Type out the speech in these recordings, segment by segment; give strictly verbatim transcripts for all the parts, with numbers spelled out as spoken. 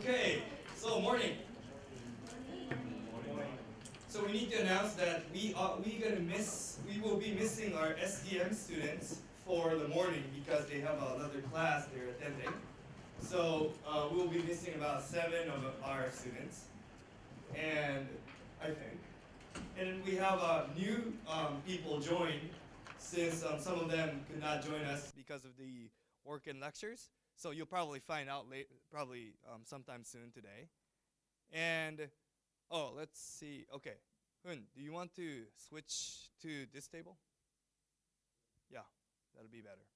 Okay, so morning. So we need to announce that we are we gonna miss we will be missing our S D M students for the morning because they have another class they're attending. So uh, we will be missing about seven of our students, and I think, and we have uh, new um, people join since um, some of them could not join us because of the work and lectures. So you'll probably find out late, probably um, sometime soon today. And oh, let's see. Okay, Hun, do you want to switch to this table? Yeah, that'll be better.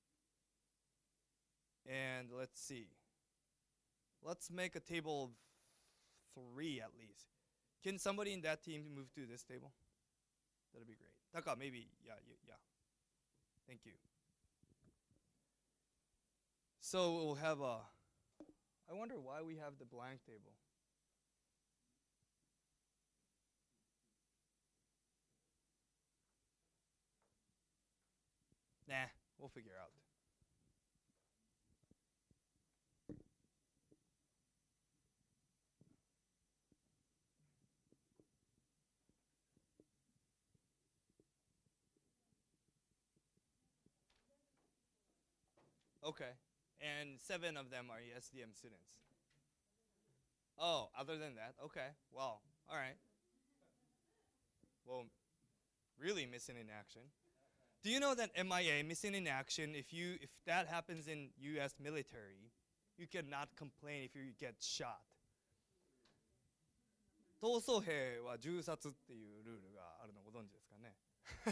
And let's see. Let's make a table of three at least. Can somebody in that team move to this table? That'll be great. Taka, maybe. Yeah, you, yeah. Thank you. So we'll have a. I wonder why we have the blank table. Nah, we'll figure out. Okay. And seven of them are S D M students. Oh, other than that, okay. Well, all right. Well, really missing in action. Do you know that M I A, missing in action, if you if that happens in U S military, you cannot complain if you get shot. 逃走兵は銃殺っていうルールがあるのご存知ですかね?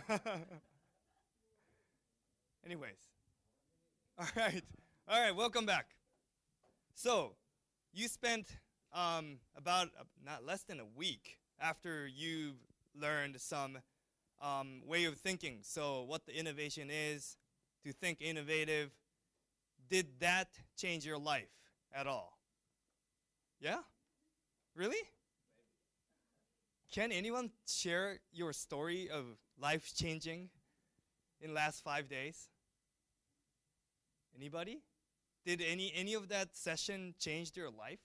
Anyways. All right. All right, welcome back. So, you spent um, about uh, not less than a week after you've learned some um, way of thinking. So, what the innovation is, to think innovative. Did that change your life at all? Yeah? Really? Can anyone share your story of life changing in last five days? Anybody? Did any any of that session change your life?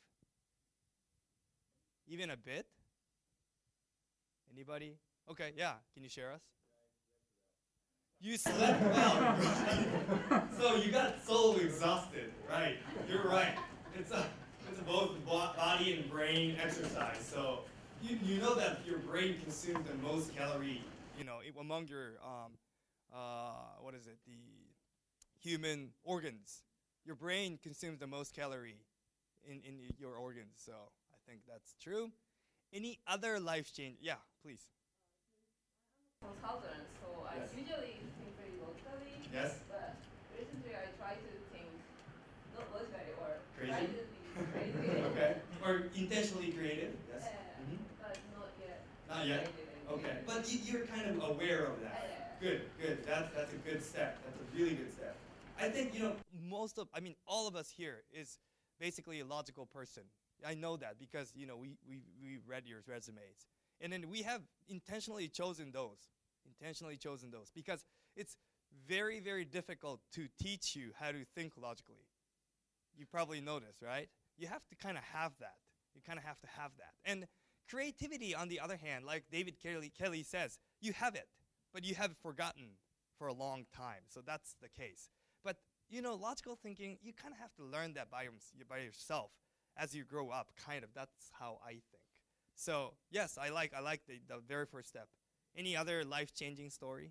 Even a bit? Anybody? Okay, yeah. Can you share us? You slept well. So you got so exhausted, right? You're right. It's a it's a both body and brain exercise. So you you know that your brain consumes the most calorie, you know, among your um uh what is it the human organs. Your brain consumes the most calorie in, in your organs, so I think that's true. Any other life change? Yeah, please. Consultant, so I Yes. usually think very logically. Yes. But recently I try to think not logically or Crazy? try to be crazy. Okay. Or intentionally creative? Yes. Yeah, Mhm. but not yet. Not yet? Okay. But you, you're kind of aware of that. Yeah. Good, good. That's that's a good step. That's a really good step. I think, you know, most of, I mean, all of us here is basically a logical person. I know that because, you know, we, we, we read your resumes. And then we have intentionally chosen those, intentionally chosen those because it's very, very difficult to teach you how to think logically. You probably noticed, right? You have to kind of have that. You kind of have to have that. And creativity, on the other hand, like David Kelly, Kelly says, you have it, but you have forgotten for a long time. So that's the case. But, you know, logical thinking, you kind of have to learn that by, by yourself as you grow up, kind of. That's how I think. So, yes, I like I like the, the very first step. Any other life-changing story?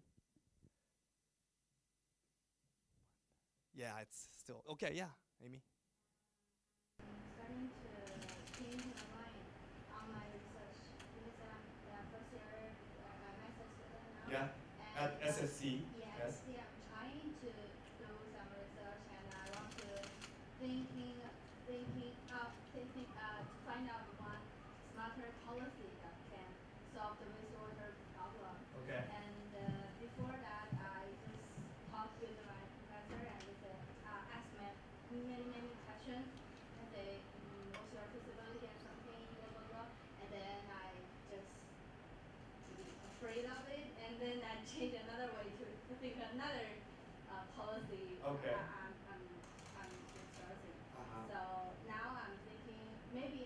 Yeah, it's still, okay, yeah, Amy. Starting to change my mind on my research because I'm the first year uh, my master student now. Yeah, at And, S S C. Yes, Yes. yeah, I'm trying to do some research and I want to thinking, thinking, uh, thinking, uh, to find out one smarter policy that can solve the wastewater problem. Okay. And uh, before that, I just talked with my professor and said, uh, asked me many, many questions and say, mm, what's your feasibility and something, blah, blah, blah. And then I just afraid of it, and then I changed another way to, to think another uh, policy. Okay. I, I'm, I'm, I'm discussing. Uh-huh. So now I'm thinking maybe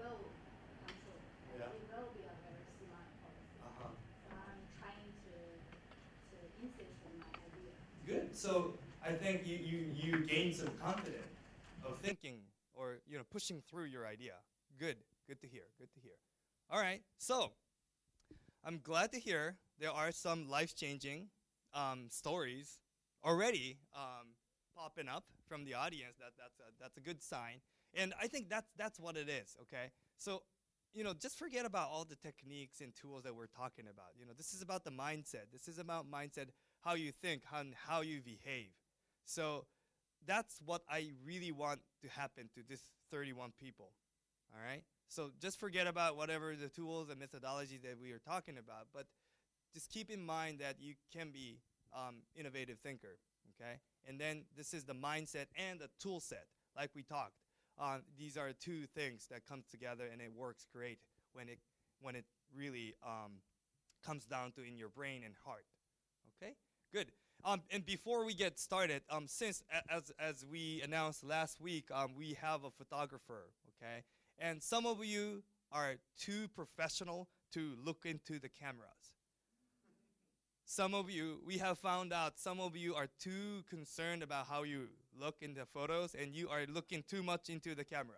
will come true. And Yeah. it will be a very smart policy. Uh-huh. So I'm trying to to insist on my idea. Good. So I think you, you, you gain some confidence of thinking or you know pushing through your idea. Good. Good to hear. Good to hear. All right. So I'm glad to hear there are some life-changing um, stories already um, popping up from the audience. That that's a, that's a good sign. And I think that's that's what it is. Okay. So you know, just forget about all the techniques and tools that we're talking about. You know, this is about the mindset. This is about mindset, how you think, how, and how you behave. So that's what I really want to happen to this thirty-one people. All right? So just forget about whatever the tools and methodologies that we are talking about, but just keep in mind that you can be um, innovative thinker, okay? And then this is the mindset and the tool set, like we talked. Uh, these are two things that come together, and it works great when it when it really um, comes down to in your brain and heart. Okay, good. Um, and before we get started, um, since a- as as we announced last week, um, we have a photographer. Okay, and some of you are too professional to look into the cameras. Some of you, we have found out, some of you are too concerned about how you look in the photos, and you are looking too much into the camera.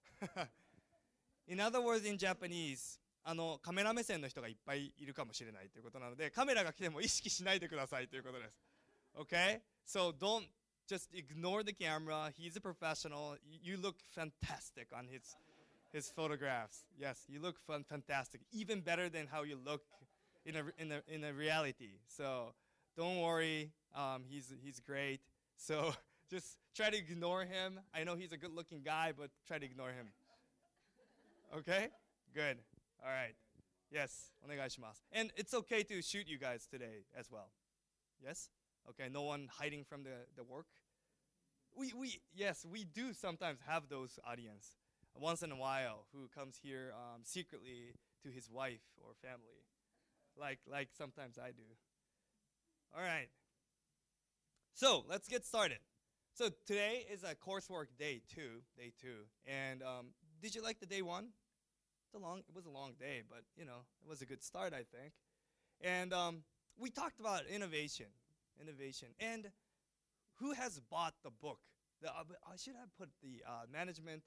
In other words, in Japanese, あのカメラ目線の人がいっぱいいるかもしれないということなので、カメラが来ても意識しないでくださいということです。Okay? So don't just ignore the camera. He's a professional. You look fantastic on his his photographs. Yes, you look fun, fantastic. Even better than how you look in a in a in a reality. So don't worry. Um, he's he's great. So just try to ignore him. I know he's a good-looking guy, but try to ignore him. Okay? Good. All right. Yes. お願いします. And it's okay to shoot you guys today as well. Yes? Okay. No one hiding from the the work. We we yes we do sometimes have those audience once in a while who comes here um, secretly to his wife or family. Like, like sometimes I do. All right. So let's get started. So today is a coursework day two, day two. And um, did you like the day one? It's a long, it was a long day, but you know, it was a good start, I think. And um, we talked about innovation, innovation. And who has bought the book? The, uh, I should have put the uh, management,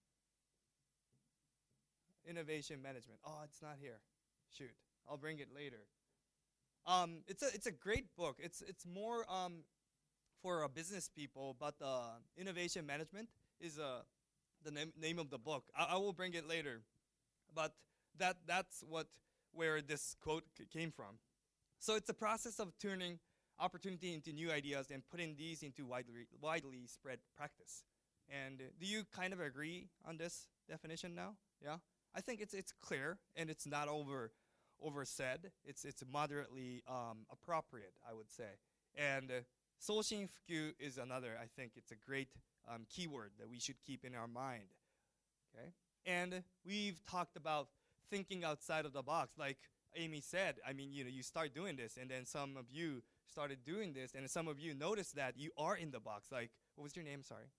innovation management. Oh, it's not here. Shoot. I'll bring it later. Um, it's a it's a great book. It's it's more um, for uh, business people, but the innovation management is uh, the name name of the book. I, I will bring it later, but that that's what where this quote c- came from. So it's a process of turning opportunity into new ideas and putting these into widely widely spread practice. And uh, do you kind of agree on this definition now? Yeah, I think it's it's clear and it's not over. oversaid. It's it's moderately um, appropriate, I would say. And uh, Soushin Fuku is another. I think it's a great um, keyword that we should keep in our mind. Okay. And we've talked about thinking outside of the box, like Amy said. I mean, you know, you start doing this, and then some of you started doing this, and some of you noticed that you are in the box. Like, what was your name? Sorry.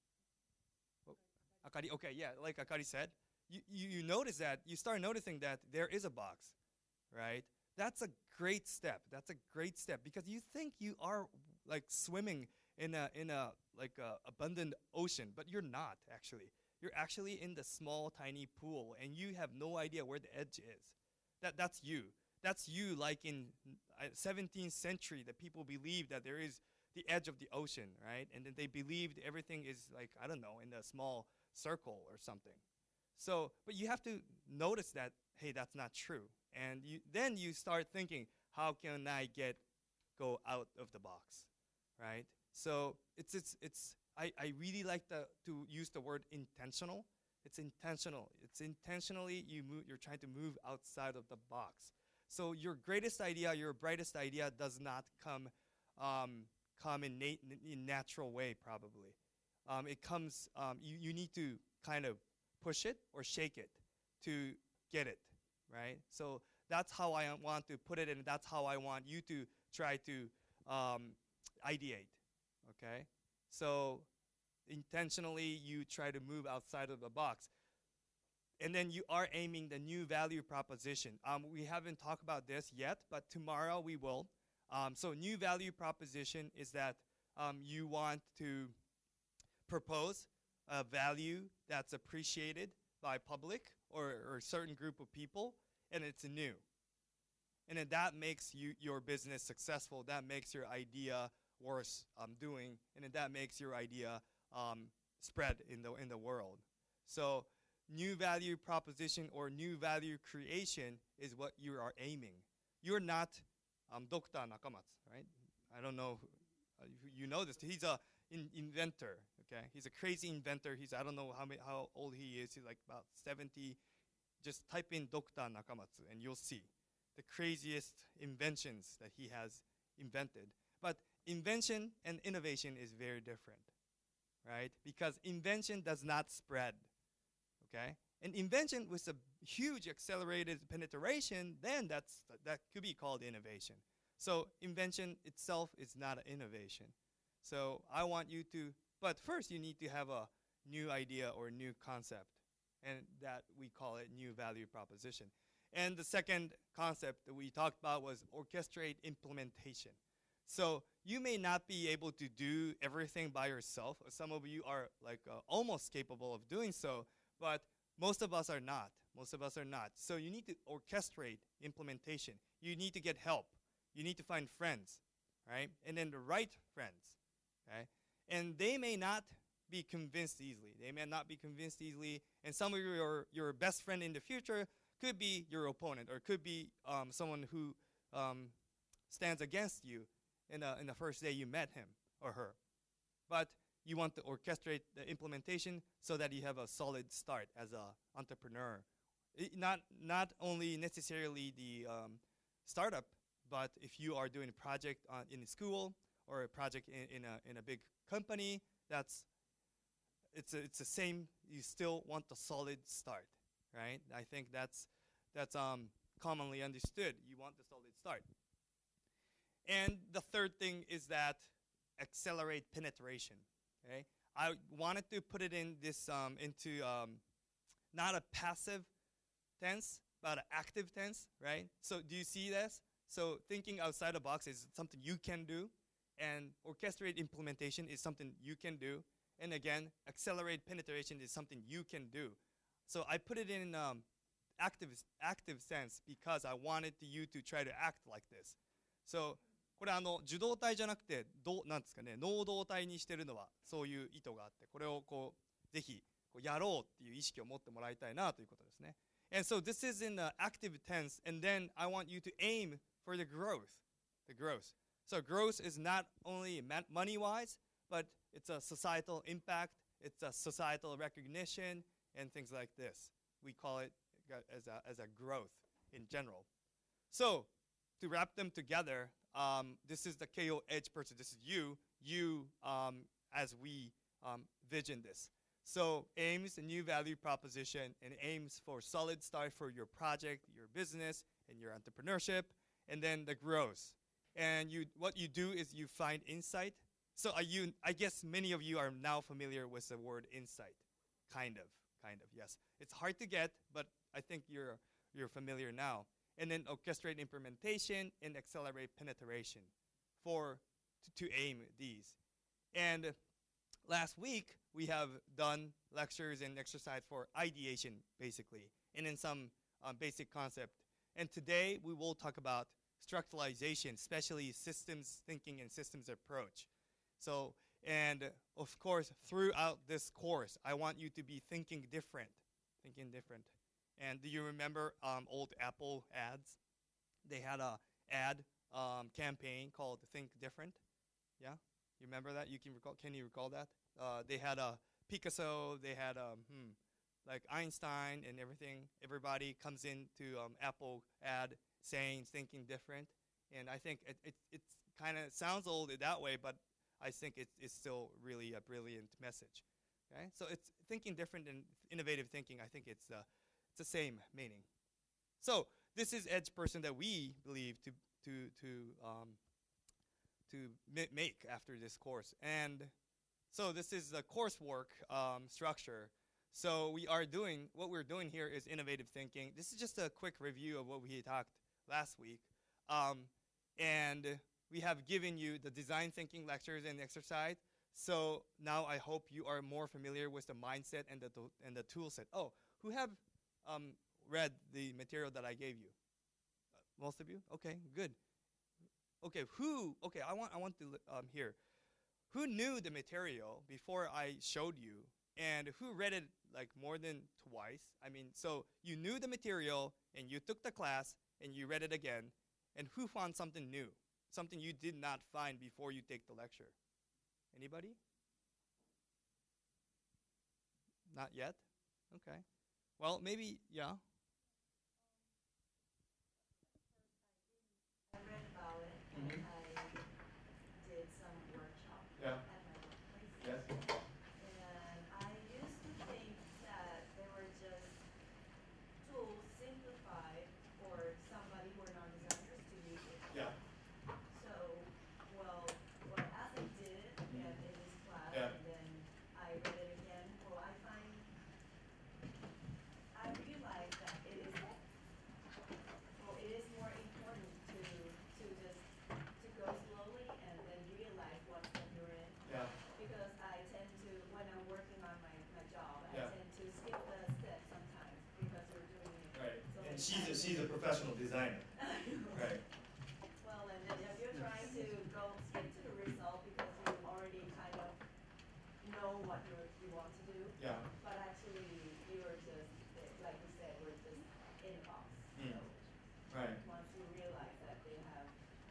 Oh, Akari. Okay, yeah, like Akari said, you, you you notice that you start noticing that there is a box. Right? That's a great step. That's a great step because you think you are like swimming in a in a like a abundant ocean, but you're not actually. You're actually in the small tiny pool and you have no idea where the edge is. That that's you. That's you like in uh, seventeenth century that people believed that there is the edge of the ocean, right? And then they believed everything is like I don't know, in a small circle or something. So, but you have to notice that hey, that's not true. And you, then you start thinking, how can I get go out of the box, right? So it's it's it's. I, I really like the, to use the word intentional. It's intentional. It's intentionally you move. You're trying to move outside of the box. So your greatest idea, your brightest idea, does not come um, come in, nat- in natural way. Probably, um, it comes. Um, you you need to kind of push it or shake it to get it. Right? So that's how I want to put it, and that's how I want you to try to um, ideate, okay? So intentionally, you try to move outside of the box. And then you are aiming the new value proposition. Um, we haven't talked about this yet, but tomorrow we will. Um, so new value proposition is that um, you want to propose a value that's appreciated by public or, or a certain group of people, and it's new. And then that makes you your business successful. That makes your idea worth um, doing, and then that makes your idea um, spread in the in the world. So new value proposition or new value creation is what you are aiming. You're not um, Doctor Nakamatsu, right? I don't know uh, if you know this. He's a in, inventor. Okay, he's a crazy inventor. He's I don't know how many, how old he is. He's like about seventy. Just type in Doctor Nakamatsu and you'll see the craziest inventions that he has invented. But invention and innovation is very different, right? Because invention does not spread, okay? And invention with a huge accelerated penetration, then that's that could be called innovation. So invention itself is not an innovation. So I want you to, but first you need to have a new idea or new concept, and that we call it new value proposition. And the second concept that we talked about was orchestrate implementation. So you may not be able to do everything by yourself. Some of you are like uh, almost capable of doing so, but most of us are not. Most of us are not. So you need to orchestrate implementation. You need to get help. You need to find friends, right? And then the right friends, okay? And they may not be convinced easily. They may not be convinced easily. And some of your, your best friend in the future could be your opponent or could be um, someone who um, stands against you in, a, in the first day you met him or her. But you want to orchestrate the implementation so that you have a solid start as an entrepreneur. It, not, not only necessarily the um, startup, but if you are doing a project on, in school or a project in, in, a, in a big company, that's it's a, it's the same. You still want the solid start, right? I think that's that's um, commonly understood. You want the solid start. And the third thing is that accelerate penetration. Okay, I wanted to put it in this um, into um, not a passive tense, but an active tense, right? So do you see this? So thinking outside the box is something you can do, and orchestrate implementation is something you can do. And again, accelerate penetration is something you can do. So I put it in um, active active sense because I wanted you to try to act like this. So これあの受動体じゃなくてどうなんですかね、能動体にしてるのはそういう意図があって、これをこうぜひこうやろうっていう意識を持ってもらいたいなということですね。And so this is in the active tense, and then I want you to aim for the growth, the growth. So growth is not only money-wise, but it's a societal impact, it's a societal recognition, and things like this. We call it as a, as a growth in general. So to wrap them together, um, this is the K O Edge person. This is you, you um, as we um, vision this. So aims a new value proposition and aims for solid start for your project, your business, and your entrepreneurship, and then the growth. And you, what you do is you find insight. So are you, I guess many of you are now familiar with the word insight. Kind of, kind of, yes. It's hard to get, but I think you're, you're familiar now. And then orchestrate implementation and accelerate penetration for, to, to aim these. And last week, we have done lectures and exercise for ideation, basically, and then some um, basic concept. And today, we will talk about structuralization, especially systems thinking and systems approach. So, and of course, throughout this course, I want you to be thinking different, thinking different. And do you remember um, old Apple ads? They had a ad um, campaign called Think Different. Yeah, you remember that? You can recall? Can you recall that? Uh, they had a Picasso. They had um, hmm, like Einstein and everything. Everybody comes into um, Apple ad saying thinking different, and I think it it it's kind of sounds old that way, but I think it's it's still really a brilliant message. Okay, so it's thinking different and innovative thinking. I think it's uh, it's the same meaning. So this is Edge person that we believe to to to um, to make after this course, and so this is the coursework um, structure. So we are doing, what we're doing here is innovative thinking. This is just a quick review of what we talked last week. Um, and we have given you the design thinking lectures and exercise. So now I hope you are more familiar with the mindset and the, and the tool set. Oh, who have um, read the material that I gave you? Uh, most of you? Okay, good. Okay, who, okay, I want, I want to um, hear. Who knew the material before I showed you, and who read it like more than twice? I mean, so you knew the material, and you took the class, and you read it again, and who found something new, something you did not find before you take the lecture? Anybody? Not yet? Okay. Well, maybe, yeah. I read about it and Mhm. I did some workshop Yeah. at my workplace. Yes. And I used to think that they were just tools simplified for somebody who are non-designers to use it. Yeah. So, well, well, as I did it Mhm. and in this class, Yeah. and then I read it again, well, I find, I realized that it is, well, it is more important to, to just, to go slowly and then realize what step you're in. Yeah. Because I tend to, when I'm working on my, my job, I Yeah. tend to skip the steps sometimes because we're doing it. Right. so And many she's a, times. she's a professional designer. Right. Well, and then if you're trying to go skip to the result because you already kind of know what you you want to do, Yeah. but actually you're just, like you said, we're just in a box. Mm. So Right. once you realize that they have,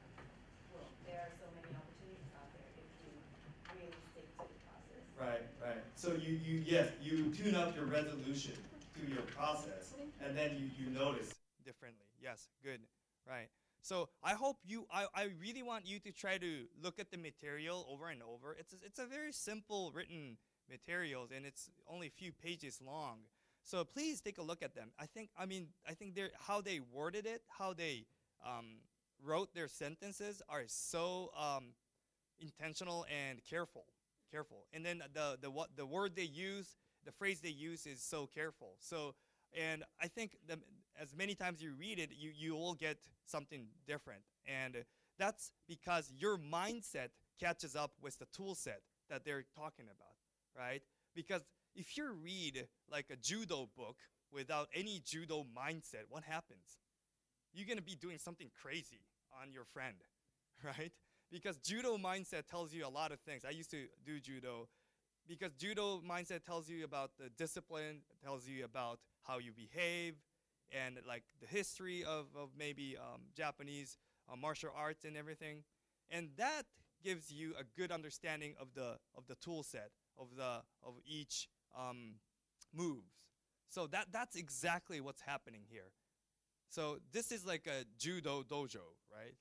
well, there are so many opportunities out there if you really stick to the process. Right, right. So you, you yes, you tune up your resolution to your process, and then you, you notice differently. Yes, good. Right. So I hope you, I, I really want you to try to look at the material over and over. It's a, it's a very simple written materials, and it's only a few pages long. So please take a look at them. I think, I mean, I think they're, how they worded it, how they um, wrote their sentences are so um, intentional and careful, careful. And then the the what the word they use, the phrase they use is so careful. So, and I think the, as many times you read it, you you will get something different, and that's because your mindset catches up with the tool set that they're talking about, right? Because if you read like a judo book without any judo mindset, what happens? You're gonna be doing something crazy on your friend, right? Because judo mindset tells you a lot of things. I used to do judo because judo mindset tells you about the discipline, tells you about how you behave, and like the history of, of maybe um, Japanese uh, martial arts and everything. And that gives you a good understanding of the of the tool set of the of each um, moves. So that that's exactly what's happening here. So this is like a judo dojo, right?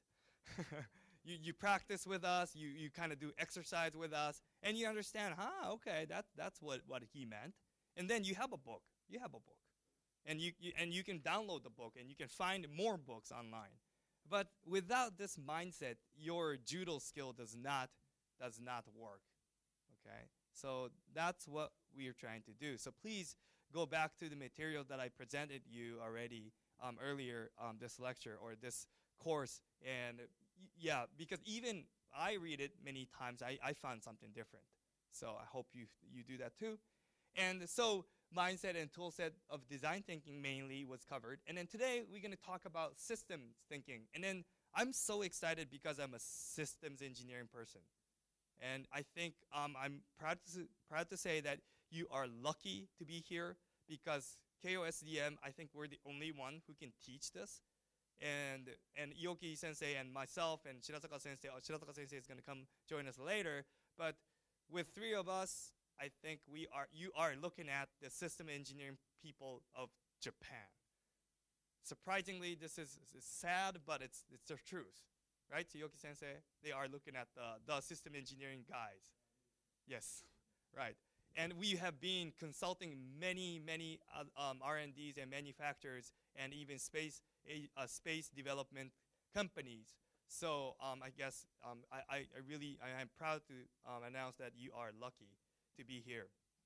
you you practice with us, you you kind of do exercise with us, and you understand, huh? Okay, that that's what what he meant. And then you have a book. You have a book, and you, you and you can download the book, and you can find more books online. But without this mindset, your judo skill does not does not work. Okay, so that's what we are trying to do. So please go back to the material that I presented you already um, earlier um, this lecture or this course, and y- yeah, because even I read it many times, I, I found something different. So I hope you you do that too. And so mindset and tool set of design thinking mainly was covered. And then today we're going to talk about systems thinking. And then I'm so excited because I'm a systems engineering person. And I think um, I'm proud to, proud to say that you are lucky to be here because K O S D M, I think we're the only one who can teach this. And and Ioki sensei and myself and Shirazaka sensei, oh, Shirazaka sensei is going to come join us later. But with three of us, I think we are you are looking at the system engineering people of Japan. Surprisingly, this is, is sad, but it's it's the truth. Right, Ioki sensei? They are looking at the, the system engineering guys. Yes, right. And we have been consulting many, many uh, um, R and Ds and manufacturers and even space uh, space development companies. So um, I guess um, I, I, I really I am proud to um, announce that you are lucky to be here.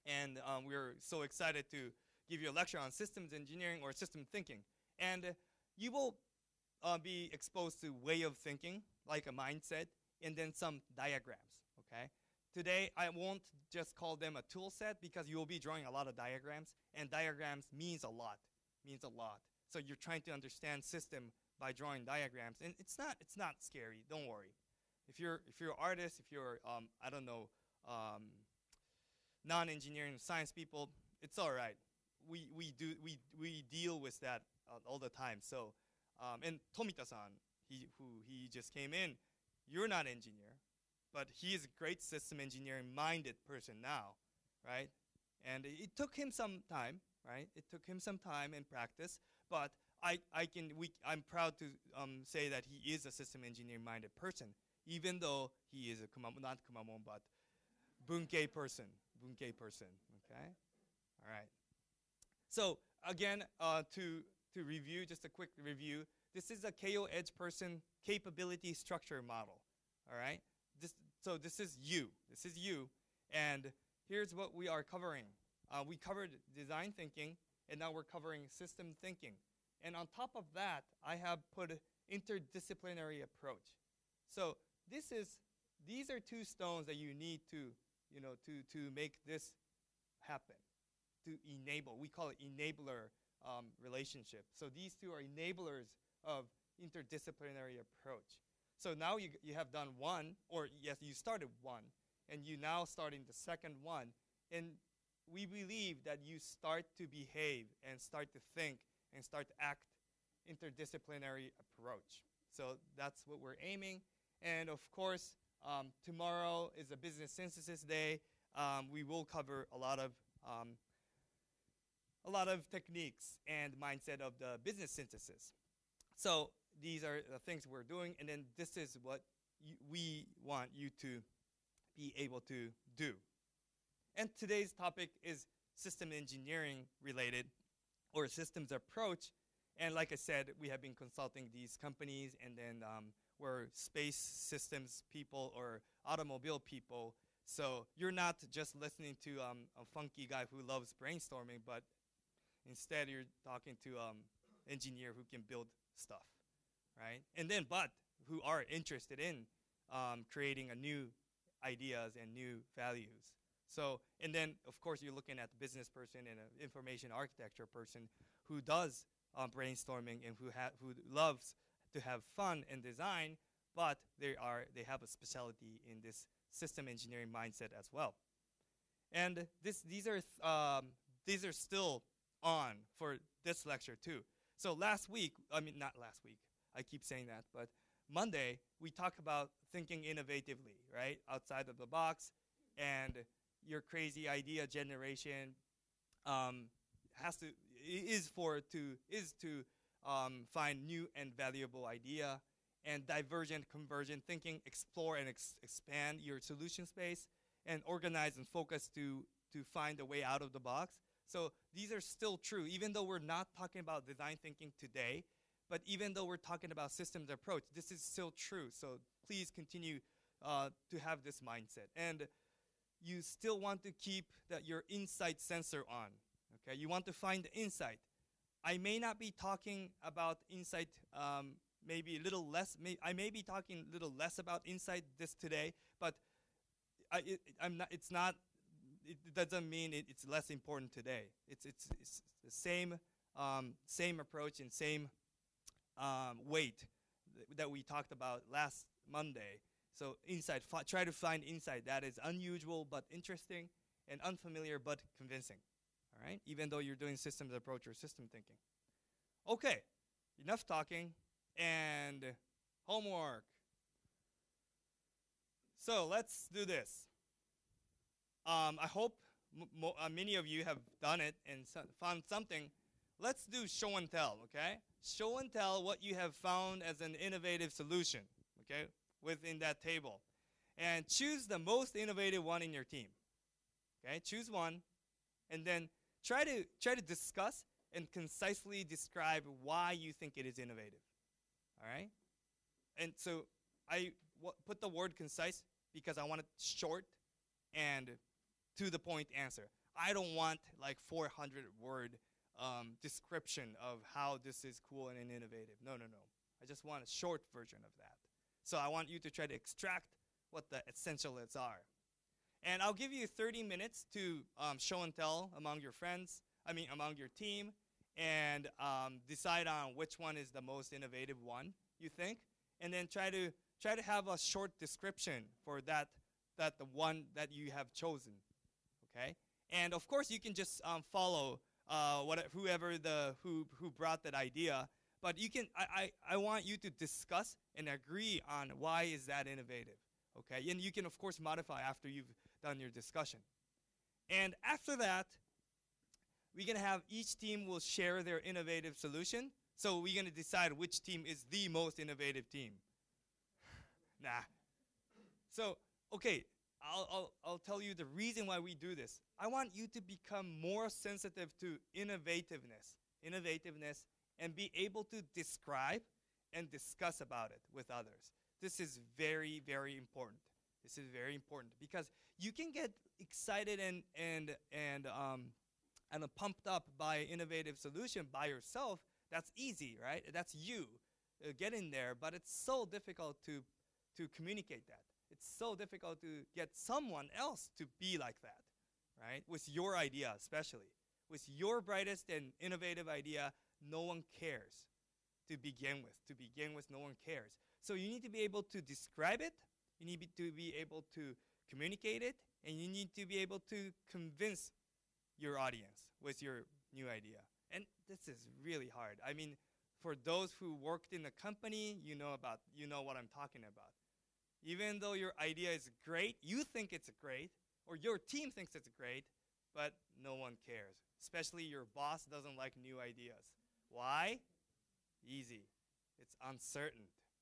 And um, we're so excited to give you a lecture on systems engineering or system thinking. And uh, you will uh, be exposed to way of thinking, like a mindset, and then some diagrams, okay? Today, I won't just call them a tool set because you will be drawing a lot of diagrams, and diagrams means a lot, means a lot. So you're trying to understand system by drawing diagrams, and it's not, it's not scary, don't worry. If you're, if you're an artist, if you're, um, I don't know, um, non-engineering science people, it's all right. We, we, do, we, we deal with that uh, all the time. So, um, and Tomita-san, he, who he just came in, you're not an engineer, but he is a great system engineering-minded person now, right? And it, it took him some time, right? It took him some time and practice, but I, I can, we, I'm proud to um, say that he is a system engineering-minded person, even though he is a Kumamon, not Kumamon, but Bunkei person, Bunkei person, okay? All right. So again, uh, to, to review, just a quick review, this is a K O Edge person capability structure model, all right? This, so this is you, this is you, and here's what we are covering. Uh, we covered design thinking, and now we're covering system thinking. And on top of that, I have put interdisciplinary approach. So this is, these are two stones that you need to, you know, to, to make this happen, to enable. We call it enabler um, relationship. So these two are enablers of interdisciplinary approach. So now you, you have done one, or yes, you started one, and you now starting the second one. And we believe that you start to behave and start to think and start to act interdisciplinary approach. So that's what we're aiming. And of course, um, tomorrow is a business synthesis day. Um, we will cover a lot of um, a lot of techniques and mindset of the business synthesis. So these are the things we're doing, and then this is what you, we want you to be able to do. And today's topic is system engineering related, or systems approach. And like I said, we have been consulting these companies, and then um, we're space systems people or automobile people. So you're not just listening to um, a funky guy who loves brainstorming, but instead you're talking to an um, engineer who can build stuff, right? And then, but who are interested in um, creating a new ideas and new values. So, and then, of course, you're looking at the business person and an information architecture person who does um, brainstorming and who, ha who loves to have fun and design, but they, are, they have a specialty in this system engineering mindset as well. And this, these, are th um, these are still on for this lecture too. So last week, I mean, not last week, I keep saying that, but Monday, we talked about thinking innovatively, right? Outside of the box, and your crazy idea generation um, has to, is for, to, is to um, find new and valuable idea, and divergent convergent thinking, explore and ex expand your solution space, and organize and focus to, to find a way out of the box. So these are still true, even though we're not talking about design thinking today, but even though we're talking about systems approach, this is still true. So please continue uh, to have this mindset. And you still want to keep that your insight sensor on. Okay, you want to find the insight. I may not be talking about insight, um, maybe a little less. May, I may be talking a little less about insight this today, but I, it, I'm not. It's not. It doesn't mean it, it's less important today. It's it's, it's the same um, same approach and same um, weight th that we talked about last Monday. So insight, try to find insight that is unusual but interesting, and unfamiliar but convincing. All right, even though you're doing systems approach or system thinking. Okay, enough talking and homework. So let's do this. Um, I hope m mo uh, many of you have done it and so found something. Let's do show and tell, okay? Show and tell what you have found as an innovative solution, okay, within that table. And choose the most innovative one in your team, okay? Choose one, and then try to, try to discuss and concisely describe why you think it is innovative, all right? And so I w put the word concise because I want it short and to the point answer. I don't want like four hundred word um, description of how this is cool and innovative. No, no, no. I just want a short version of that. So I want you to try to extract what the essentials are. And I'll give you thirty minutes to um, show and tell among your friends, I mean among your team, and um, decide on which one is the most innovative one you think, and then try to try to have a short description for that that the one that you have chosen. Okay, and of course you can just um, follow uh, what whoever the who who brought that idea, but you can I, I I want you to discuss and agree on why is that innovative. Okay, and you can of course modify after you've done your discussion. And after that, we're gonna have each team will share their innovative solution. So we're gonna decide which team is the most innovative team. Nah. So okay, I'll, I'll I'll tell you the reason why we do this. I want you to become more sensitive to innovativeness, innovativeness, and be able to describe and discuss about it with others. This is very, very important. This is very important because you can get excited and and and um and pumped up by innovative solution by yourself. That's easy, right? That's you uh, getting there, but it's so difficult to to communicate that. It's so difficult to get someone else to be like that, right? With your idea, especially with your brightest and innovative idea, no one cares to begin with. To begin with, no one cares. So you need to be able to describe it, you need to be able to communicate it, and you need to be able to convince your audience with your new idea. And this is really hard. I mean, for those who worked in a company, you know about, you know what I'm talking about. Even though your idea is great, you think it's great, or your team thinks it's great, but no one cares. Especially your boss doesn't like new ideas. Why? Easy. It's uncertain.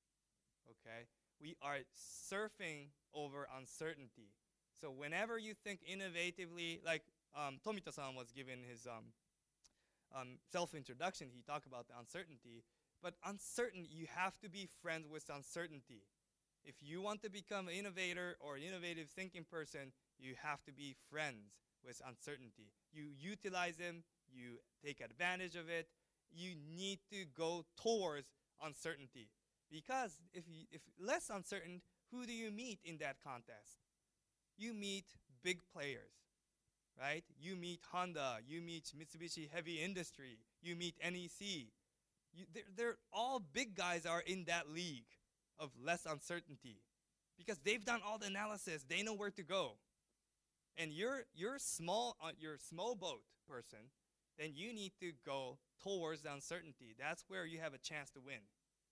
Okay? We are surfing over uncertainty. So whenever you think innovatively, like um, Tomita-san was given his um, um, self-introduction, he talked about the uncertainty. But uncertain, you have to be friends with uncertainty. If you want to become an innovator or an innovative thinking person, you have to be friends with uncertainty. You utilize them, you take advantage of it. You need to go towards uncertainty. Because if, you, if less uncertain, who do you meet in that contest? You meet big players, right? You meet Honda, you meet Mitsubishi Heavy Industry, you meet N E C. You, they're, they're all big guys are in that league of less uncertainty because they've done all the analysis. They know where to go. And you're, you're small, uh, you're a small boat person, then you need to go towards the uncertainty. That's where you have a chance to win.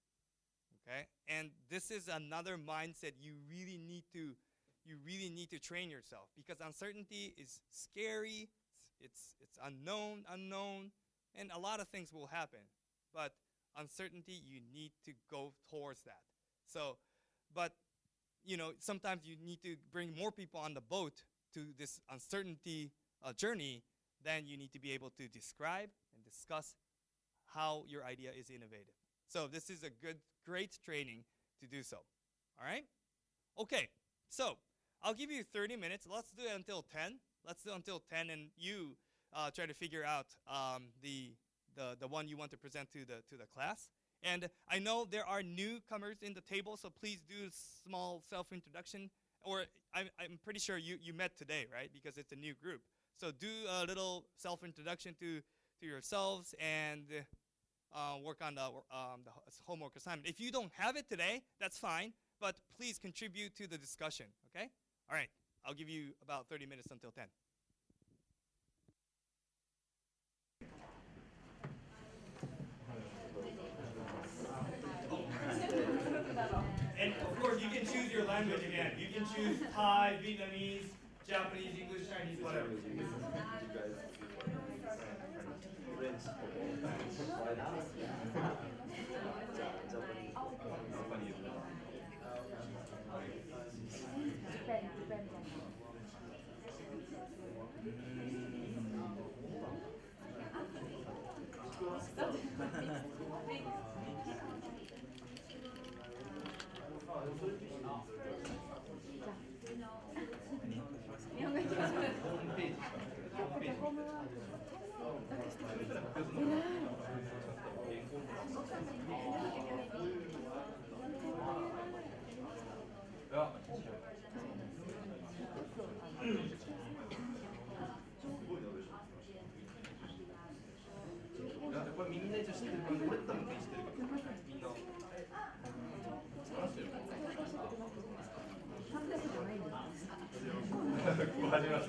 Okay? And this is another mindset you really need to you really need to train yourself because uncertainty is scary, it's it's unknown, unknown, and a lot of things will happen. But uncertainty, you need to go towards that. So, but you know, sometimes you need to bring more people on the boat to this uncertainty uh, journey. Then you need to be able to describe and discuss how your idea is innovative. So this is a good, great training to do so. All right? Okay, so I'll give you thirty minutes. Let's do it until ten. Let's do it until ten, and you uh, try to figure out um, the, the, the one you want to present to the, to the class. And I know there are newcomers in the table, so please do small self-introduction. Or I'm, I'm pretty sure you, you met today, right? Because it's a new group. So do a little self-introduction to, to yourselves and uh, work on the, um, the homework assignment. If you don't have it today, that's fine, but please contribute to the discussion, okay? All right, I'll give you about thirty minutes until ten. And of course, you can choose your language again. You can choose Thai, Vietnamese, Japanese, English, Chinese, whatever. これみんな一応知ってるから、俺多分知ってるから、みんな。話してる。ここ始めました。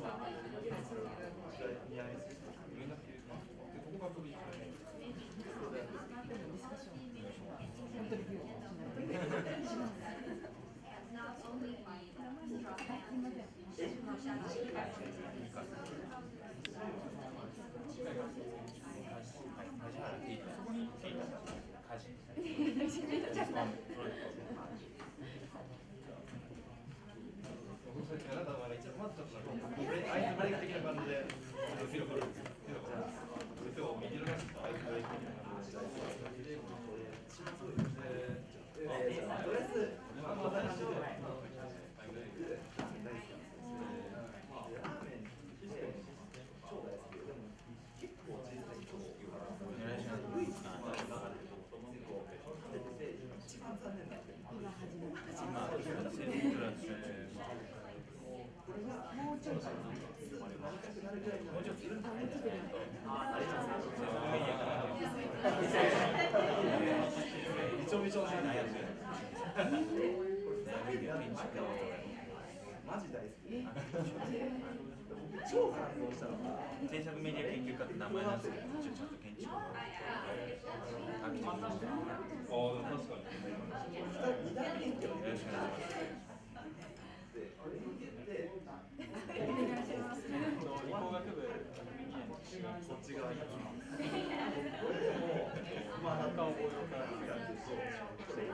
マジ大好き。超感動したのが制作メディア研究家って名前なんですけど、一応ちゃんと建築家アーキテクトして。ああ、確かに。二大研究よろしくお願いします。理工学部こっち側に。まあ中を応用から見たんですけど。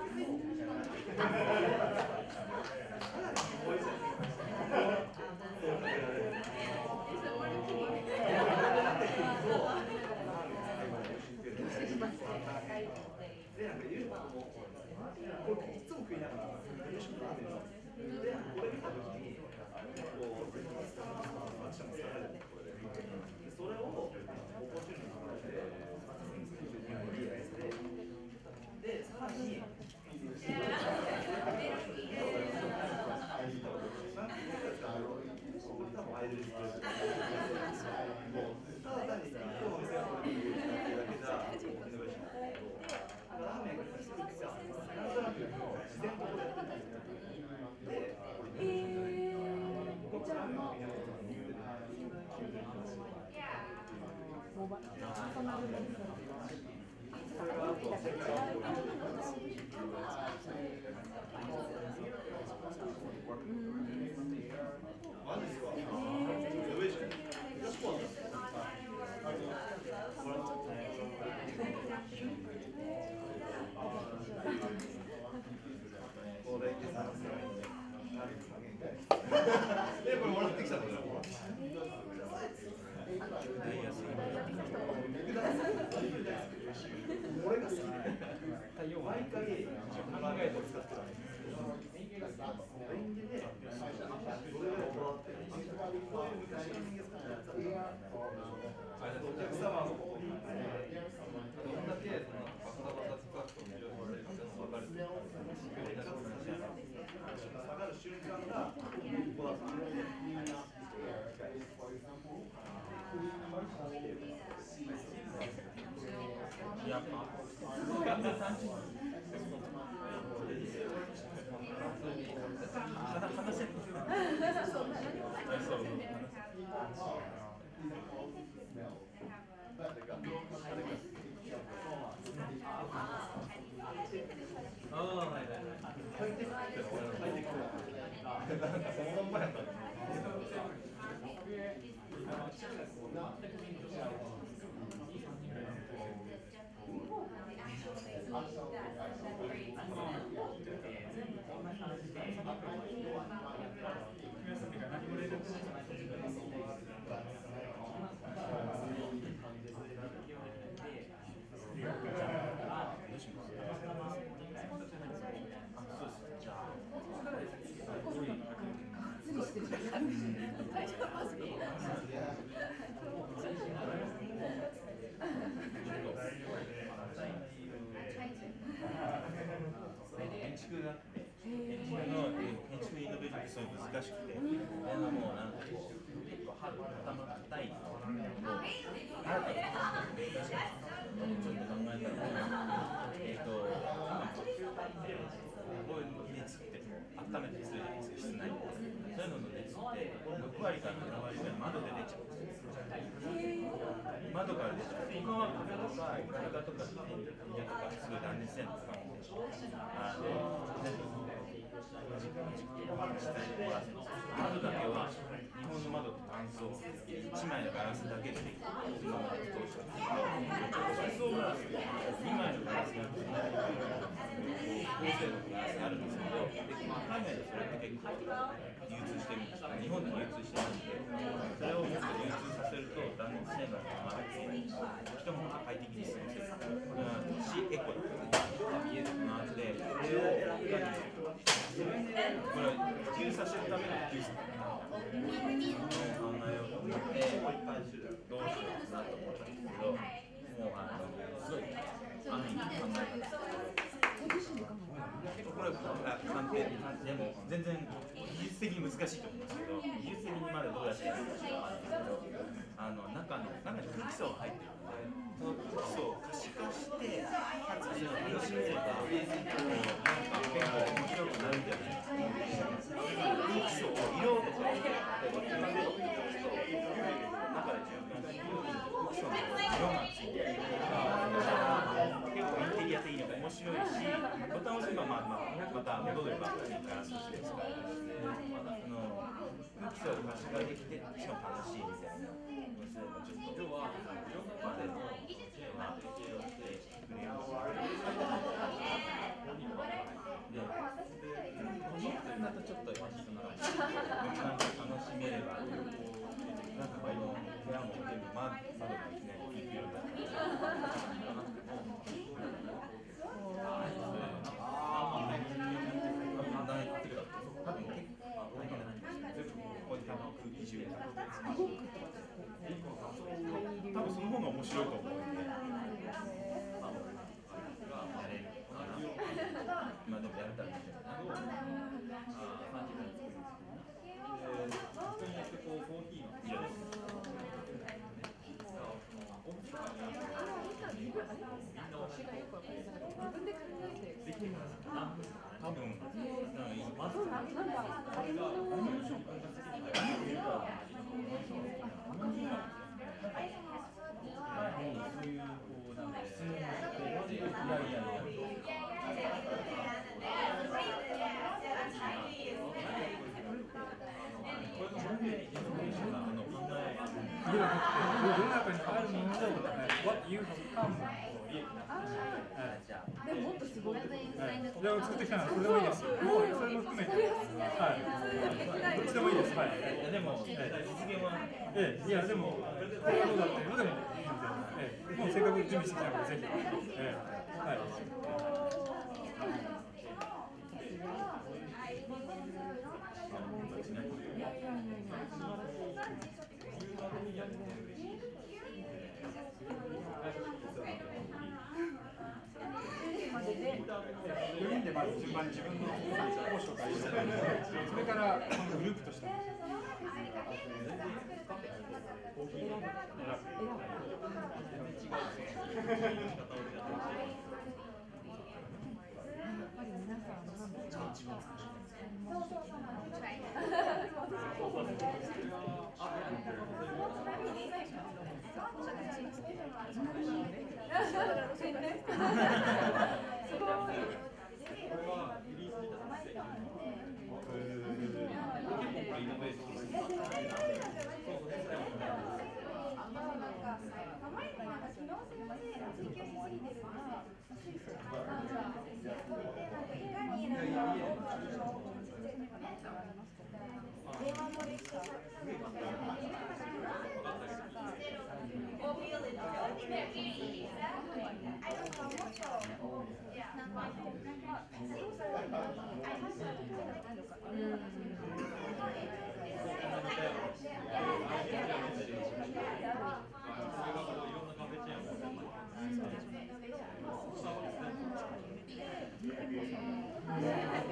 で、なんか言うことも、これいつも食いながら、吉野ラーメンなんです。で、これ見たときに、こう、アクションがされるこれで、それを、面白いのがあって、いいやつで、で、さらに、俺が好きで、毎回考えて使ってたんですけど、レンゲでそれをこだわって、こういう昔の人間使ってやつだったら、お客様の方にどんだけバサバサ使っても分かるっていうか、下がる瞬間がここだったんです。やっぱ頭固いのを新たにちょっと考えたら、えっとこういう熱って温めてするじゃないですか、室内で。そういうのの熱ってろく割からなな割ぐらい窓で出ちゃうんですよ。窓から出ちゃう。他は壁とか床とか家とかすごい断熱性能使うんで、あの全部窓だけは日本の窓って乾燥いちまいのガラスだけでできてるのが通してるんですけど、にまいのガラスが高性能のガラスがあるんですけど、海外でそれって結構流通してるんですけど、日本で流通してないんで、それをもっと流通させると断熱性能が上がって、人ももっと快適に過ごせる。し、エコだと見えるなって、それをいかにこれを普及させるための普及策考えようと思って、どうしようかなと思ったんですけど、もうあのすごい安易に考えたんですけど、これは鑑定でも全然技術的に難しいと思うんですけど、技術的にまでどうやってやるか知らないんですけど、あの中の中に空気層が入ってるので、その空気層を可視化して、かつそれを楽しめれば、なんか結構面白くなるんじゃないですか。空気層を色とか、例えば今で中で循環して空気層の色がついてる。結構インテリア的に面白いし、ボタンを押せばまあまあまた戻ればガラスとして使えるし、あの空気層を可視化できてしかも楽しいみたいな。ちょっとまでの技術は提供してくれるし、で、このだとちょっとなんか楽しめれば、なんかこの部屋も全部窓がいきなりピーク色だったりと多分結構ここで多分空気中で多分その方が面白いと思うんで、やれるかな。今でもやれたらいいんじゃないかな。人によってこうコーヒーの色です。オフとかにあるみんなできてます。多分まずなんかあれが何の食感が好きなのかっていうか、そういうこうなんか質問をしていやいやいや。 世の中にあるものを What you have come for でももっとすごい、はい、じゃあ作ってきたのはそれでもいいです。もうそれも含めて、はい、どっちでもいいです。はい。 でも実現は、 ええ、いやでもこういうのだっていうのでもいいんで、ええ、もうせっかく準備してきたのでぜひ、ええ、はい。よにんでまず順番に自分のを紹介して、それからグループとして。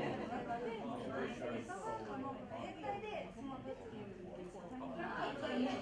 Thank you.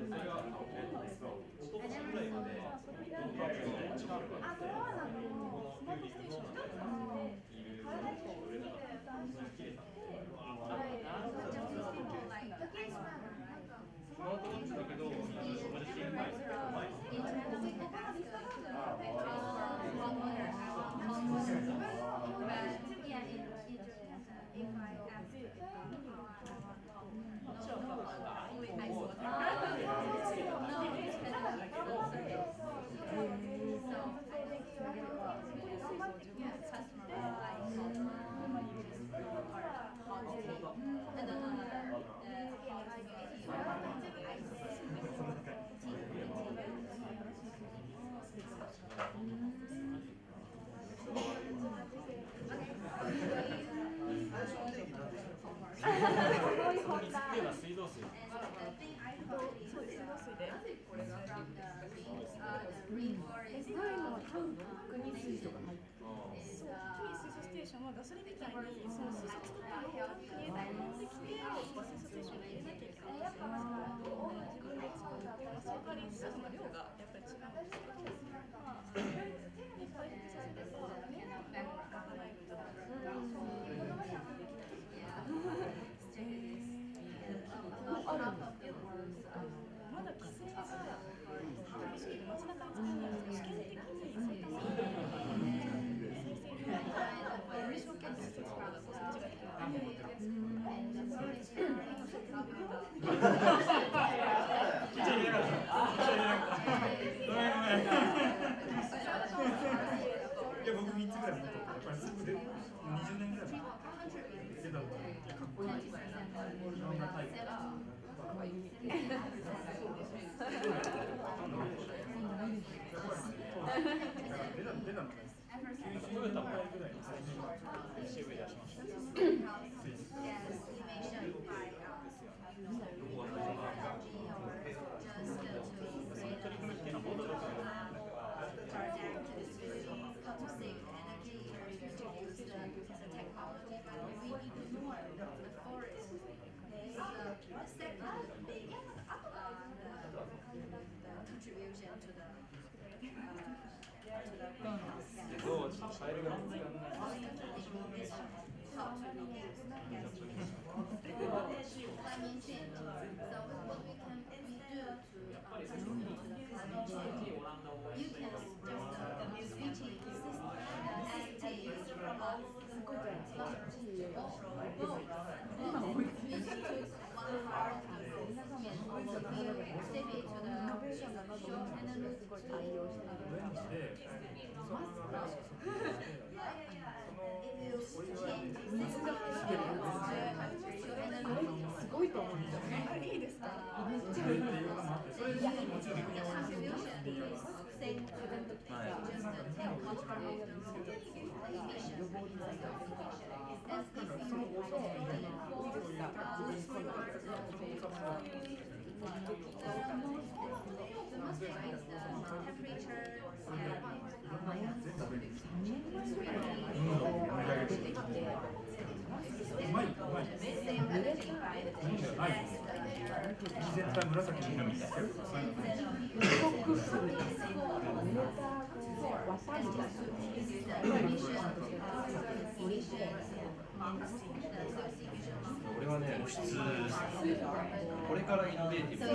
俺はね、露出、これからイノベーティブ。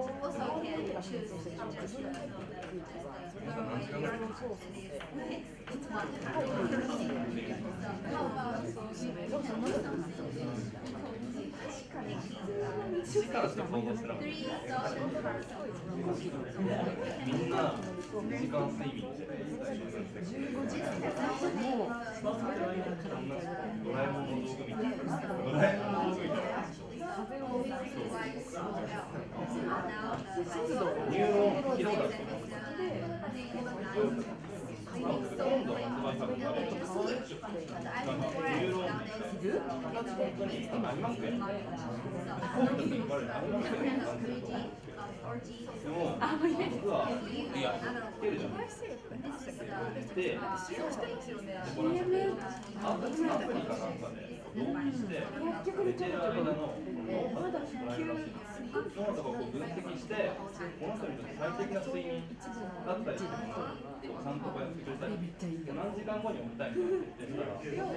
何時間ぐらい力して想像すらもみんな時間睡眠じゃないですか。ドラえもんの道具みたいな。ドラえもんの道具みたいな。ニューロン疲労だと思う。今度発売されたニューロン本当に今ありますね。本当に言われるありますよね。でも僕はいや来てるじゃないですか。で、このアプリかなんかで同期して寝てる間の脳波を捉えるらしいです。 脳とかを分析して、この人にとって最適な睡眠だったりっていうのをちゃんとこうやってくれたり、何時間後に起きたいみたいな設定したら、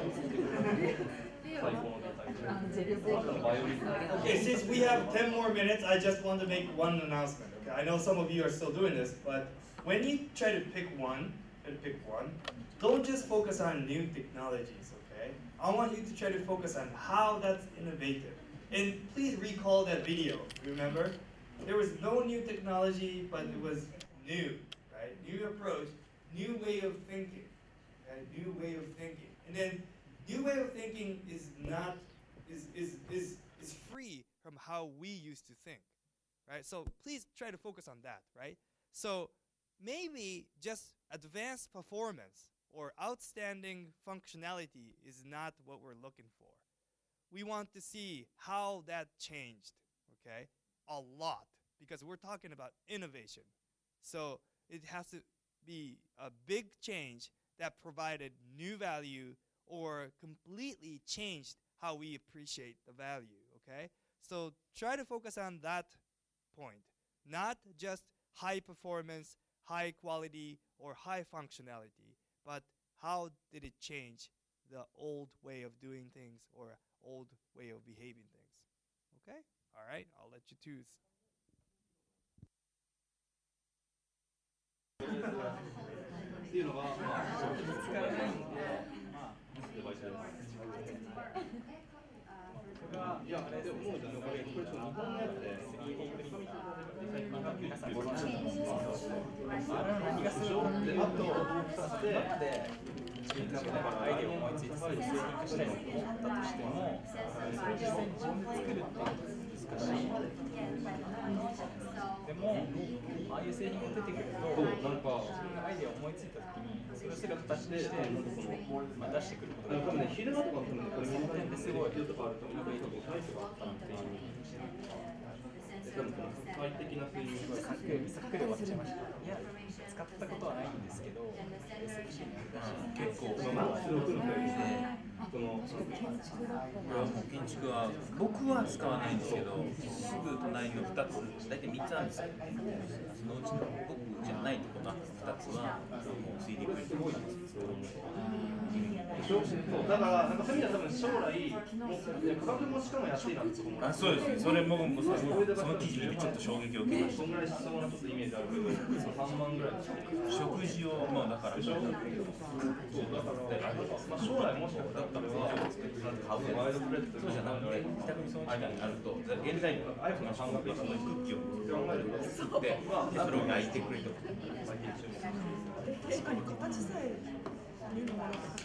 最高の状態で。あとのバイオリズム。 Okay, since we have ten more minutes, I just want to make one announcement. Okay, I know some of you are still doing this, but when you try to pick one, try to pick one, don't just focus on new technologies. Okay, I want you to try to focus on how that's innovative. And please recall that video. Remember, there was no new technology, but it was new, right? New approach, new way of thinking, right? New way of thinking, and then new way of thinking is not is is is is free from how we used to think, right? So please try to focus on that, right? So maybe just advanced performance or outstanding functionality is not what we're looking for. We want to see how that changed, okay? A lot, because we're talking about innovation. So it has to be a big change that provided new value or completely changed how we appreciate the value, okay? So try to focus on that point, not just high performance, high quality, or high functionality, but how did it change the old way of doing things or old way of behaving things, okay? All right, I'll let you choose. っていうのが、まあ、使えないんで、まあ、デバイスです。いや、でも思うじゃん、これ、これちょっと日本のやつで、皆さんご存知なんですけど、あれの何がするかって、あとをさせて、自分たちがアイデアを思いついて、それで製品化したいと思ったとしても、それを実際に自分で作るって難しい。でも、ああいう製品が出てくると、なんか自分がアイデアを思いついたときに、それをすぐ形にして、まあ、出してくることができる。多分ね、昼間とかもね、これその点ですごい、よくあると思うけど、サイズがあったなっていう。でも、快適な睡眠がさっきで終わっちゃいました。いや、使ったことはないんですけど、結構、マックスの組み替えで。その建築は僕は使わないんですけど、すぐ隣のふたつ、大体みっつあるんですよ。そのうちの僕じゃないところのふたつはもう スリーディー プリンターなんですけど、だからなんかそういう意味では多分将来価格もしかも安いなってところもあ、そうですね。それ僕もその記事見てちょっと衝撃を受けました。そんぐらいしそうなちょっとイメージあるけど、さんまんぐらい食事をまあだから将来もしかしたらそうじゃなくて、自宅にその時間になると、現在の iPhone の半額以下のクッキーを考えると作って、それを焼いてくれと。 確かに形さえ見るものと形さ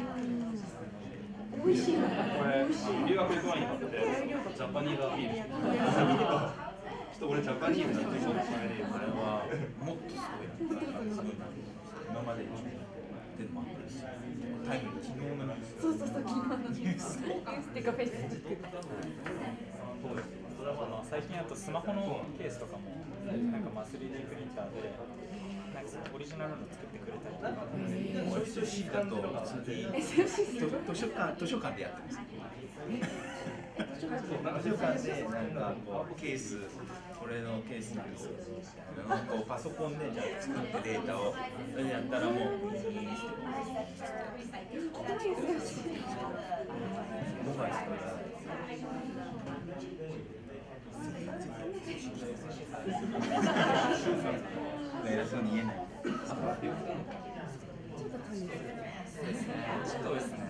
え美味しいな。 これ留学行く前に買ってジャパニーズアピールして。ちょっと俺ジャパニーズになってそうですね。あれはもっとすごいな。すごいな。今までに出るもあったりして。タイム昨日のニュース。 そうそうそう、昨日のニュース。ニュースっていうかフェイスブック。 そうです。 それはまあ最近だとスマホのケースとかもなんかまあ スリーディー プリンターでなんかオリジナルの作ってくれたりとか。 エスエフシー だと図書館図書館でやってます。図書館でなんかこうケースこれのケースなんですよ。こうパソコンでじゃあ作ってデータをそれでやったらもういいって僕はですから偉そうに言えない。 ちょっとですね。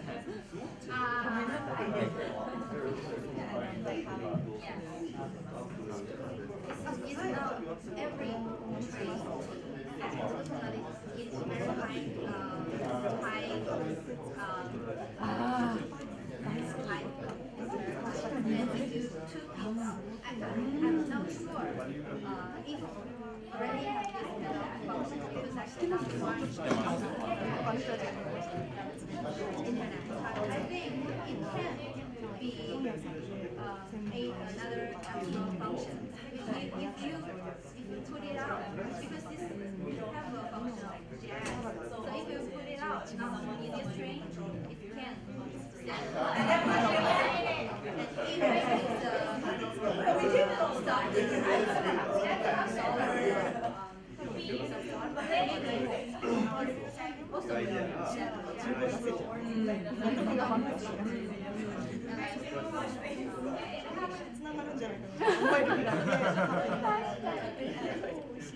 Another actual function. If you, if you put it out, because this have a function of jazz, so if you put it out in this range, it can. And even if it's uh, stop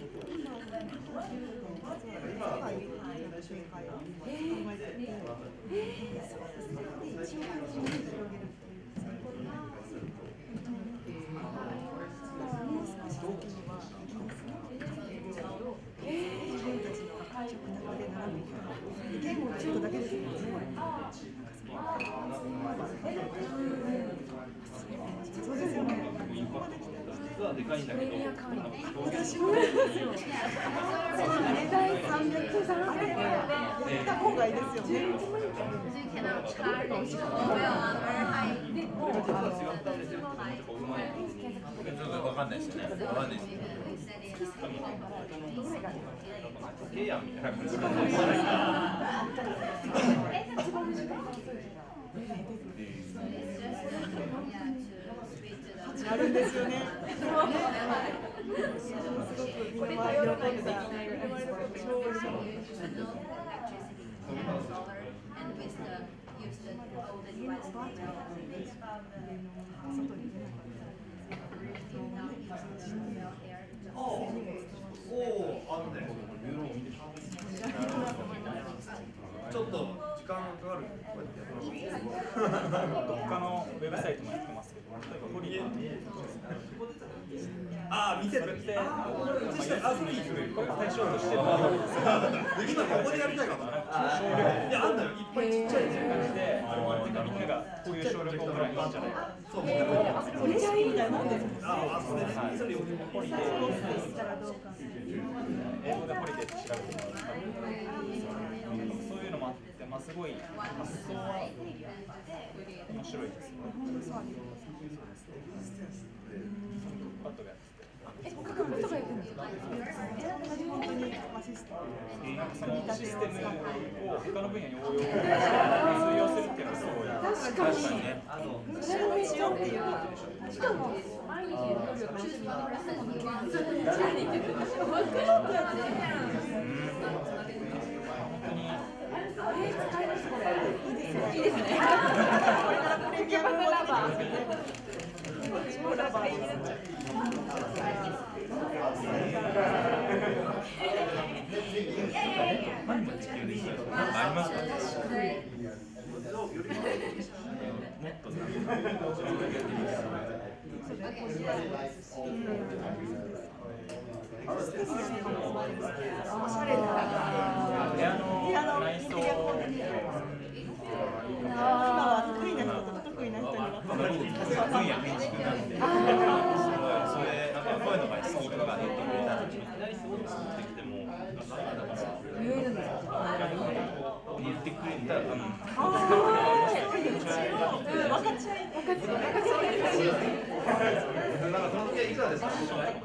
でかいんだけど、 私もですよ。値段三百三百円でやった方がいいですよね。 わかんないですよね。わかんないです。ケイヤンみたいな感じ。 あるんですよね。すごくみんな喜んでた。 おお、あのね。ちょっと時間がかかる。 他のウェブサイトもやってますけど、例えばホリエああ、見せる。 それって、 あ、それいいですね。 対象としてるの今ここでやりたいかな。いや、あんだよ。いっぱいちっちゃいね。 で、あのみんながこういう省略をぐらいいいんじゃないか。 そう。 これじゃいいみたいなもんです。 ああ、それね。それをホリデー、英語でホリデーって調べてもらう。そういうのもあって、まあすごい発想は面白いですよね。パッドがやってて。 え、他のことがやってるんですか？本当にアシスタント。 なんかそのシステムを他の分野に応用通用するっていうのはすごい。 確かにね。それをしようっていう。しかも毎日の料理を楽しみながら。いいですね。これからプレミアムラバー。超ラバー。 何も地球でいいよ。なんかありますか？もっとさ、 おしゃれな部屋の内装。 今は得意な人と不得意な人には分野建築なんで、それなんかこういうのが好きとか言ってくれたら、いきなりすごい作ってきても、言えるんですか？言ってくれたら、うん。 分かっちゃい、分かっちゃい、分かっちゃい。 なんかその時はいくらですか？ 確かに。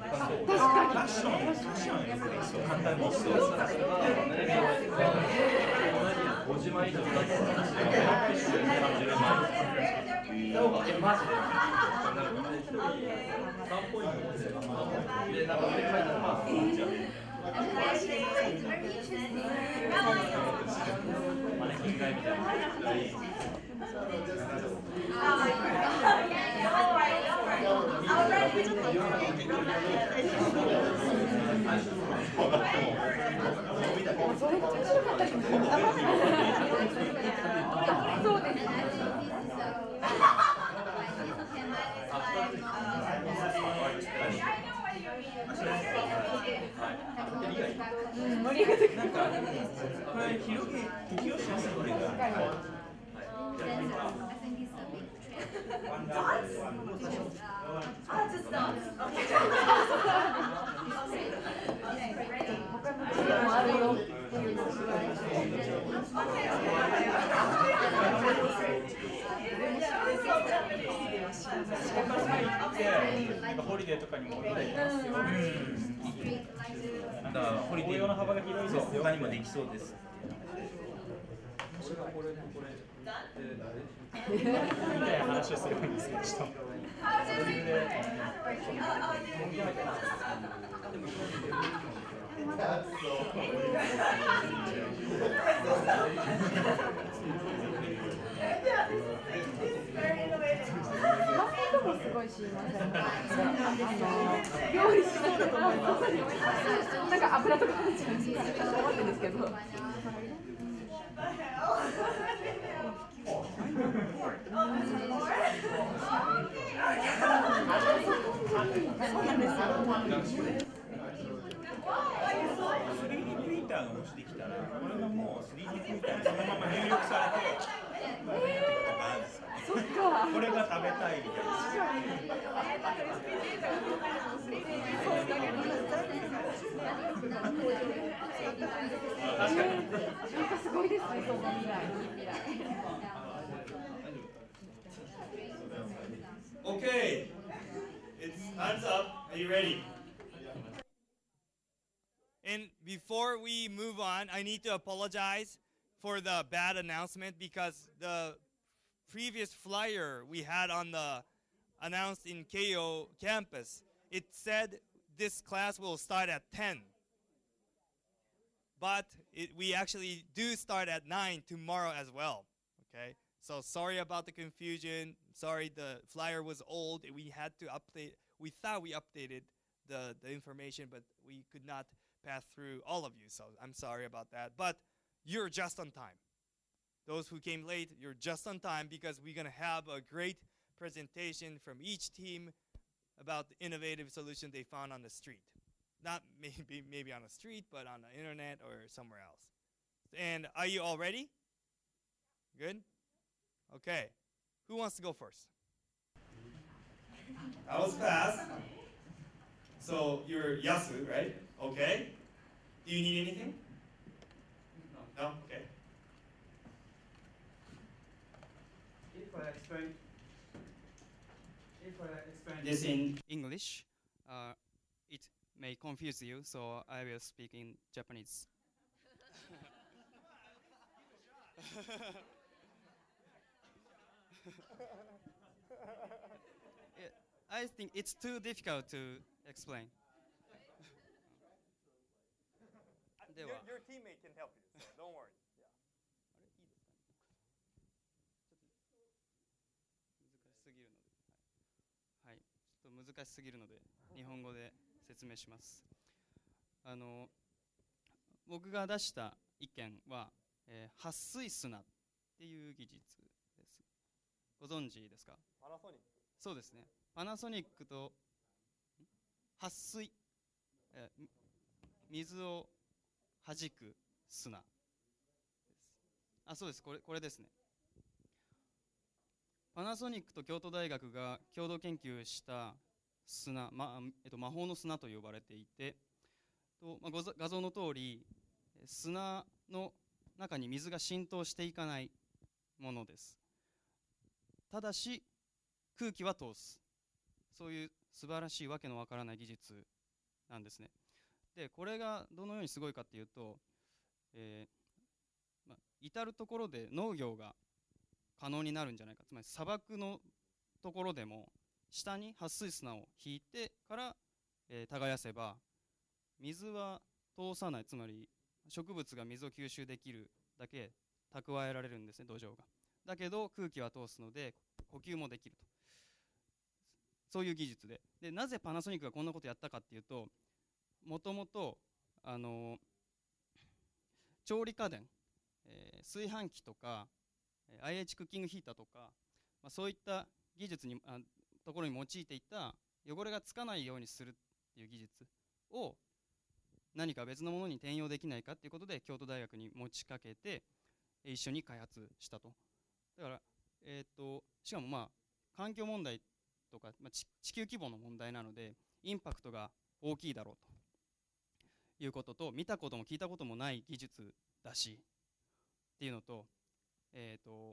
簡単にしそう。ごじまん以上だったら、マジで。さんポイントで、なんか書いてあるのは、マネキン買いみたいな。 そうですね。盛り上げてくる。 なんか、これ広げ、適用しやすいこれが。 ホリデーとかにも置いてますよ。 だからホリデー応用の幅が広いですよ。 他にもできそうです。 みたいな話をすればいいんですけど、ちょっと。 マスクもすごい。 ごいすいません。そうなんですよ。料理しそうだと思います。なんか油とか入っちゃうんですか。思ってるんですけど。そうなんですよ。 スリーディー プリンターがもしできたら、これがもう スリーディー プリンターにそのまま入力されて、 そっか。 これが食べたいみたいな。 確かに。なんかすごいですね、そんな未来。 Okay, it's time's up. Are you ready? And before we move on, I need to apologize for the bad announcement because the previous flyer we had on the announced in K O campus, it said this class will start at ten. But it, we actually do start at nine tomorrow as well. Okay? So sorry about the confusion. Sorry the flyer was old. We had to update. We thought we updated the, the information, but we could not pass through all of you. So I'm sorry about that. But you're just on time. Those who came late, you're just on time because we're going to have a great presentation from each team about the innovative solution they found on the street. Not maybe maybe on the street, but on the internet or somewhere else. And are you all ready? Good? Okay. Who wants to go first? That was fast. So you're Yasu, right? Okay. Do you need anything? No? No? Okay. If I explain, if I explain this in English, uh, it may confuse you, so I will speak in Japanese. I think it's too difficult to explain. Your, your teammate can help you, so don't worry. Yeah. はい、ちょっと難しすぎるので、日本語で説明します。あの僕が出した意見は、えー、撥水砂っていう技術です。ご存知ですか？ パナソニック。 そうですね。パナソニックと撥水、えー、水を弾く砂です。あ、そうです。これこれですね。パナソニックと京都大学が共同研究した砂、まえっと、魔法の砂と呼ばれていて、と、まあ、画像の通り砂の中に水が浸透していかないものです。ただし空気は通す、そういう素晴らしいわけのわからない技術なんですね。でこれがどのようにすごいかっていうと、えーまあ、至る所で農業が可能になるんじゃないか。つまり砂漠のところでも下に撥水砂を引いてから、えー、耕せば水は通さない。つまり植物が水を吸収できるだけ蓄えられるんですね、土壌が。だけど空気は通すので呼吸もできると。そういう技術で、でなぜパナソニックがこんなことやったかっていうと、もともとあの調理家電、えー、炊飯器とか アイエイチ クッキングヒーターとか、まあ、そういった技術にあところに用いていた汚れがつかないようにするっていう技術を何か別のものに転用できないかっていうことで京都大学に持ちかけて一緒に開発したと。だから、えー、としかもまあ環境問題とか、まあ、地, 地球規模の問題なのでインパクトが大きいだろうということと、見たことも聞いたこともない技術だしっていうのと、えーと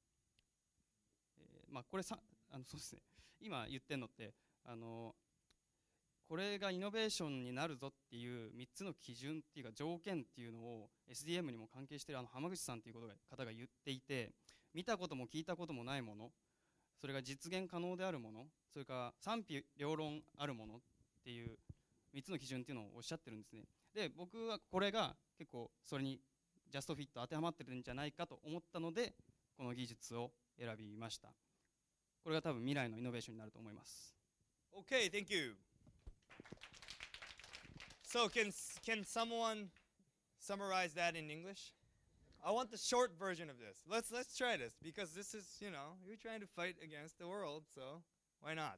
えーまあ、これさあのそうですね、今言ってるのってあのこれがイノベーションになるぞっていうみっつの基準っていうか条件っていうのを エスディーエム にも関係しているあの浜口さんっていうことが方が言っていて、見たことも聞いたこともないもの、それが実現可能であるもの、それから賛否両論あるものっていうみっつの基準っていうのをおっしゃってるんですね。で僕はこれが結構それにジャストフィット当てはまってるんじゃないかと思ったのでこの技術を選びました。 これが多分未来のイノベーションになると思います。 Okay, thank you. So can s- can someone summarize that in English? I want the short version of this. Let's let's try this because this is, you know, you're trying to fight against the world, so why not?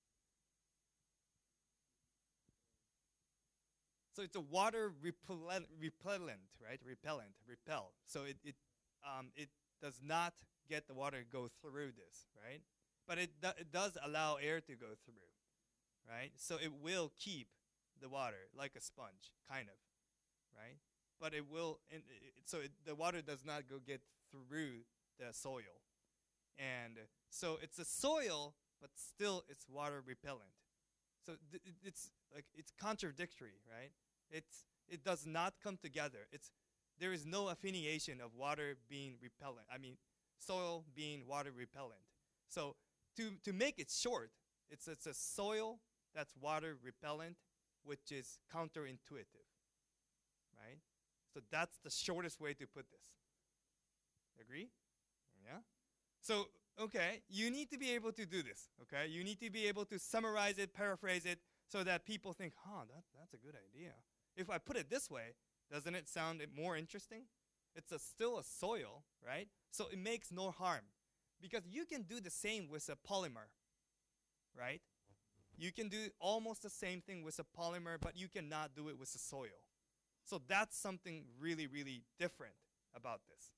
So it's a water repellent, repellent, right? Repellent, repel. So it it um, it does not get the water to go through this, right? But it do, it does allow air to go through, right? So it will keep the water like a sponge, kind of, right? But it will, and it, so it, the water does not go get through the soil, and so it's a soil, but still it's water repellent. So th- it- it's like it's contradictory, right? It's it does not come together. It's there is no affiliation of water being repellent. I mean, soil being water repellent. So to to make it short, it's it's a soil that's water repellent, which is counterintuitive, right? So that's the shortest way to put this. Agree? Yeah? So, okay, you need to be able to do this, okay? You need to be able to summarize it, paraphrase it, so that people think, huh, that, that's a good idea. If I put it this way, doesn't it sound more interesting? It's a, still a soil, right? So it makes no harm. Because you can do the same with a polymer, right? You can do almost the same thing with a polymer, but you cannot do it with the soil. So that's something really, really different about this.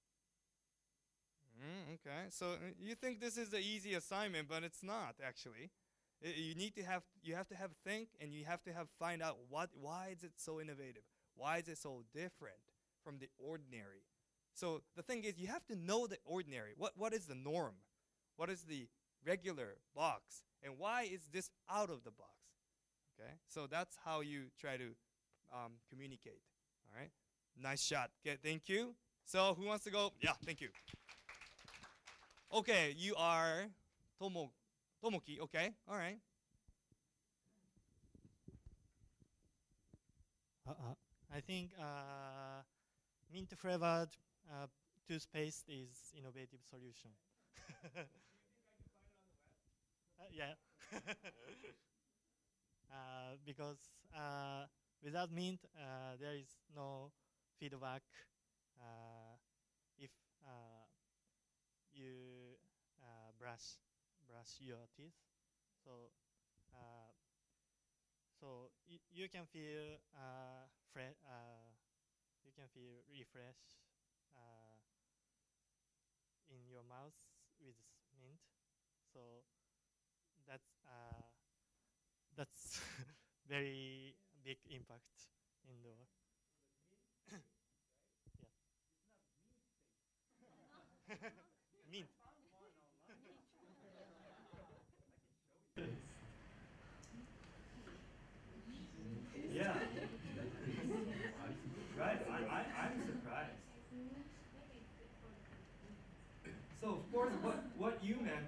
Mm, okay, so uh, you think this is the easy assignment, but it's not actually. I- you need to have you have to have think, and you have to have find out what why is it so innovative? Why is it so different from the ordinary? So the thing is, you have to know the ordinary. What what is the norm? What is the regular box? And why is this out of the box? Okay, so that's how you try to um, communicate. All right, nice shot. Okay, thank you. So who wants to go? Yeah, thank you. Okay, you are Tomo Tomoki. Okay, all right. Uh, uh, I think uh, mint flavored uh, toothpaste is innovative solution. Uh, yeah. uh, because uh, without mint, uh, there is no feedback. Uh, if uh, you uh, brush brush your teeth, so uh, so y- you can feel uh, fre- uh, you can feel refresh uh, in your mouth with mint. So that's uh, that's very big impact in the world. Yeah. Mint. Yeah. Right. I, I I'm surprised. So of course, what what you meant.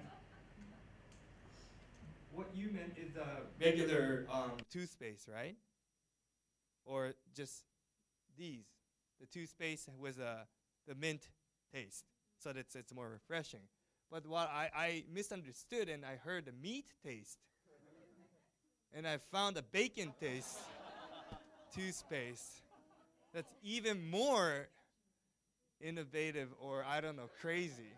What you meant is the regular um, toothpaste, right? Or just these, the toothpaste with a the mint taste, so that it's, it's more refreshing. But what I, I misunderstood and I heard the meat taste, and I found a bacon taste toothpaste that's even more innovative, or I don't know, crazy.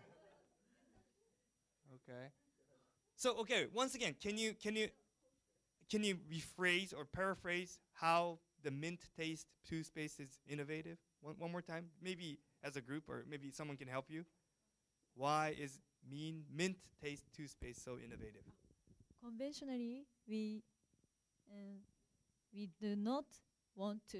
Okay. So okay, once again, can you can you can you rephrase or paraphrase how the mint taste toothpaste is innovative? One, one more time, maybe as a group, or maybe someone can help you. Why is mean mint taste toothpaste so innovative? Conventionally, we uh, we do not want to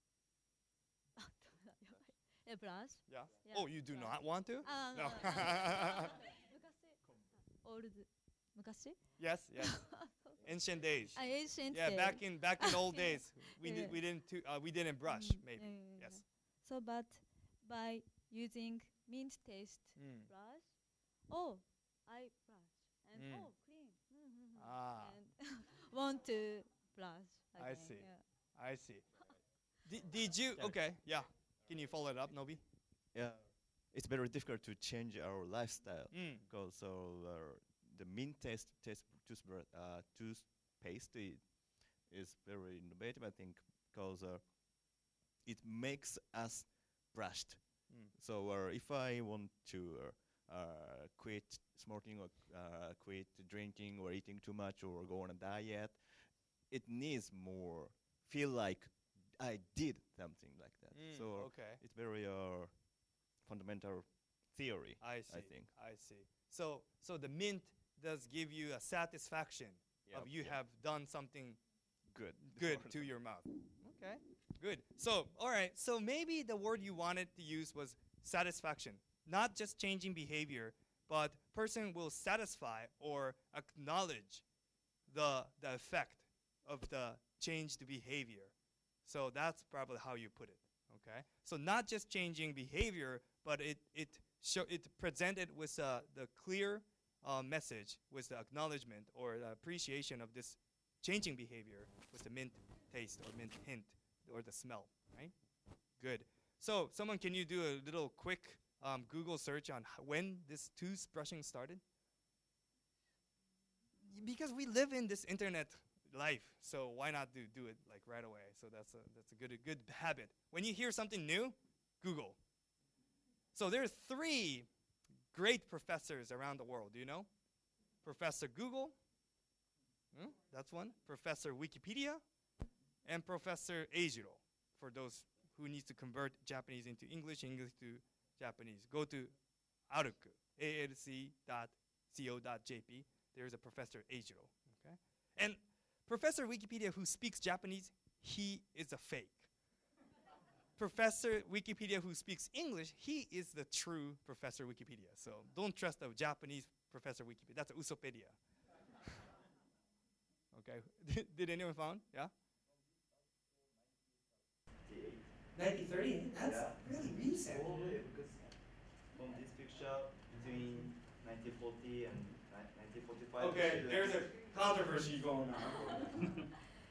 yeah, brush. Yeah. Yeah, Oh, you do brush. not want to? Ah, No. no, no, no. 昔 old 昔 Yes, yes. Ancient days. Ah, ancient Yeah, day. back in back in old Yeah. days, we Yeah. did we didn't to, uh, we didn't brush Mm, maybe. yeah, yeah, Yes. yeah. So, but by using mint taste Mm. brush, oh, I brush and Mm. oh, clean. Mm-hmm. Ah, And want to brush. I Again. see. Yeah. I see. Did, did you? Okay, yeah. Can you follow it up, Nobi? Yeah, it's very difficult to change our lifestyle Mm. because of our the mint taste, taste toothbrush, uh, toothpaste i- is very innovative, I think, because uh, it makes us brushed. Mm. So uh, if I want to uh, uh, quit smoking or uh, quit drinking or eating too much or go on a diet, it needs more feel like I did something like that. Mm, so okay. it's very uh, fundamental theory. I see. I think. I see. So so the mint does give you a satisfaction of Yep, you yep. have done something Good. good to your mouth. Okay. Good. So all right. So maybe the word you wanted to use was satisfaction, not just changing behavior, but person will satisfy or acknowledge the the effect of the changed behavior. So that's probably how you put it. Okay. So not just changing behavior, but it it show it presented with uh, the clear uh, message, with the acknowledgement or the appreciation of this changing behavior, with the mint taste or mint hint or the smell. Right. Good. So someone, can you do a little quick um, Google search on h- when this toothbrushing started? Because we live in this internet life, so why not do do it like right away? So that's a that's a good a good habit. When you hear something new, Google. So there are three great professors around the world. Do you know? Professor Google. Hmm? That's one. Professor Wikipedia, and Professor Eijiro. For those who need to convert Japanese into English, English to Japanese, go to Aruku, A L C dot co dot J P. There's a Professor Eijiro. Okay, and Professor Wikipedia, who speaks Japanese, he is a fake. Professor Wikipedia, who speaks English, he is the true Professor Wikipedia. So don't trust the Japanese Professor Wikipedia. That's a Usopedia. Okay. Did, did anyone found? Yeah. nineteen thirty-eight. That's really recent. From this picture between nineteen forty and nineteen forty-five. Okay, there's a controversy going on.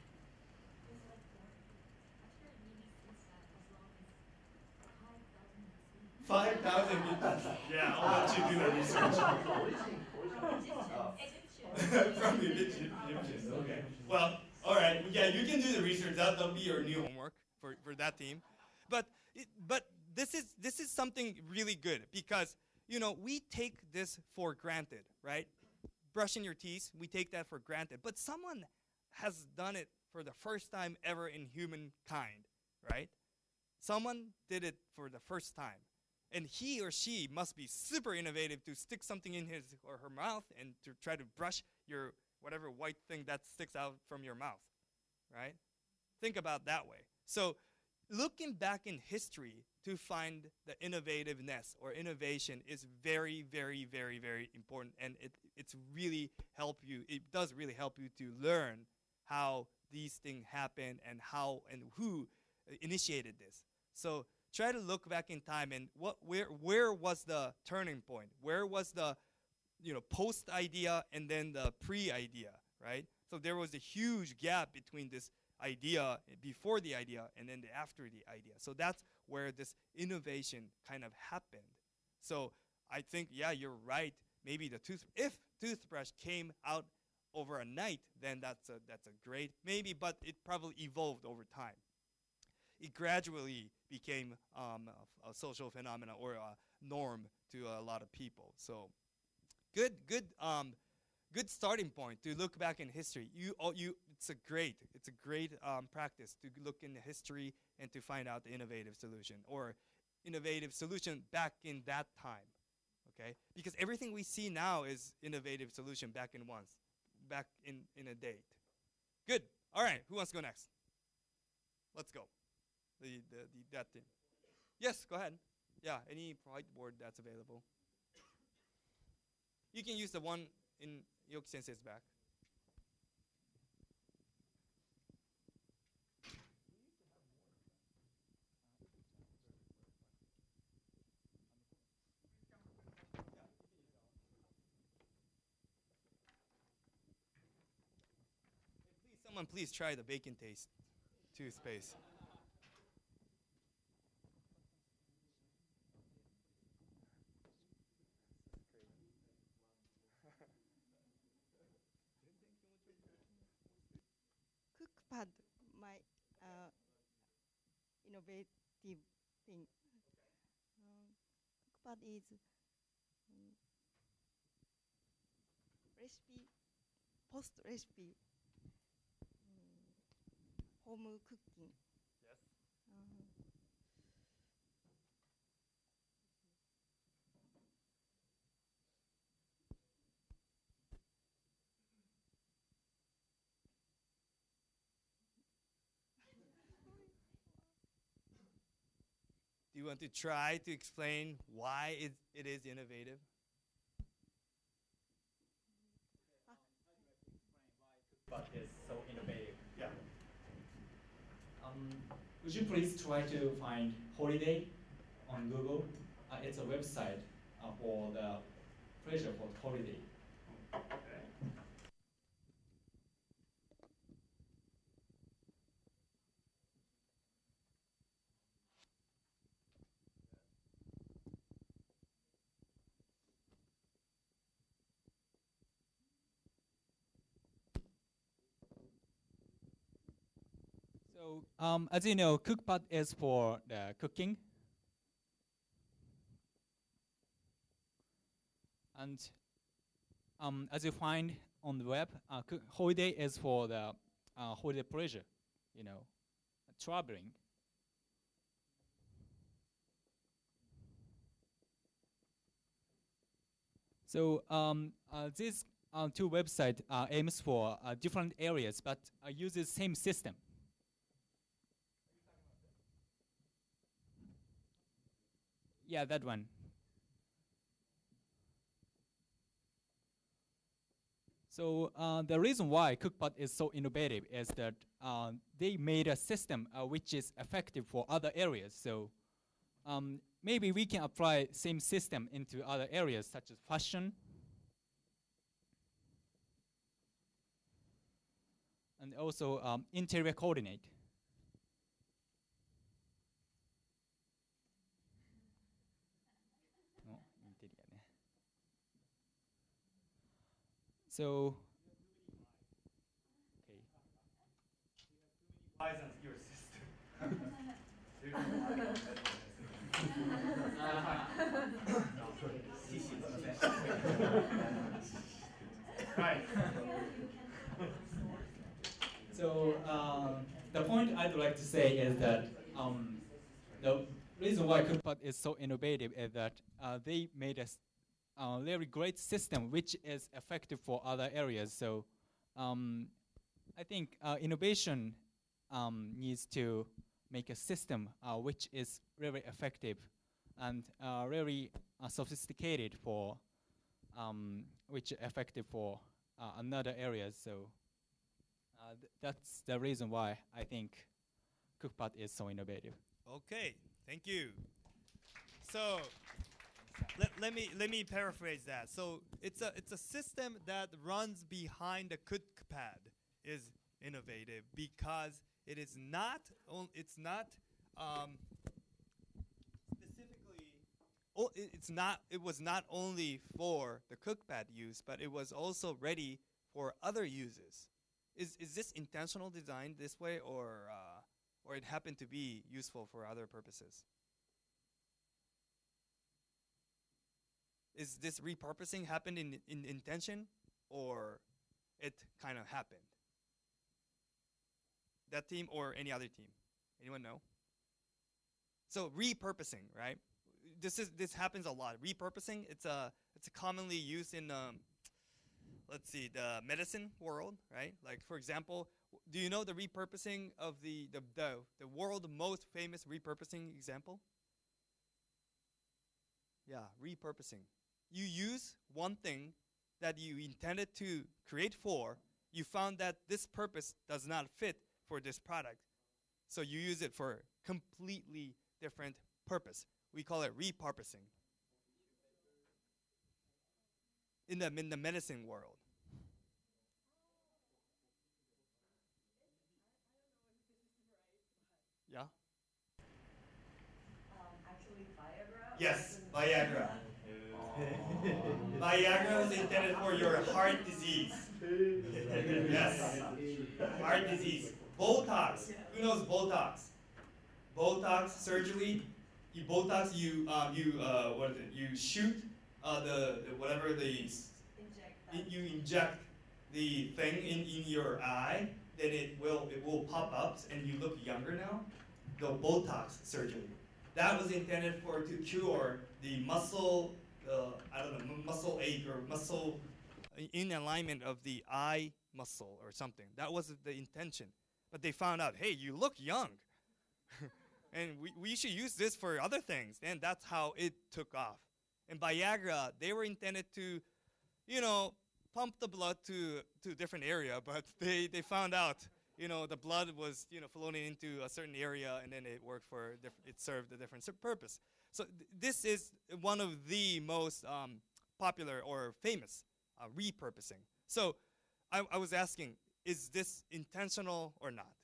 Five thousand. Yeah, I'll let you do the research. From the Egyptians. Egyptians. Okay. Well, all right. Yeah, you can do the research. That, that'll be your new homework for, for that team. But it, but this is this is something really good, because you know we take this for granted, right? Brushing your teeth, we take that for granted. But someone has done it for the first time ever in humankind, right? Someone did it for the first time. And he or she must be super innovative to stick something in his or her mouth and to try to brush your whatever white thing that sticks out from your mouth, right? Think about that way. So looking back in history to find the innovativeness or innovation is very, very, very, very important. And it it's really help you, it does really help you to learn how these things happen and how and who initiated this. So try to look back in time and what where where was the turning point? Where was the you know post idea and then the pre idea, right? So there was a huge gap between this idea before the idea and then the after the idea. So that's where this innovation kind of happened. So I think, yeah, you're right. Maybe the tooth if toothbrush came out over a night, then that's a that's a great maybe, but it probably evolved over time. It gradually became um, a, a social phenomenon or a norm to a lot of people. So good, good, um, good starting point to look back in history. You, oh, you, it's a great, it's a great um, practice to look in the history and to find out the innovative solution or innovative solution back in that time. Okay, because everything we see now is innovative solution back in once, back in in a date. Good. All right. Who wants to go next? Let's go. The, the, the that thing. Yes, go ahead. Yeah, any whiteboard that's available. You can use the one in Yoki Sensei's back. Please, someone please try the bacon taste toothpaste. innovative thing. Um, cookpad is um, recipe, post recipe, um, home cooking. Yes. Um, Do you want to try to explain why it, it is innovative? But it's so innovative. Yeah. Um, would you please try to find holiday on Google? Uh, it's a website uh, for the pleasure for holiday. So, um, as you know, CookPad is for the cooking. And um, as you find on the web, uh, holiday is for the uh, holiday pleasure, you know, traveling. So um, uh, these uh, two websites uh, aims for uh, different areas, but uh, uses same system. Yeah, that one. So uh, the reason why CookPad is so innovative is that uh, they made a system uh, which is effective for other areas. So um, maybe we can apply same system into other areas such as fashion, and also um, interior coordinate. No, interior. So, okay. Eyes on your system. Right. So um, the point I'd like to say is that um, the reason why CookPad is so innovative is that uh, they made a uh, very great system which is effective for other areas. So um, I think uh, innovation um, needs to make a system uh, which is very effective and uh, very uh, sophisticated for um, which are effective for uh, another areas. So uh, th that's the reason why I think CookPad is so innovative. Okay, thank you. So let, let me let me paraphrase that. So it's a it's a system that runs behind the CookPad is innovative because it is not on, it's not um, specifically oh, it, it's not it was not only for the CookPad use, but it was also ready for other uses. Is is this intentional design this way, or uh, or it happened to be useful for other purposes? Is this repurposing happened in, in intention, or it kind of happened? That team or any other team? Anyone know? So repurposing, right? This is this happens a lot. Repurposing, it's a it's a commonly used in um, let's see, the medicine world, right? Like for example, do you know the repurposing of the the the, the world most famous repurposing example? Yeah, repurposing. You use one thing that you intended to create for, you found that this purpose does not fit for this product. So you use it for completely different purpose. We call it repurposing. In the, in the medicine world. Yeah? Um, actually, Viagra. Yes, Viagra. Viagra was intended for your heart disease. Yes, heart disease. Botox. Who knows Botox? Botox surgery. You Botox, you um, you uh, what is it? You shoot uh, the, the whatever the Inject. you inject the thing in, in your eye, then it will it will pop up and you look younger now. The Botox surgery. That was intended for to cure the muscle, uh, I don't know, muscle ache or muscle in alignment of the eye muscle or something. That was the intention. But they found out, hey, you look young. And we, we should use this for other things. And that's how it took off. And Viagra, they were intended to, you know, pump the blood to, to a different area, but they, they found out, you know, the blood was, you know, flowing into a certain area, and then it worked for, diff it served a different purpose. So th this is one of the most um, popular or famous uh, repurposing. So I, I was asking, is this intentional or not?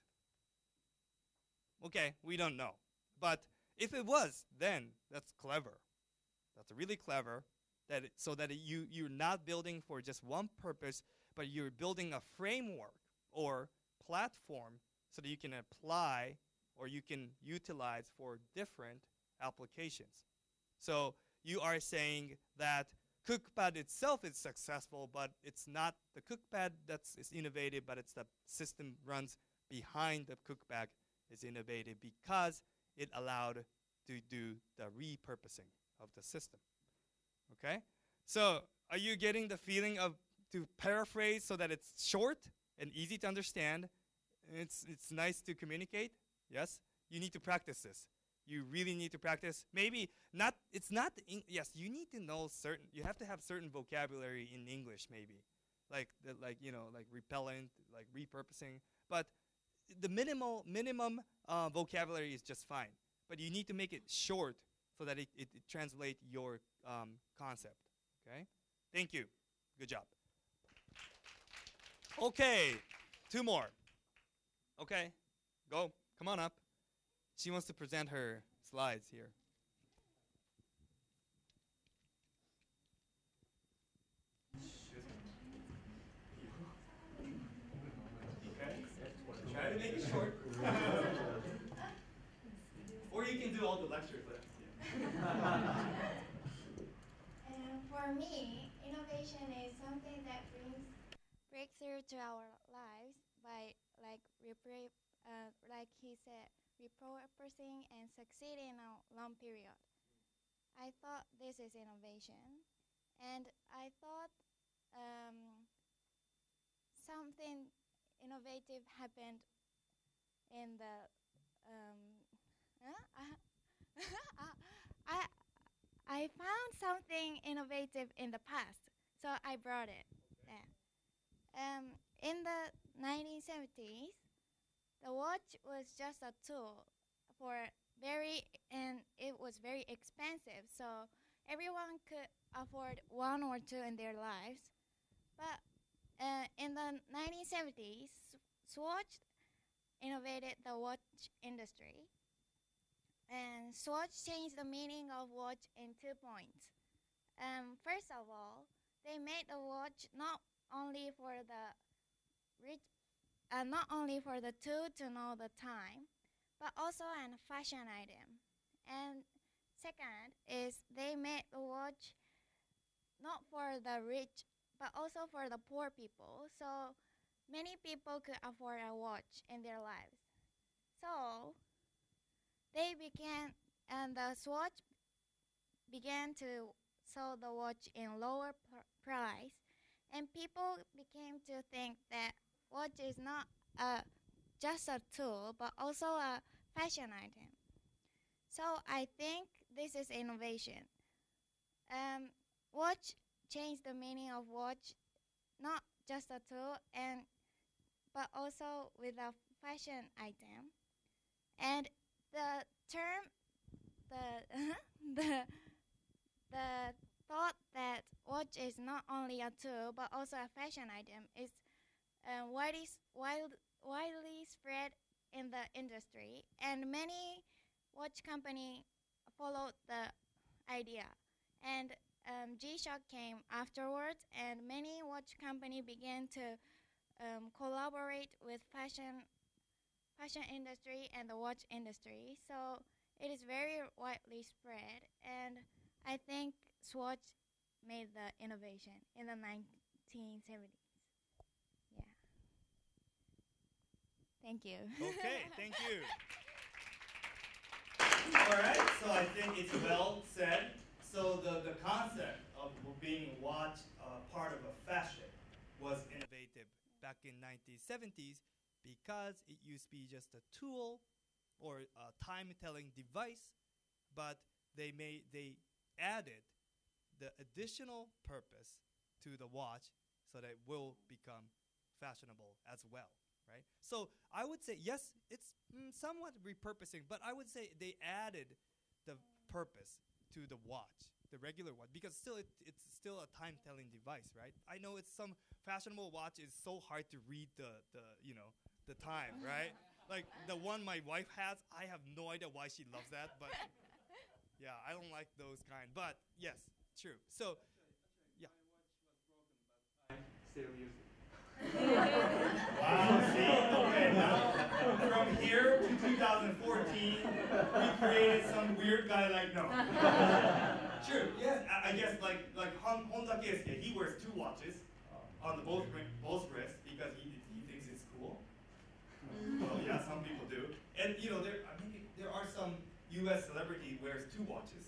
Okay, we don't know. But if it was, then that's clever. That's really clever. That it, so that it, you, you're not building for just one purpose, but you're building a framework or platform so that you can apply or you can utilize for different applications. So you are saying that CookPad itself is successful, but it's not the CookPad that's is innovative, but it's the system runs behind the CookPad is innovative because it allowed to do the repurposing of the system. Okay? So are you getting the feeling of, to paraphrase so that it's short and easy to understand, it's, it's nice to communicate? Yes? You need to practice this. You really need to practice. Maybe not, it's not, in, yes, you need to know certain, you have to have certain vocabulary in English maybe. Like, the, like you know, like repellent, like repurposing. But the minimal, minimum uh, vocabulary is just fine. But you need to make it short so that it, it, it translates your um, concept. Okay? Thank you. Good job. Okay, two more. Okay, go. Come on up. She wants to present her slides here. Okay. Try to make it short. Or you can do all the lecture clips. Yeah. And for me, innovation is something that brings breakthrough to our lives by, like, repre uh, like he said, repurposing and succeeding in a long period. I thought this is innovation, and I thought um, something innovative happened in the um, uh, I I found something innovative in the past, so I brought it. Yeah. Um, in the nineteen seventies, the watch was just a tool for very, and it was very expensive, so everyone could afford one or two in their lives. But uh, in the nineteen seventies, Swatch innovated the watch industry. And Swatch changed the meaning of watch in two points. Um, first of all, they made the watch not only for the rich, uh, not only for the tool to know the time, but also a fashion item. And second is they made the watch not for the rich, but also for the poor people. So many people could afford a watch in their lives. So they began, and the Swatch began to sell the watch in lower pr price, and people became to think that watch is not uh, just a tool, but also a fashion item. So I think this is innovation. Um, watch changed the meaning of watch, not just a tool, and but also with a fashion item. And the term, the the the thought that watch is not only a tool but also a fashion item is uh, widely wild, widely spread in the industry, and many watch company followed the idea. And um, G-Shock came afterwards, and many watch company began to um, collaborate with fashion fashion industry and the watch industry. So it is very widely spread, and I think Swatch made the innovation in the nineteen seventies. Yeah. Thank you. Okay, thank you. All right, so I think it's well said. So the, the concept of being watch uh, part of a fashion was innovative back in nineteen seventies because it used to be just a tool or a time-telling device, but they made they added the additional purpose to the watch so that it will become fashionable as well, right? So I would say, yes, it's mm, somewhat repurposing, but I would say they added the purpose to the watch, the regular watch, because still it, it's still a time-telling device, right? I know it's some fashionable watch is so hard to read the, the you know, the time, right? Like the one my wife has, I have no idea why she loves that, but yeah, I don't like those kind. But yes, true. So, yeah. Still use it. Wow, see? Okay, now from here to two thousand fourteen, we created some weird guy like, no. True, yes, I, I guess like like Hon- Honda Keisuke, he wears two watches on the both, both wrists because he, he thinks it's cool. Well, yeah, some people do. And you know, there, I mean, there are some U S celebrity who wears two watches.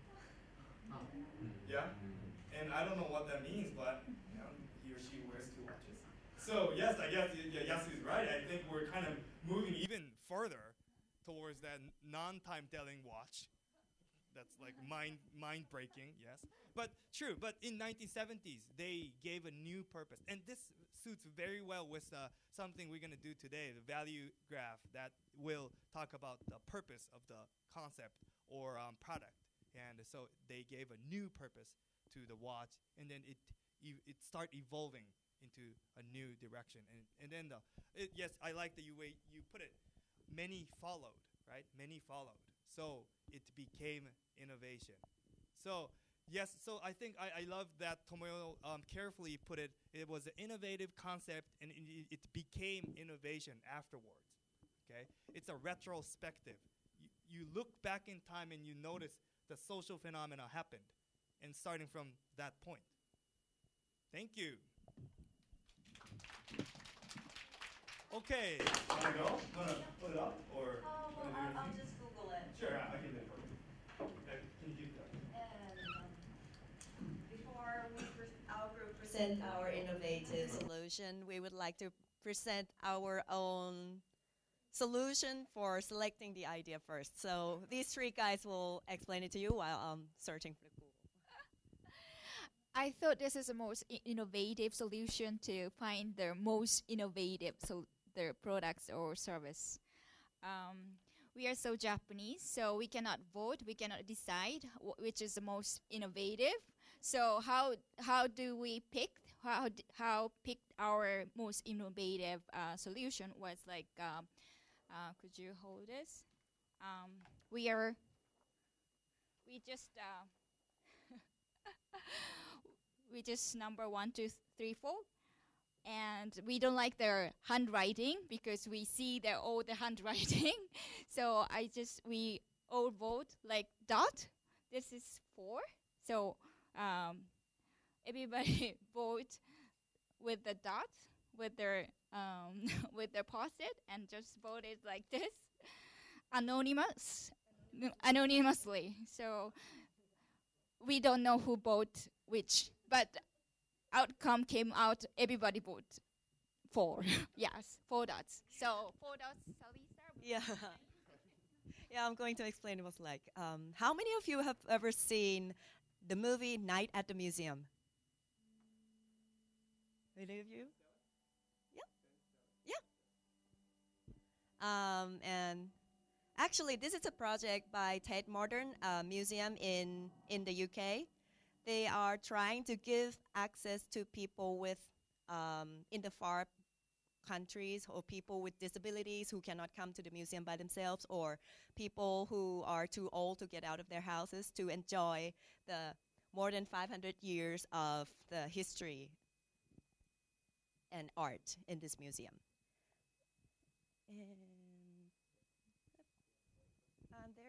Yeah? And I don't know what that means, but you know, he or she wears two watches. So yes, I guess yeah, Yasu's right. I think we're kind of moving even further towards that non-time-telling watch. That's like mind mind breaking, yes. But true, but in nineteen seventies, they gave a new purpose. And this suits very well with uh, something we're going to do today, the value graph that will talk about the purpose of the concept or um, product. And so they gave a new purpose to the watch, and then it e- it start evolving into a new direction. And, and then, the, it, yes, I like the way you put it. Many followed, right? Many followed. So it became innovation. So yes, so I think I, I love that Tomoyo um, carefully put it. It was an innovative concept, and it, it became innovation afterwards. Okay, it's a retrospective. You, you look back in time and you notice the social phenomena happened, and starting from that point. Thank you. Okay, wanna go? Wanna put it up or? Oh, well, wanna do I'll, I'll anything? just Google it. Sure, I I can do it for you. Okay, can you do that? And um, before we pres- our group present our innovative solution, we would like to present our own solution for selecting the idea first. So these three guys will explain it to you while I'm searching for the Google. I thought this is the most I- innovative solution to find the most innovative so their products or service. Um, we are so Japanese, so we cannot vote, we cannot decide wh- which is the most innovative. So how how do we pick how d- how pick our most innovative uh, solution was like um, uh, could you hold this? Um, we are we just uh, we just number one, two, three, four, and we don't like their handwriting because we see their all the handwriting. So I just we all vote like dot. This is four. So um, everybody vote with the dot with their um, with their post-it and just vote it like this, anonymous, n- anonymously. So we don't know who vote which, but outcome came out. Everybody vote four. Yes, four dots. So four dots. Shall we start? Yeah. Yeah, I'm going to explain what it's like. Um, how many of you have ever seen the movie Night at the Museum? Any of you? Yeah. Yeah. Um, and actually, this is a project by Tate Modern uh, Museum in, in the U K. They are trying to give access to people with um, in the far countries or people with disabilities who cannot come to the museum by themselves, or people who are too old to get out of their houses to enjoy the more than five hundred years of the history and art in this museum. And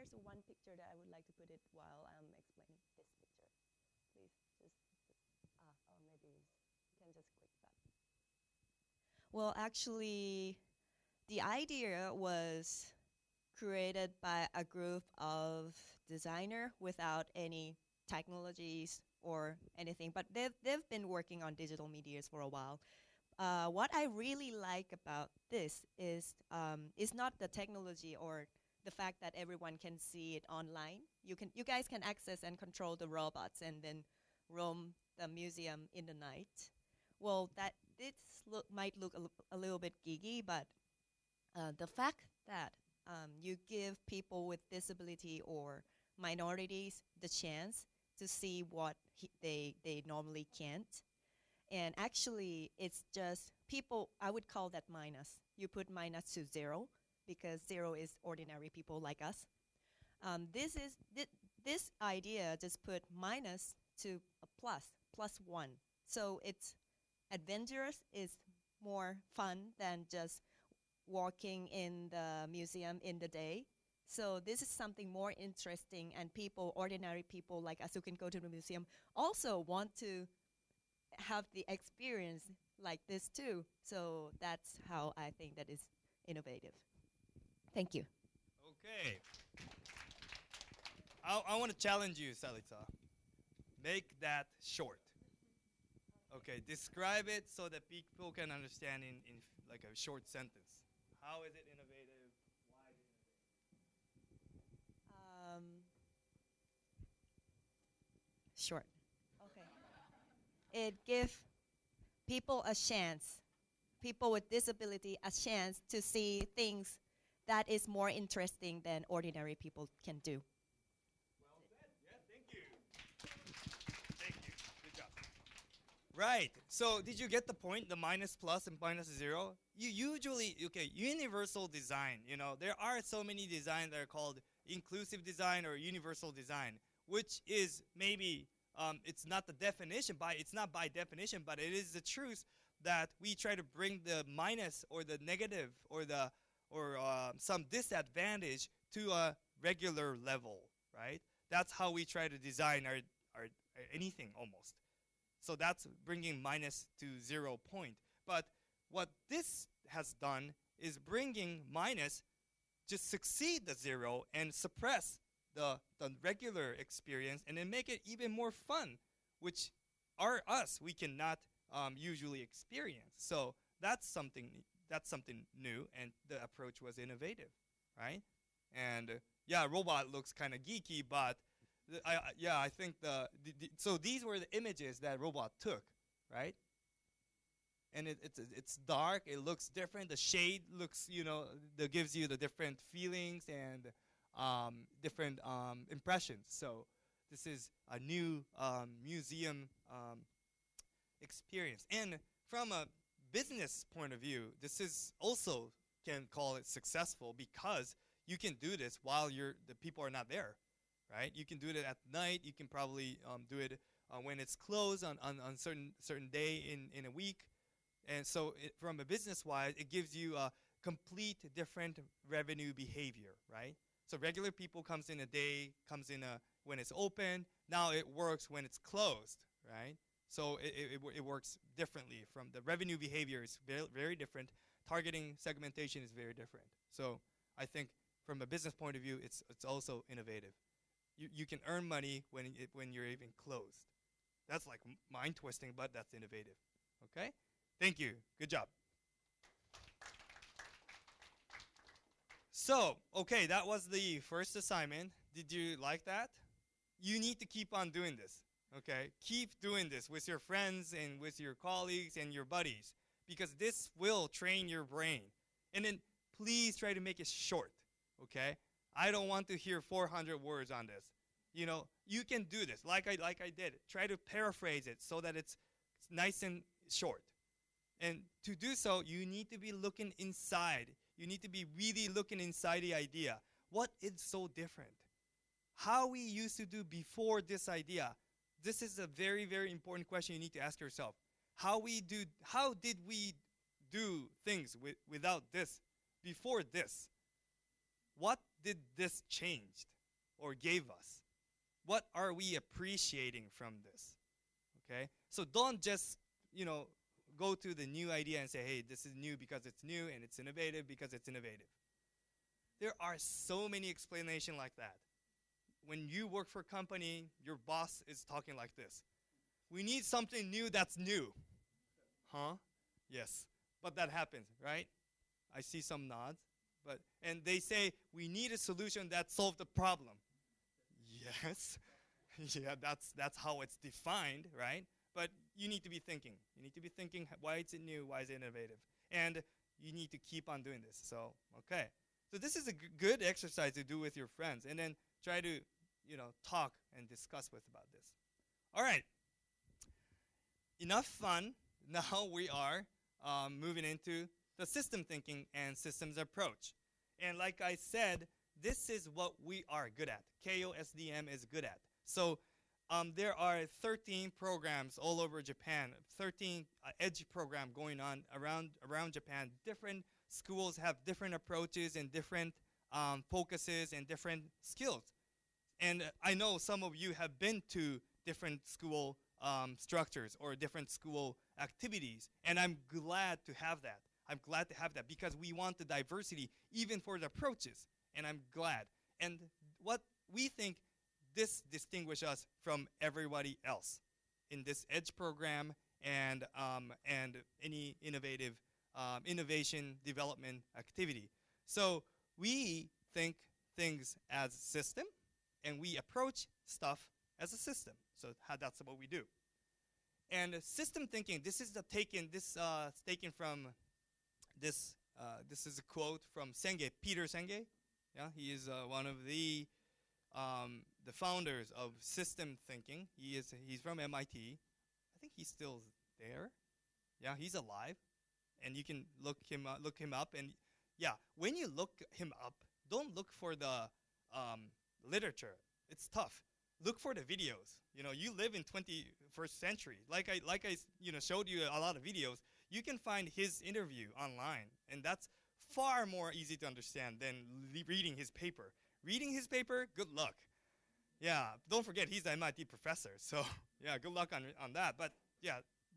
there's one picture that I would like to put it while I'm explaining this picture. Please, just, ah, oh, maybe you can just click that. Well, actually, the idea was created by a group of designers without any technologies or anything, but they've, they've been working on digital medias for a while. Uh, what I really like about this is um, is not the technology or the fact that everyone can see it online. You can, you guys can access and control the robots and then roam the museum in the night. Well, that this look might look a, l a little bit geeky, but uh, the fact that um, you give people with disability or minorities the chance to see what he, they they normally can't. And actually, it's just people, I would call that minus. You put minus to zero, because zero is ordinary people like us. Um, this is th this idea just put minus to a plus, plus one. So it's adventurous, is more fun than just walking in the museum in the day. So this is something more interesting, and people, ordinary people like us who can go to the museum, also want to have the experience like this too. So that's how I think that is innovative. Thank you. Okay. I, I want to challenge you, Salita. Make that short. Okay, describe it so that people can understand in, in f- like a short sentence. How is it innovative? Why is it innovative? Um, short. Okay. It gives people a chance, people with disability a chance to see things that is more interesting than ordinary people can do. Well said. Yeah, thank you. Thank you. Good job. Right. So did you get the point? The minus, plus, and minus zero? You usually, okay, universal design, you know, there are so many designs that are called inclusive design or universal design, which is maybe, um, it's not the definition, by it's not by definition, but it is the truth that we try to bring the minus or the negative or the or uh, some disadvantage to a regular level, right? That's how we try to design our, our, our anything almost. So that's bringing minus to zero point. But what this has done is bringing minus to succeed the zero and suppress the, the regular experience and then make it even more fun, which are us, we cannot um, usually experience. So that's something that's something new, and the approach was innovative, right? And uh, yeah, robot looks kind of geeky, but th I, I, yeah, I think the, the, the so these were the images that robot took, right? And it, it's it's dark. It looks different. The shade looks, you know, that gives you the different feelings and um, different um, impressions. So this is a new um, museum um, experience. And from a business point of view, this is also can call it successful because you can do this while you're the people are not there, right? You can do it at night. You can probably um, do it uh, when it's closed on on, on certain certain day in in a week. And so it, from a business-wise, it gives you a complete different revenue behavior, right? So regular people comes in a day, comes in a, when it's open. Now it works when it's closed, right? So it, it, it works differently. From the revenue behavior is very, very different. Targeting segmentation is very different. So I think from a business point of view, it's, it's also innovative. You, you can earn money when, it, when you're even closed. That's like mind twisting, but that's innovative, okay? Thank you. Good job. So, okay, that was the first assignment. Did you like that? You need to keep on doing this, okay? Keep doing this with your friends and with your colleagues and your buddies, because this will train your brain. And then please try to make it short, okay? I don't want to hear four hundred words on this. You know, you can do this like I, like I did. Try to paraphrase it so that it's nice and short. And to do so, you need to be looking inside. You need to be really looking inside the idea. What is so different? How we used to do before this idea? This is a very, very important question you need to ask yourself. How we do? How did we do things with, without this, before this? What did this change? or gave us? What are we appreciating from this? Okay? So don't just, you know, go to the new idea and say, hey, this is new because it's new, and it's innovative because it's innovative. There are so many explanations like that. When you work for a company, your boss is talking like this. We need something new that's new. Huh? Yes. But that happens, right? I see some nods. But and they say, we need a solution that solves the problem. Yes. Yeah, that's that's how it's defined, right? But you need to be thinking. You need to be thinking, why is it new? Why is it innovative? And you need to keep on doing this. So, okay. So this is a g good exercise to do with your friends. And then try to, you know, talk and discuss with about this. All right. Enough fun. Now we are um, moving into the system thinking and systems approach. And like I said, this is what we are good at. K O S D M is good at. So um, there are thirteen programs all over Japan, thirteen uh, EDGE program going on around, around Japan. Different schools have different approaches and different um, focuses and different skills. And I know some of you have been to different school um, structures or different school activities, and I'm glad to have that. I'm glad to have that because we want the diversity even for the approaches, and I'm glad. And what we think this distinguishes us from everybody else in this EDGE program and, um, and any innovative um, innovation development activity. So we think things as system, and we approach stuff as a system. So how, that's what we do. And uh, system thinking, this is the taken, this uh, taken from this, uh, this is a quote from Senge, Peter Senge. Yeah, he is uh, one of the, um, the founders of system thinking. He is, he's from M I T. I think he's still there. Yeah, he's alive. And you can look him, uh, look him up. And yeah, when you look him up, don't look for the um, literature. It's tough. Look for the videos. You know, you live in twenty-first century. Like I, like I, you know, showed you a lot of videos. You can find his interview online, and that's far more easy to understand than reading his paper. Reading his paper, good luck. Yeah, don't forget he's an M I T professor. So yeah, good luck on on that. But yeah,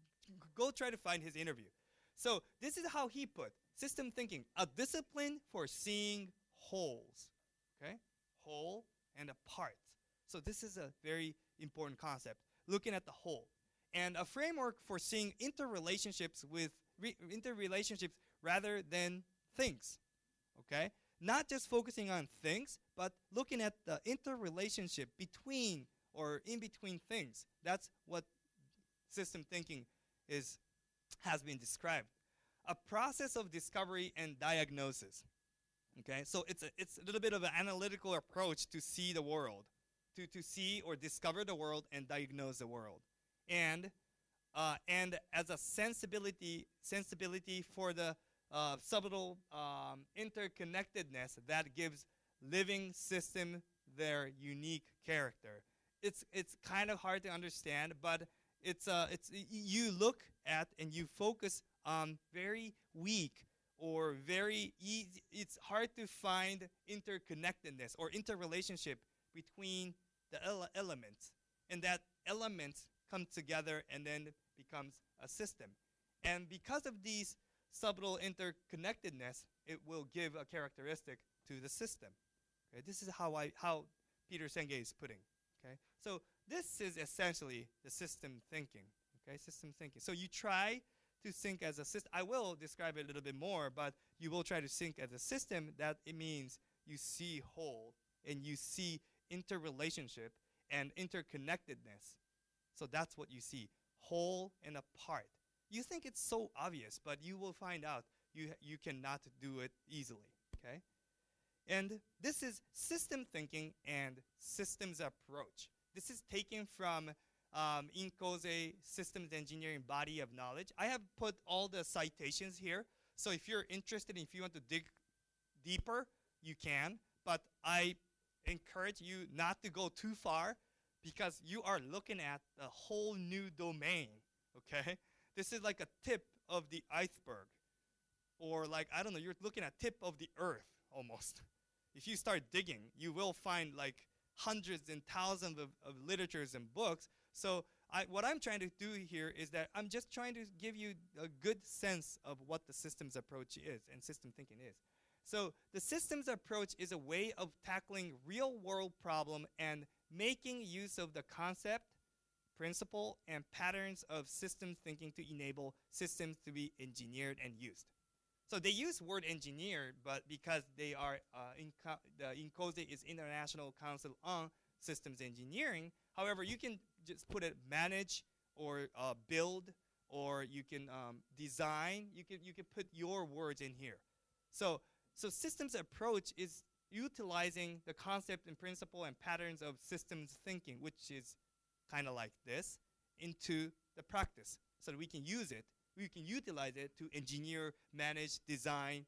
go try to find his interview. So this is how he put system thinking: a discipline for seeing wholes. Okay, whole and a part. So this is a very important concept, looking at the whole. And a framework for seeing interrelationships with re interrelationships rather than things, okay? Not just focusing on things, but looking at the interrelationship between or in between things. That's what system thinking is, has been described. A process of discovery and diagnosis, okay? So it's a, it's a little bit of an analytical approach to see the world. To, to see or discover the world and diagnose the world. And, uh, and as a sensibility, sensibility for the uh, subtle um, interconnectedness that gives living system their unique character. It's, it's kind of hard to understand, but it's, uh, it's, you look at and you focus on very weak or very easy, it's hard to find interconnectedness or interrelationship between the ele elements, and that elements come together and then becomes a system. And because of these subtle interconnectedness, it will give a characteristic to the system. Okay, this is how I how Peter Senge is putting. Okay, so this is essentially the system thinking. Okay, system thinking. So you try to think as a system. I will describe it a little bit more, but you will try to think as a system. That it means you see whole and you see interrelationship and interconnectedness. So that's what you see, whole and a part. You think it's so obvious, but you will find out you, you cannot do it easily, okay? And this is system thinking and systems approach. This is taken from um, Inkoze Systems Engineering Body of Knowledge. I have put all the citations here, so if you're interested, if you want to dig deeper, you can, but I encourage you not to go too far because you are looking at a whole new domain, okay? This is like a tip of the iceberg, or like, I don't know, you're looking at tip of the earth almost. If you start digging, you will find like hundreds and thousands of, of literatures and books. So I, what I'm trying to do here is that I'm just trying to give you a good sense of what the systems approach is and system thinking is. So the systems approach is a way of tackling real world problem and making use of the concept, principle, and patterns of systems thinking to enable systems to be engineered and used. So they use word engineer, but because they are, uh, inco the INCOSE is International Council on Systems Engineering. However, you can just put it manage or uh, build, or you can um, design. You can you can put your words in here. So so systems approach is utilizing the concept and principle and patterns of systems thinking, which is kind of like this, into the practice, so that we can use it. We can utilize it to engineer, manage, design,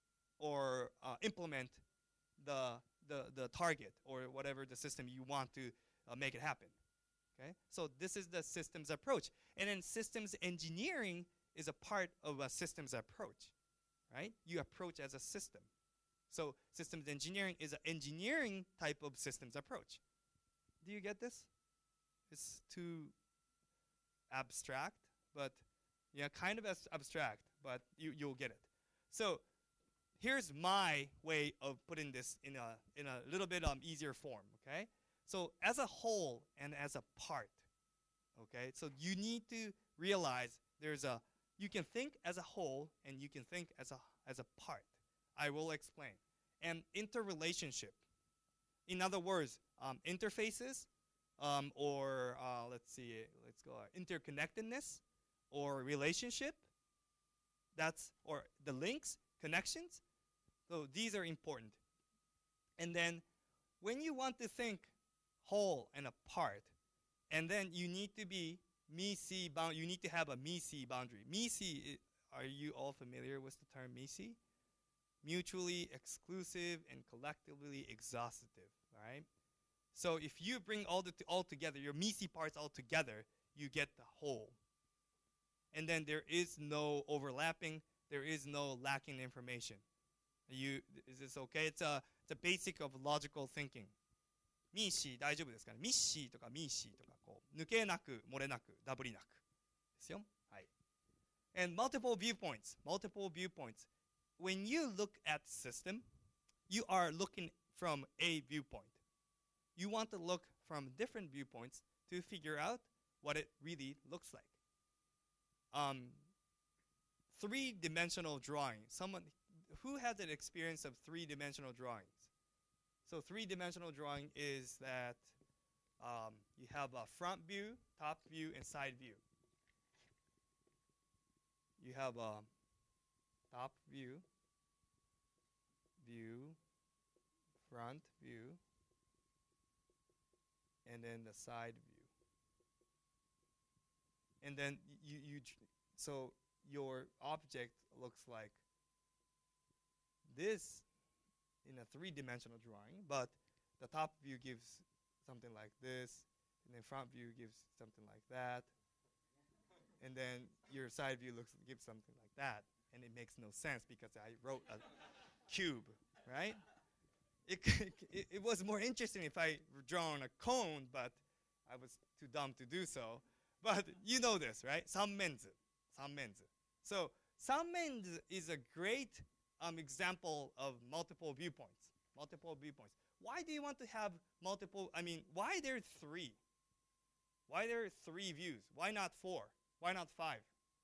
or uh, implement the, the, the target or whatever the system you want to uh, make it happen. Okay? So this is the systems approach. And then systems engineering is a part of a systems approach, right? You approach as a system. So systems engineering is an engineering type of systems approach. Do you get this? It's too abstract, but yeah, kind of as abstract, but you, you'll get it. So here's my way of putting this in a, in a little bit um, easier form, okay? So as a whole and as a part, okay? So you need to realize there's a, you can think as a whole and you can think as a, as a part. I will explain. And interrelationship. In other words, um, interfaces, um, or uh, let's see, let's go, uh, interconnectedness, or relationship, that's, or the links, connections. So these are important. And then when you want to think whole and a part, and then you need to be me-see bound, you need to have a me-see boundary. Me-see, are you all familiar with the term me-see? Mutually exclusive and collectively exhaustive, right? So if you bring all the all together, your me-see parts all together, you get the whole. And then there is no overlapping, there is no lacking information. You, is this okay? It's a, it's a basic of logical thinking. ミーシー大丈夫ですかね？ミッシーとかミーシーとかこう抜けなく漏れなくダブりなくですよ。はい。And multiple viewpoints, multiple viewpoints. When you look at system, you are looking from a viewpoint. You want to look from different viewpoints to figure out what it really looks like. Um, three-dimensional drawing. Someone who has an experience of three-dimensional drawings? So three-dimensional drawing is that um, you have a front view, top view, and side view. You have a top view, view, front view, and then the side view. And then you, you, so your object looks like this in a three-dimensional drawing, but the top view gives something like this, and then front view gives something like that, and then your side view looks gives something like that, and it makes no sense because I wrote a cube, right? It, it, it was more interesting if I drawn a cone, but I was too dumb to do so. But you know this, right? Sammenzu, sammenzu. So sammenzu is a great um, example of multiple viewpoints. Multiple viewpoints. Why do you want to have multiple? I mean, why there are three? Why there are three views? Why not four? Why not five?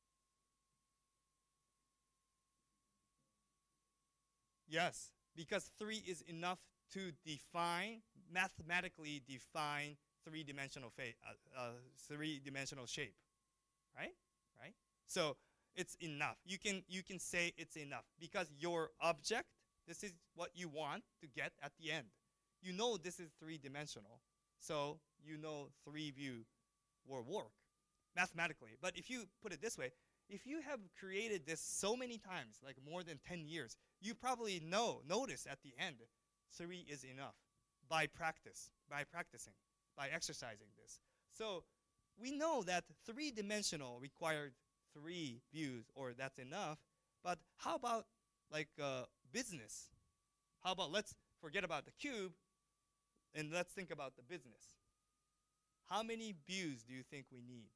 Yes, because three is enough to define, mathematically define three-dimensional uh, uh, three-dimensional shape, right? Right. So it's enough. You can you can say it's enough because your object, this is what you want to get at the end. You know this is three-dimensional, so you know three view will work mathematically. But if you put it this way, if you have created this so many times, like more than ten years, you probably know, notice at the end, three is enough by practice, by practicing, by exercising this. So we know that three-dimensional required three views, or that's enough. But how about like uh, business? How about let's forget about the cube. and let's think about the business. How many views do you think we need?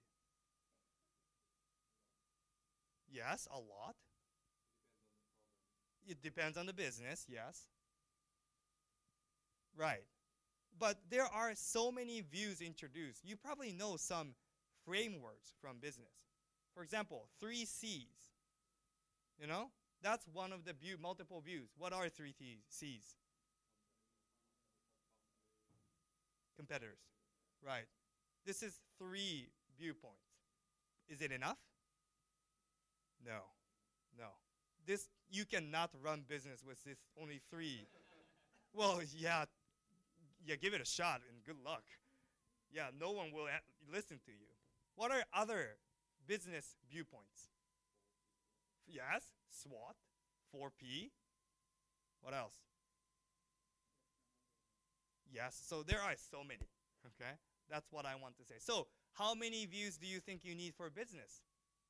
Yes, a lot. It depends on the business, yes. Right. But there are so many views introduced. You probably know some frameworks from business. For example, three C's. You know? That's one of the view, multiple views. What are three C's? Competitors. Right. This is three viewpoints. Is it enough? No. No. This, you cannot run business with this only three. Well, yeah, yeah, give it a shot and good luck. Yeah, no one will listen to you. What are other business viewpoints? Yes, SWOT, four P. What else? Yes, so there are so many, okay? That's what I want to say. So how many views do you think you need for business?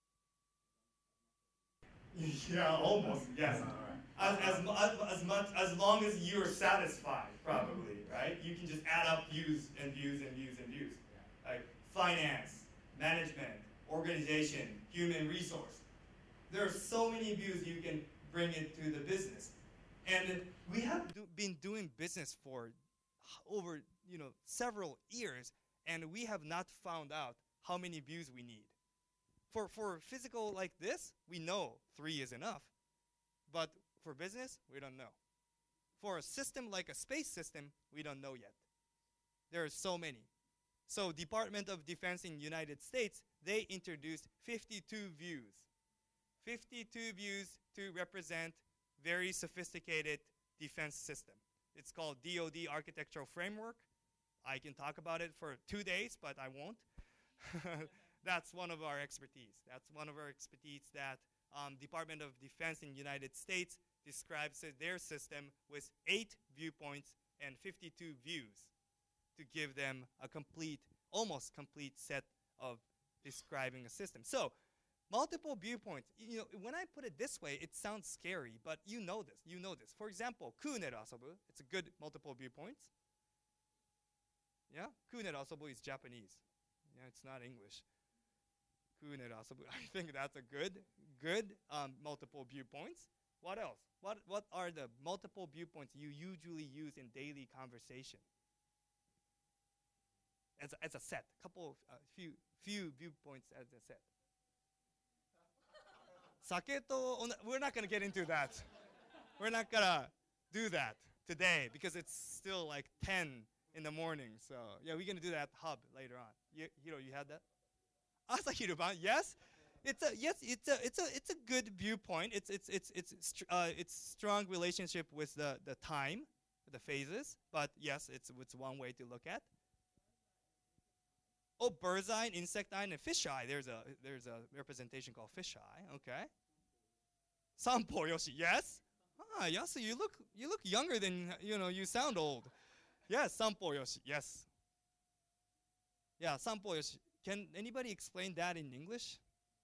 Yeah, almost, yes. As, as, as, as much, as long as you're satisfied, probably, right? You can just add up views and views and views and views. Like finance, management, organization, human resource. There are so many views you can bring into the business. And we have do, been doing business for over, you know, several years, and we have not found out how many views we need. For, for physical like this, we know three is enough. But for business, we don't know. For a system like a space system, we don't know yet. There are so many. So Department of Defense in the United States, they introduced fifty-two views. fifty-two views to represent very sophisticated defense system. It's called D O D Architectural Framework. I can talk about it for two days, but I won't. That's one of our expertise. That's one of our expertise that um, Department of Defense in the United States describes their system with eight viewpoints and fifty-two views to give them a complete, almost complete set of describing a system. So multiple viewpoints. You know, when I put it this way, it sounds scary, but you know this. You know this. For example, kuneru asobu. It's a good multiple viewpoints. Yeah, kuneru asobu is Japanese. Yeah, it's not English. Kuneru asobu. I think that's a good, good um, multiple viewpoints. What else? What what are the multiple viewpoints you usually use in daily conversation? As a, as a set, couple, uh, few few viewpoints as a set. Saketo, we're not going to get into that. We're not going to do that today because it's still like ten in the morning. So yeah, we're going to do that at Hub later on. You, Hiro, you had that? Asahiruban, yes. It's a yes. It's a it's a it's a good viewpoint. It's it's it's it's uh, it's strong relationship with the the time, the phases. But yes, it's it's one way to look at. Oh, bird's eye, insect eye, and fish eye. There's a there's a representation called fish eye. Okay. Sampo Yoshi, yes. Ah, Yasu, you look you look younger than you know. You sound old. Yes, Sampo Yoshi, yes. Yeah, Sampo Yoshi. Can anybody explain that in English?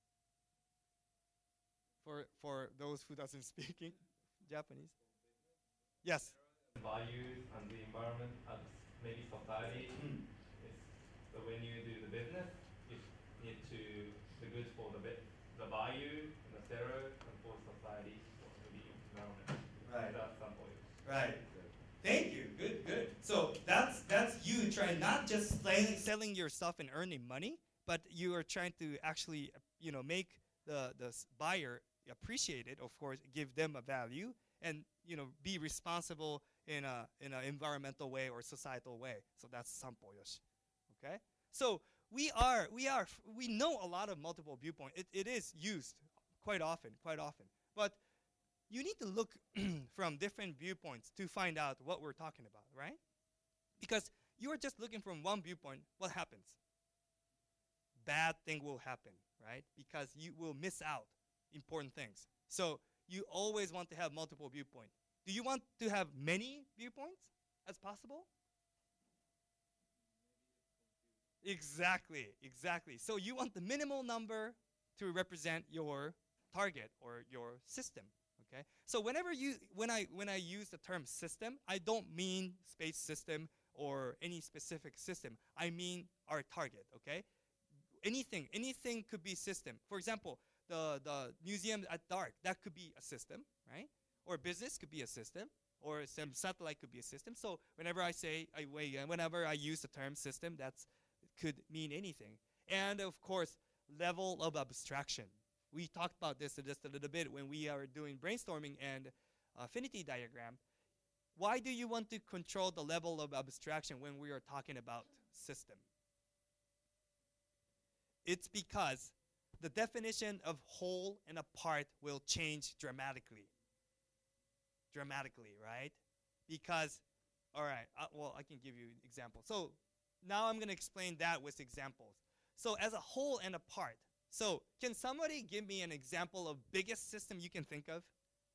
For for those who doesn't speak Japanese. Yes. Values and the environment and maybe society. Mm. So when you do the business, you need to the good for the bit, the value, and the zero, and for society, for the environment. Right. That's some point. Right. Thank you. Good. Good. So that's that's you trying not just selling, selling your stuff and earning money, but you are trying to actually you know make the the buyer appreciate it. Of course, give them a value, and you know be responsible in a in an environmental way or societal way. So that's sampo yoshi. Okay, so we are, we are, we know a lot of multiple viewpoints. It, it is used quite often, quite often. But you need to look from different viewpoints to find out what we're talking about, right? Because you are just looking from one viewpoint, what happens? Bad thing will happen, right? Because you will miss out important things. So you always want to have multiple viewpoints. Do you want to have many viewpoints as possible? Exactly, exactly. So you want the minimal number to represent your target or your system. Okay. So whenever you, when I when I use the term system, I don't mean space system or any specific system. I mean our target, okay? Anything, anything could be system. For example, the, the museum at dark, that could be a system, right? Or business could be a system, or some satellite could be a system. So whenever I say, I, whenever I use the term system, that could mean anything. And of course, level of abstraction. We talked about this just a little bit when we are doing brainstorming and affinity diagram. Why do you want to control the level of abstraction when we are talking about system? It's because the definition of whole and a part will change dramatically. Dramatically, right? Because, all right, uh, well, I can give you an example. So now I'm going to explain that with examples. So as a whole and a part. So can somebody give me an example of biggest system you can think of?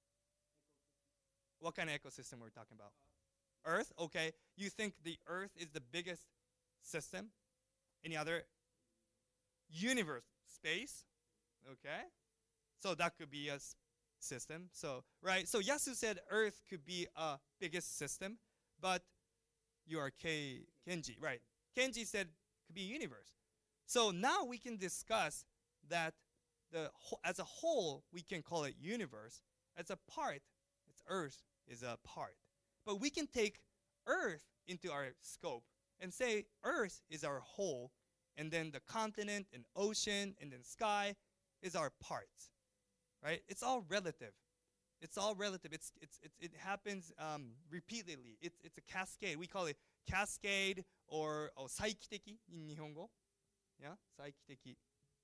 What kind of ecosystem we're talking about? Earth, okay. You think the Earth is the biggest system? Any other? Universe, space, okay. So that could be a s system. So, right, so Yasu said Earth could be a biggest system, but you are K Kenji, right. Kenji said could be universe. So now we can discuss that the as a whole, we can call it universe. As a part, it's Earth is a part. But we can take Earth into our scope and say Earth is our whole, and then the continent and ocean and then sky is our parts, right? It's all relative. It's all relative. It's, it's, it's, it happens um, repeatedly. It's, it's a cascade. We call it cascade or oh, 再帰的 in Nihongo. Yeah, 再帰的.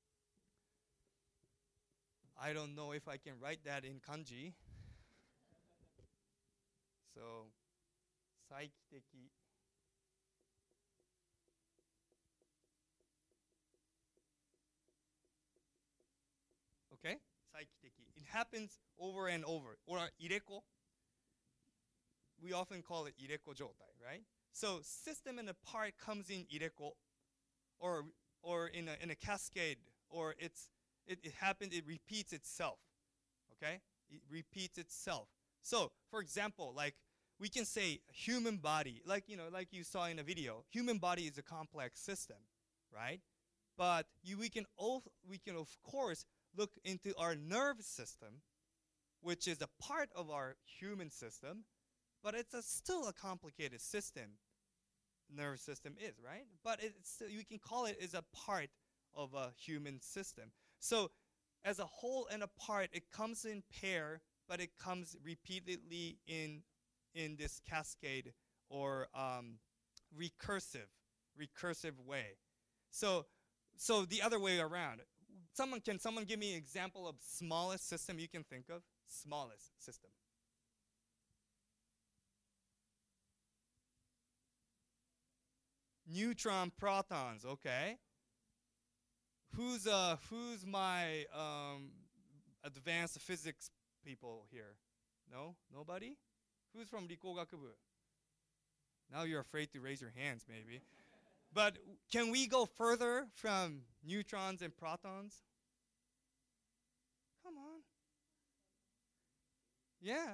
I don't know if I can write that in kanji. So, 再帰的. Okay? 再帰的. It happens over and over. Or 入れ子. We often call it 入れ子状態, right? So system and a part comes in 入れ子, or or in a in a cascade, or it's it, it happens, it repeats itself. Okay? It repeats itself. So, for example, like we can say human body, like you know, like you saw in a video, human body is a complex system, right? But you, we can al we can of course look into our nerve system, which is a part of our human system, but it's a, still a complicated system. Nerve system is, right? But it's still, you can call it is a part of a human system. So as a whole and a part, it comes in pair, but it comes repeatedly in in this cascade or um, recursive, recursive way. So so the other way around. Someone can someone give me an example of smallest system you can think of? Smallest system. Neutron, protons, okay. Who's uh who's my um advanced physics people here? No? Nobody? Who's from Rikogakubu? Now you're afraid to raise your hands maybe. But can we go further from neutrons and protons? Come on. Yeah.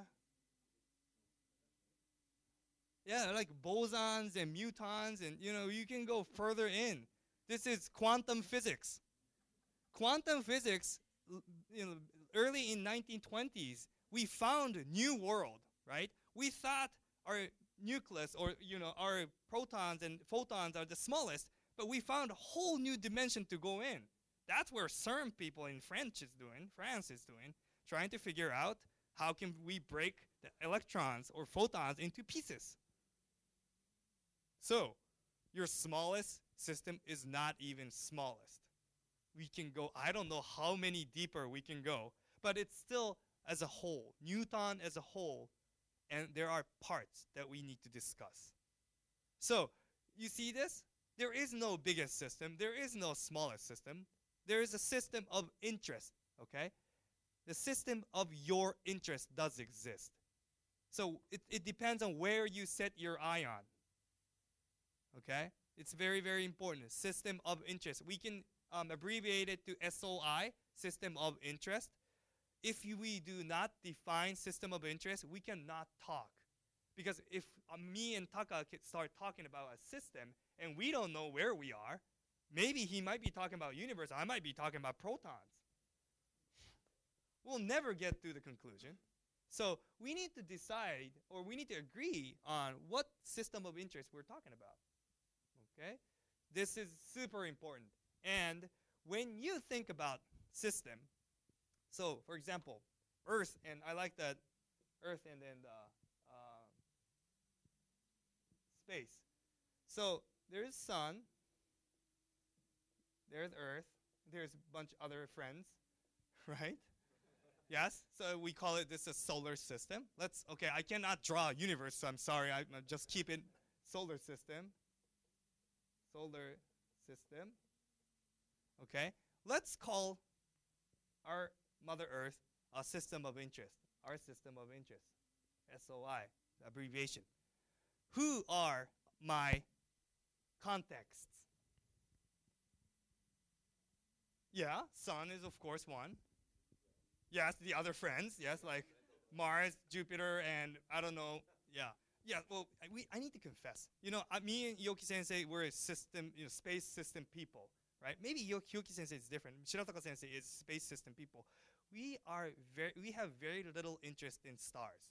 Yeah, like bosons and mutons, and you know, you can go further in. This is quantum physics. Quantum physics, you know, early in nineteen twenties, we found a new world, right? We thought our nucleus, or you know, our protons and photons are the smallest, but we found a whole new dimension to go in. That's where CERN people in French is doing, France is doing, trying to figure out how can we break the electrons or photons into pieces. So, your smallest system is not even smallest. We can go, I don't know how many deeper we can go, but it's still as a whole, Newton as a whole, and there are parts that we need to discuss. So, you see this? There is no biggest system. There is no smallest system. There is a system of interest, okay? The system of your interest does exist. So, it, it depends on where you set your eye on. Okay? It's very, very important. System of interest. We can um, abbreviate it to S O I, system of interest. If you, we do not define system of interest, we cannot talk. Because if uh, me and Taka could start talking about a system and we don't know where we are, maybe he might be talking about universe, I might be talking about protons. We'll never get to the conclusion. So we need to decide, or we need to agree on what system of interest we're talking about. Okay? This is super important. And when you think about system, so for example, Earth, and I like that Earth and then the uh, space. So there's sun, there's Earth, there's a bunch of other friends, right? Yes, so we call it this a solar system. Let's, okay, I cannot draw a universe, so I'm sorry, I I'll just keep it solar system. Solar system. Okay, let's call our Mother Earth a system of interest. Our system of interest, S O I, the abbreviation. Who are my contexts? Yeah, sun is of course one. Yes, the other friends, yes, like Mars, Jupiter, and I don't know, yeah. Yeah, well, I, we, I need to confess. You know, uh, me and Yoki Sensei, we're a system, you know, space system people, right? Maybe Yoki, Yoki Sensei is different. Shirataka Sensei is space system people. We are very, we have very little interest in stars.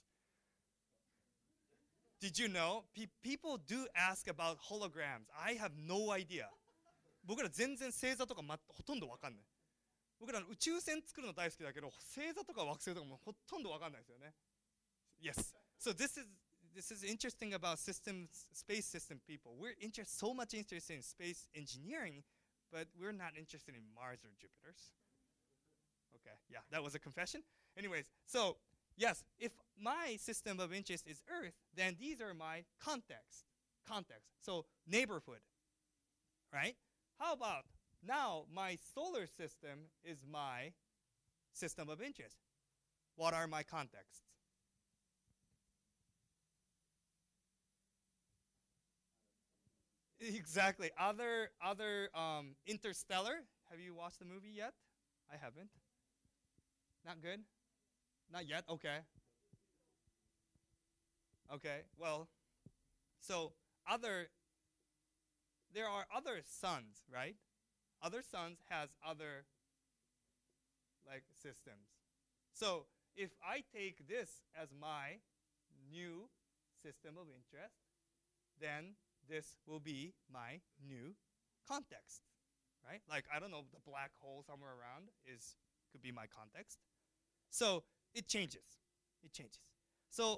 Did you know? Pe people do ask about holograms. I have no idea. 僕ら全然星座とか、ま、ほとんどわかんない。僕ら宇宙船作るの大好きだけど、星座とか惑星とかもほとんどわかんないですよね。Yes. So this is this is interesting about systems, space system people. We're interest, so much interested in space engineering, but we're not interested in Mars or Jupiter's. Okay, yeah, that was a confession. Anyways, so yes, if my system of interest is Earth, then these are my context. Context. So neighborhood, right? How about now my solar system is my system of interest. What are my contexts? Exactly. Other other um, Interstellar. Have you watched the movie yet? I haven't. Not good? Not yet? Okay. Okay. Well, so other there are other suns, right? Other suns has other like systems. So if I take this as my new system of interest, then this will be my new context, right? Like, I don't know, the black hole somewhere around is could be my context. So it changes. It changes. So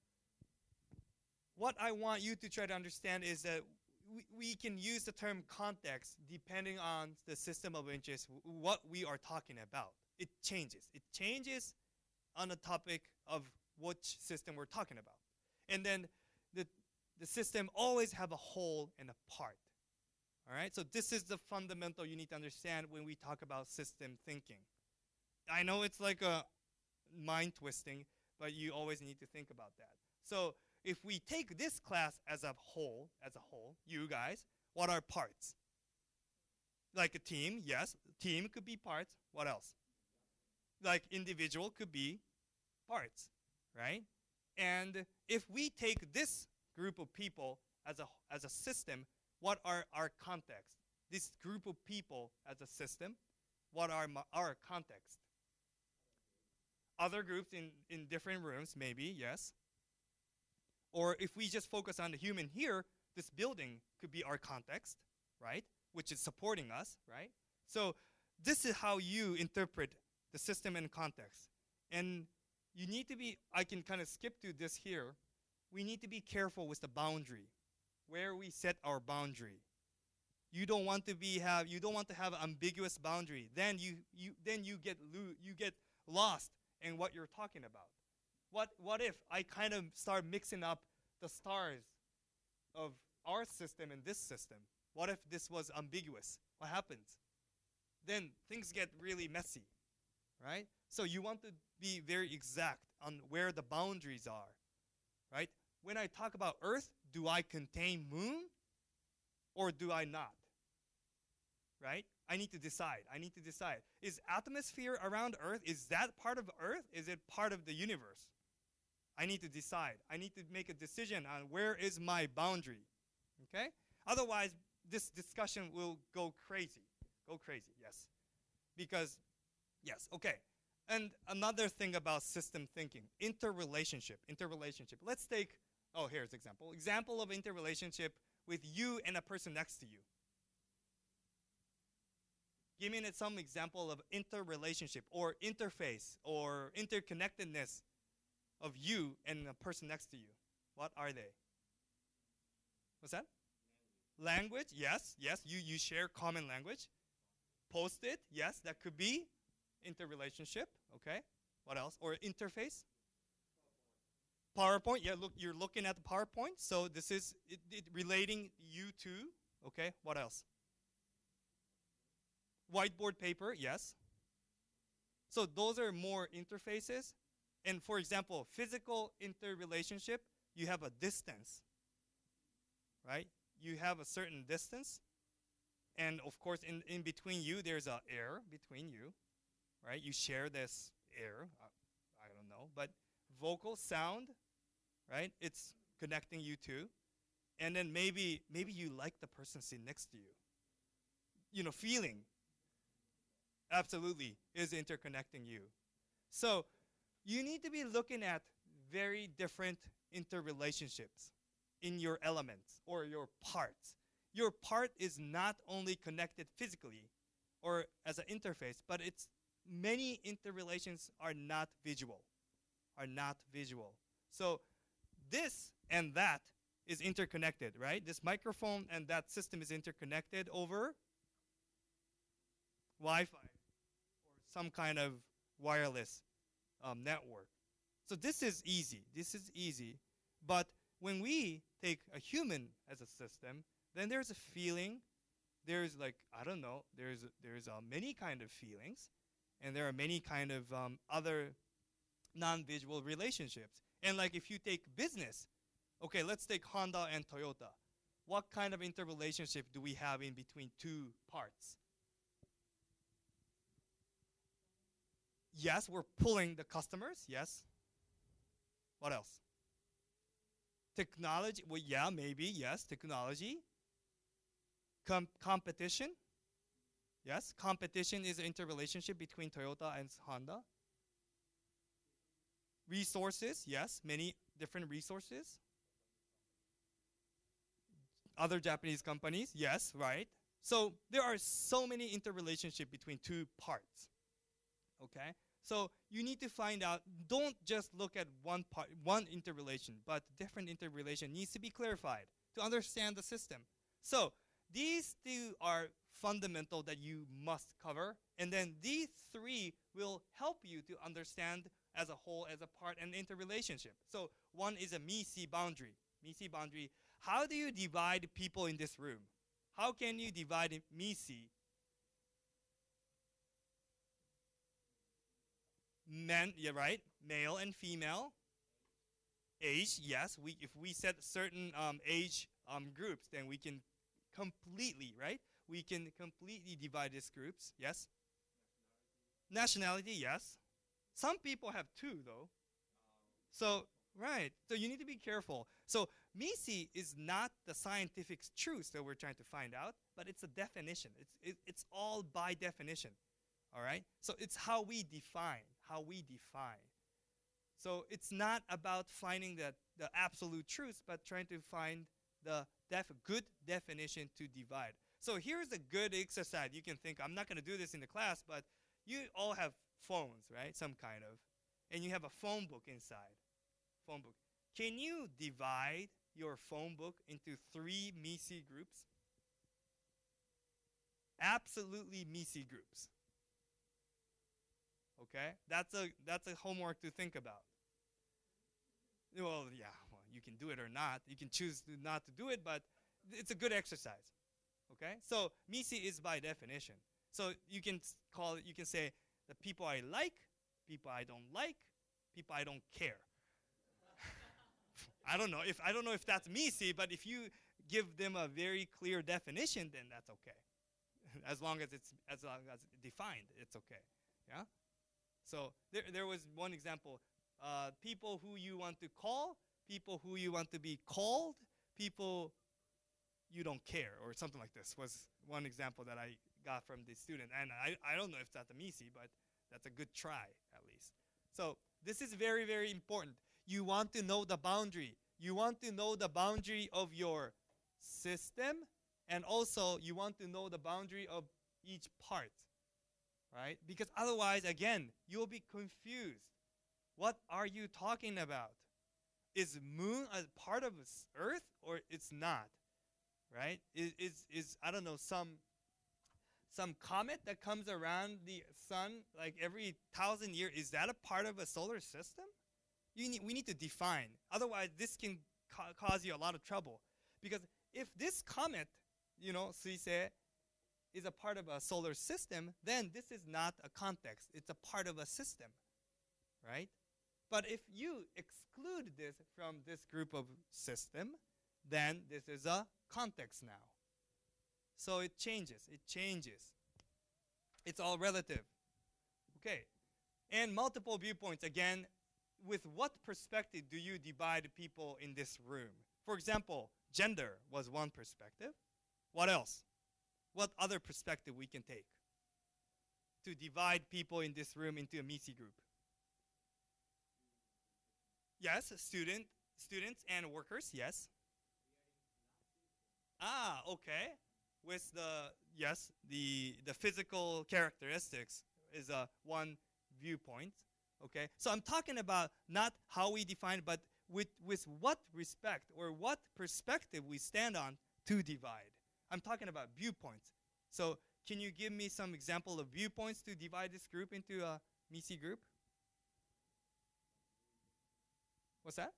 what I want you to try to understand is that we, we can use the term context depending on the system of interest, w what we are talking about. It changes. It changes on the topic of which system we're talking about. And then the The system always have a whole and a part. All right? So this is the fundamental you need to understand when we talk about system thinking. I know it's like a mind twisting, but you always need to think about that. So if we take this class as a whole, as a whole, you guys, what are parts? Like a team, yes. Team could be parts. What else? Like individual could be parts, right? And if we take this group of people as a as a system, what are our context? This group of people as a system, what are my, our context? Other groups in, in different rooms, maybe, yes. Or if we just focus on the human here, this building could be our context, right? Which is supporting us, right? So this is how you interpret the system and context. And you need to be, I can kind of skip to this here. We need to be careful with the boundary, where we set our boundary. You don't want to be have you don't want to have an ambiguous boundary. Then you you then you get lo you get lost in what you're talking about. What what if I kind of start mixing up the stars of our system and this system? What if this was ambiguous? What happens? Then things get really messy, right? So you want to be very exact on where the boundaries are, right? When I talk about Earth, do I contain moon or do I not? Right? I need to decide. I need to decide. Is atmosphere around Earth, is that part of Earth? Is it part of the universe? I need to decide. I need to make a decision on where is my boundary. Okay? Otherwise, this discussion will go crazy. Go crazy, yes. Because, yes, okay. And another thing about system thinking, interrelationship, interrelationship. Let's take, oh, here's example. Example of interrelationship with you and a person next to you. Give me some example of interrelationship or interface or interconnectedness of you and a person next to you. What are they? What's that? Language, yes, yes, you, you share common language. Post-it, yes, that could be interrelationship, okay. What else? Or interface? PowerPoint, yeah, look, you're looking at the PowerPoint, so this is it, it relating you to, okay. What else? Whiteboard paper, yes. So those are more interfaces. And for example, physical interrelationship, you have a distance, right? You have a certain distance. And of course, in, in between you, there's a air between you, right? You share this air, uh, I don't know. But vocal sound, right? It's connecting you two. And then maybe, maybe you like the person sitting next to you. You know, feeling. Absolutely is interconnecting you. So you need to be looking at very different interrelationships in your elements or your parts. Your part is not only connected physically or as an interface, but it's many interrelations are not visual, are not visual. So this and that is interconnected, right? This microphone and that system is interconnected over Wi-Fi or some kind of wireless um, network. So this is easy. This is easy. But when we take a human as a system, then there's a feeling. There's like, I don't know, there's, there's uh, many kind of feelings. And there are many kind of um, other non-visual relationships. And like if you take business, okay, let's take Honda and Toyota. What kind of interrelationship do we have in between two parts? Yes, we're pulling the customers, yes. What else? Technology, well, yeah, maybe, yes, technology. Com competition, yes, competition is an interrelationship between Toyota and Honda. Resources, yes, many different resources. Other Japanese companies, yes, right. So there are so many interrelationships between two parts, okay? So you need to find out, don't just look at one part, one interrelation, but different interrelation needs to be clarified to understand the system. So these two are fundamental that you must cover, and then these three will help you to understand as a whole, as a part, and interrelationship. So one is a me-see boundary. Me-see boundary. How do you divide people in this room? How can you divide me-see? Men, yeah, right? Male and female. Age, yes. We, if we set certain um, age um, groups, then we can completely, right? We can completely divide these groups, yes? Nationality, yes. Some people have two, though. So, right. So you need to be careful. So me-see is not the scientific truth that we're trying to find out, but it's a definition. It's, it, it's all by definition, all right? So it's how we define, how we define. So it's not about finding the, the absolute truth, but trying to find the def good definition to divide. So here's a good exercise. You can think, I'm not going to do this in the class, but you all have phones, right? Some kind of. And you have a phone book inside. Phone book. Can you divide your phone book into three me-see groups? Absolutely me-see groups. Okay? That's a, that's a homework to think about. Well, yeah, well, you can do it or not. You can choose to not to do it, but it's a good exercise. Okay? So me-see is by definition. So you can call it, you can say the people I like, people I don't like, people I don't care. I don't know if I don't know if that's me-see, but if you give them a very clear definition, then that's okay. As long as it's as long as it's defined, it's okay. Yeah? So there there was one example. uh, people who you want to call, people who you want to be called, people you don't care, or something like this was one example that I got from the student. And I, I don't know if that's a Misi, but that's a good try, at least. So this is very, very important. You want to know the boundary. You want to know the boundary of your system, and also you want to know the boundary of each part, right? Because otherwise, again, you'll be confused. What are you talking about? Is moon a part of Earth or it's not, right? Is, is, is I don't know, some, some comet that comes around the sun like every thousand years, is that a part of a solar system? You need, we need to define. Otherwise, this can ca cause you a lot of trouble. Because if this comet, you know, Suisei, is a part of a solar system, then this is not a context. It's a part of a system, right? But if you exclude this from this group of system, then this is a context now. So it changes. It changes. It's all relative. Okay. And multiple viewpoints. Again, with what perspective do you divide people in this room? For example, gender was one perspective. What else? What other perspective we can take to divide people in this room into a Misi group? Yes, student, students and workers, yes. Ah, okay. With the, yes, the, the physical characteristics is a one viewpoint, okay? So I'm talking about not how we define, but with, with what respect or what perspective we stand on to divide. I'm talking about viewpoints. So can you give me some example of viewpoints to divide this group into a Misi group? What's that?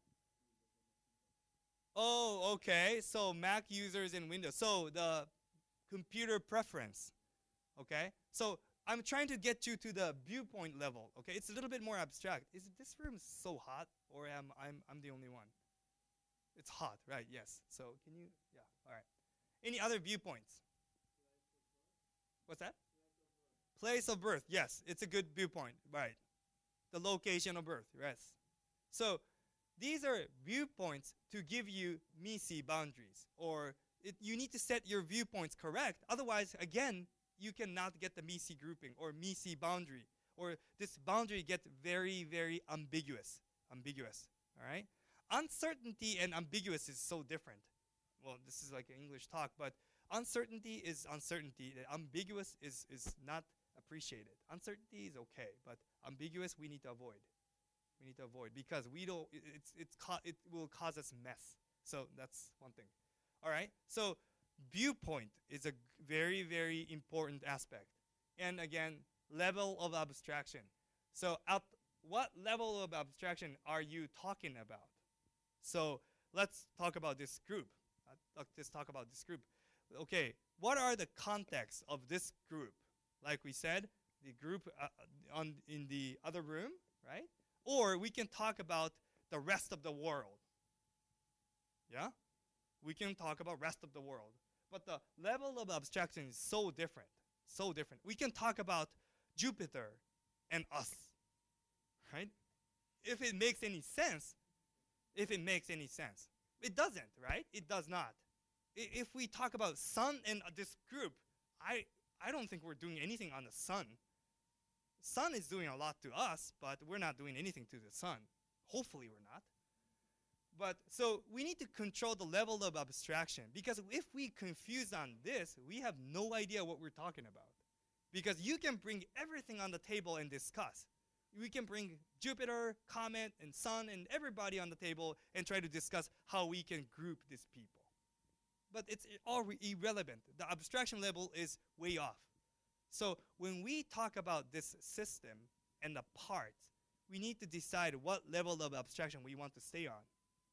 Oh, okay. So Mac users in Windows. So the computer preference. Okay. So I'm trying to get you to the viewpoint level. Okay. It's a little bit more abstract. Is this room so hot, or am I'm I'm the only one? It's hot, right? Yes. So can you? Yeah. All right. Any other viewpoints? What's that? Place of birth. Yes, it's a good viewpoint. Right. The location of birth. Yes. So these are viewpoints to give you Misi boundaries, or it, you need to set your viewpoints correct. Otherwise, again, you cannot get the Misi grouping or Misi boundary, or this boundary gets very, very ambiguous. Ambiguous, all right? Uncertainty and ambiguous is so different. Well, this is like an English talk, but uncertainty is uncertainty. Ambiguous is, is not appreciated. Uncertainty is okay, but ambiguous we need to avoid. We need to avoid because we don't. It, it's it's it will cause us mess. So that's one thing. All right. So viewpoint is a very very important aspect. And again, level of abstraction. So at what level of abstraction are you talking about? So let's talk about this group. Uh, let's talk about this group. Okay. What are the contexts of this group? Like we said, the group uh, on in the other room, right? Or we can talk about the rest of the world. Yeah? We can talk about rest of the world. But the level of abstraction is so different. So different. We can talk about Jupiter and us. Right? If it makes any sense. If it makes any sense. It doesn't, right? It does not. I, if we talk about sun and uh, this group, I, I don't think we're doing anything on the sun. Sun is doing a lot to us, but we're not doing anything to the sun. Hopefully we're not. But so we need to control the level of abstraction, because if we confuse on this, we have no idea what we're talking about. Because you can bring everything on the table and discuss. We can bring Jupiter, comet, and sun, and everybody on the table and try to discuss how we can group these people. But it's all irrelevant. The abstraction level is way off. So when we talk about this system and the parts, we need to decide what level of abstraction we want to stay on.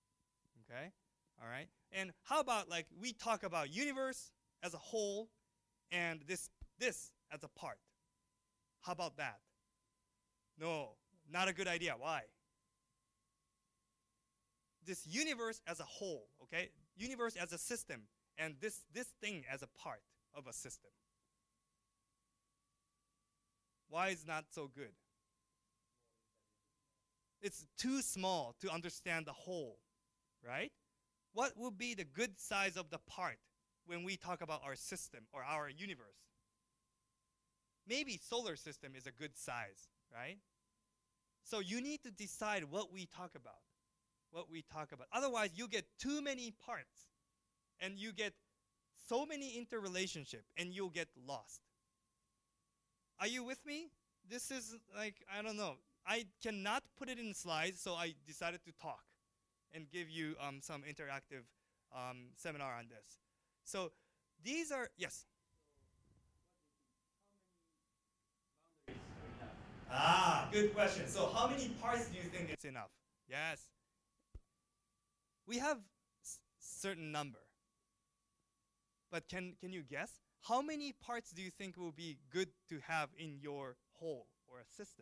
Okay? All right? And how about like we talk about universe as a whole and this this as a part? How about that? No, not a good idea. Why? This universe as a whole, okay? Universe as a system, and this this thing as a part of a system. Why is not so good? It's too small to understand the whole, right? What would be the good size of the part when we talk about our system or our universe? Maybe solar system is a good size, right? So you need to decide what we talk about, what we talk about. Otherwise, you get too many parts, and you get so many interrelationship, and you'll get lost. Are you with me? This is like, I don't know. I cannot put it in slides, so I decided to talk and give you um, some interactive um, seminar on this. So these are, yes? Ah, good question. So how many parts do you think it's enough? Yes. We have s certain number. But can, can you guess? How many parts do you think will be good to have in your whole or a system?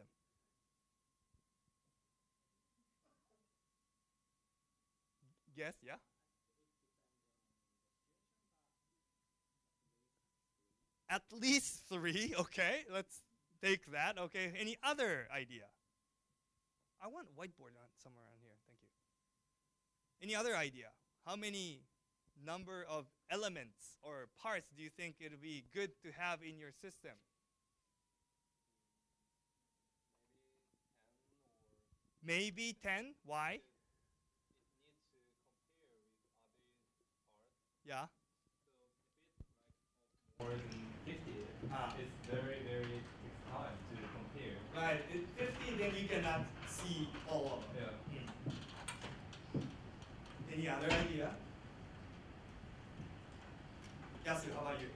Guess, yeah? At least three, okay. Let's take that, okay. Any other idea? I want whiteboard on somewhere on here, thank you. Any other idea? How many number of elements or parts do you think it would be good to have in your system? Maybe ten. Why? Yeah. More than fifty, Ah. it's very, very hard to compare. Right. At fifty, then you cannot see all of them. Yeah. Hmm. Any other idea? Yasu, how about you?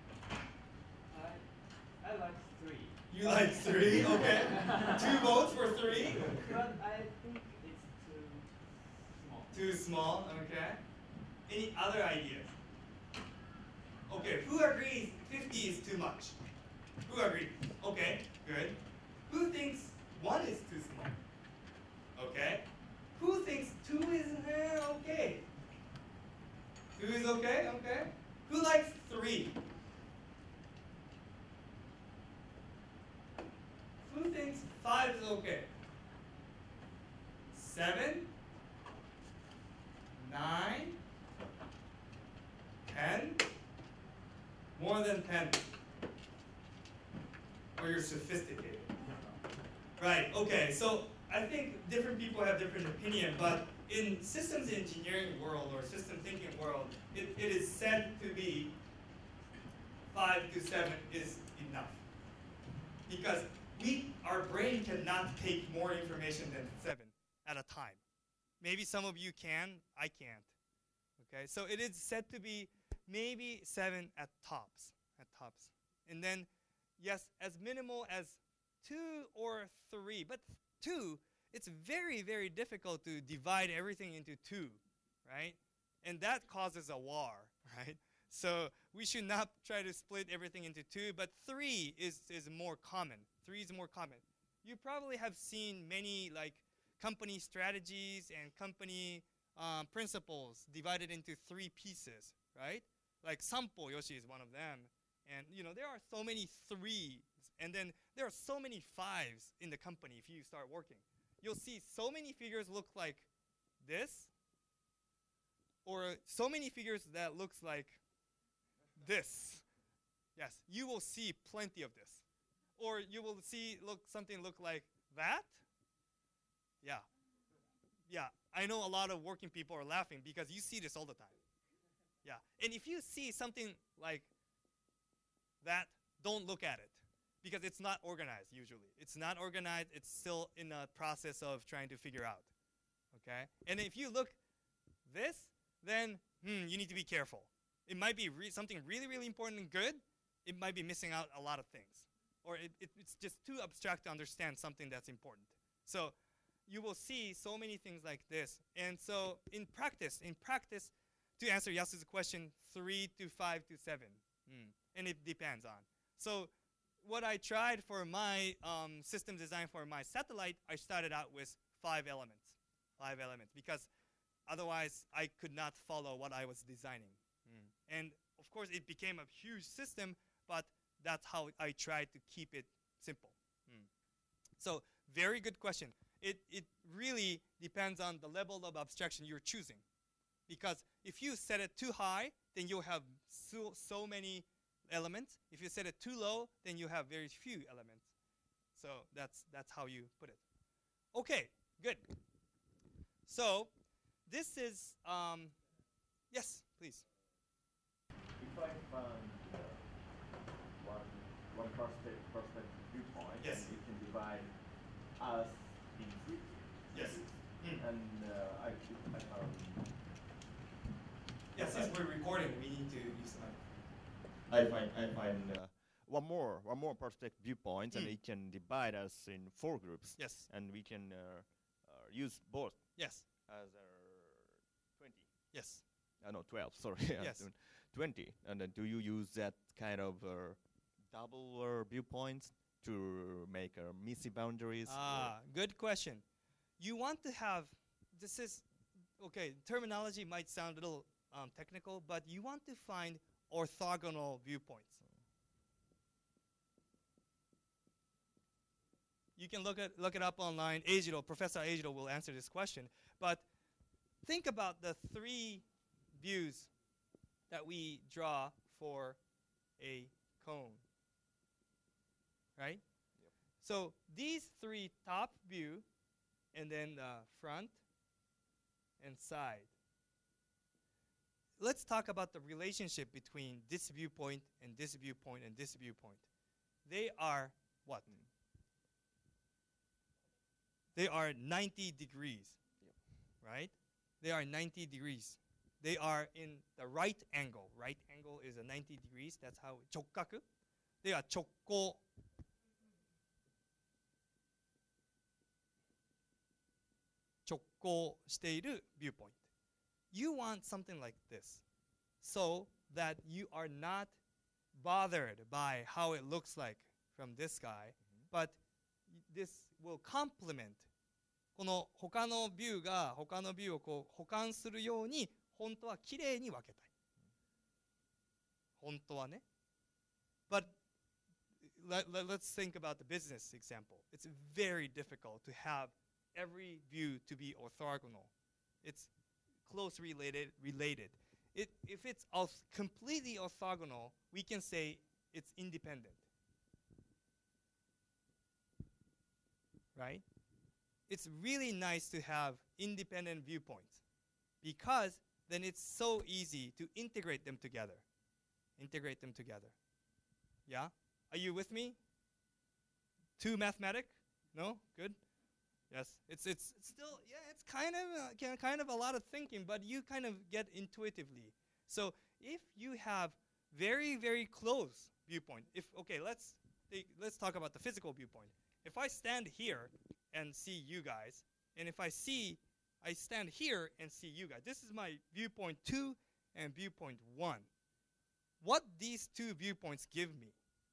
I, I like three. You like three? Okay. Two votes for three? But I think it's too small. Too small, okay. Any other ideas? Okay, who agrees fifty is too much? Who agrees? Okay, good. Who thinks one is too small? Okay. Who thinks two is eh, okay? Two is okay? Okay. Who likes three? Who thinks five is okay? Seven? Nine? Ten? More than ten. Or you're sophisticated. Right, okay, so I think different people have different opinion, but in systems engineering world or system thinking world, it, it is said to be five to seven is enough. Because we, our brain cannot take more information than seven at a time. Maybe some of you can, I can't. Okay, so it is said to be maybe seven at tops, at tops. And then, yes, as minimal as two or three, but two, it's very, very difficult to divide everything into two, right? And that causes a war, right? So we should not try to split everything into two, but three is, is more common. Three is more common. You probably have seen many like company strategies and company um, principles divided into three pieces, right? Like Sampo Yoshi is one of them. And you know, there are so many threes, and then there are so many fives in the company if you start working. You'll see so many figures look like this, or so many figures that looks like this. Yes, you will see plenty of this. Or you will see look something look like that. Yeah. Yeah, I know a lot of working people are laughing because you see this all the time. Yeah, and if you see something like that, don't look at it because it's not organized usually. It's not organized, it's still in a process of trying to figure out, okay? And if you look this, then hmm, you need to be careful. It might be re something really, really important and good. It might be missing out a lot of things. Or it, it, it's just too abstract to understand something that's important. So you will see so many things like this. And so in practice, in practice, to answer Yasu's question, three to five to seven. Mm. And it depends on. So what I tried for my um, system design for my satellite, I started out with five elements. Five elements. Because otherwise, I could not follow what I was designing. Mm. And of course, it became a huge system, but that's how I tried to keep it simple. Mm. So very good question. It, it really really depends on the level of abstraction you're choosing. Because if you set it too high, then you'll have so, so many elements. If you set it too low, then you have very few elements. So that's, that's how you put it. Okay, good. So this is, um, yes, please. If I found uh, one, one perspective, perspective viewpoint, Yes. and you can divide us in three. Yes. Mm. And uh, I, I found. Yes, since we're recording, we need to use the mic. I find I find uh, one more one more perspective viewpoint, and Mm. it can divide us in four groups. Yes. And we can uh, uh, use both. Yes. As uh, twenty. Yes. Uh, no, twelve. Sorry. Yes. Twenty. And then do you use that kind of uh, double uh, viewpoints to make uh, messy boundaries? Ah, good question. You want to have, this is, okay, terminology might sound a little um, technical, but you want to find orthogonal viewpoints. You can look, at, look it up online. Eijiro, Professor Eijiro will answer this question. But think about the three views that we draw for a cone. Right? Yep. So these three, top view, and then the front and side. Let's talk about the relationship between this viewpoint and this viewpoint and this viewpoint. They are what? They are ninety degrees, Yep. right? They are ninety degrees. They are in the right angle. Right angle is a ninety degrees. That's how, 直角. They are 直行.直行している viewpoint. You want something like this, so that you are not bothered by how it looks like from this guy, Mm-hmm. but this will complement この他のビューが他のビューをこう補完するように本当はきれいに分けたい。本当はね。But let, let, let's think about the business example. It's very difficult to have every view to be orthogonal. It's close related. related. It, if it's completely orthogonal, we can say it's independent. Right? It's really nice to have independent viewpoints because then it's so easy to integrate them together. Integrate them together. Yeah? Are you with me? Too mathematic? No? Good? Yes. It's, it's, it's still, yeah, it's kind of, uh, kind of a lot of thinking, but you kind of get intuitively. So if you have very, very close viewpoint, if, okay, let's, take, let's talk about the physical viewpoint. If I stand here and see you guys, and if I see, I stand here and see you guys. This is my viewpoint two and viewpoint one. What these two viewpoints give me?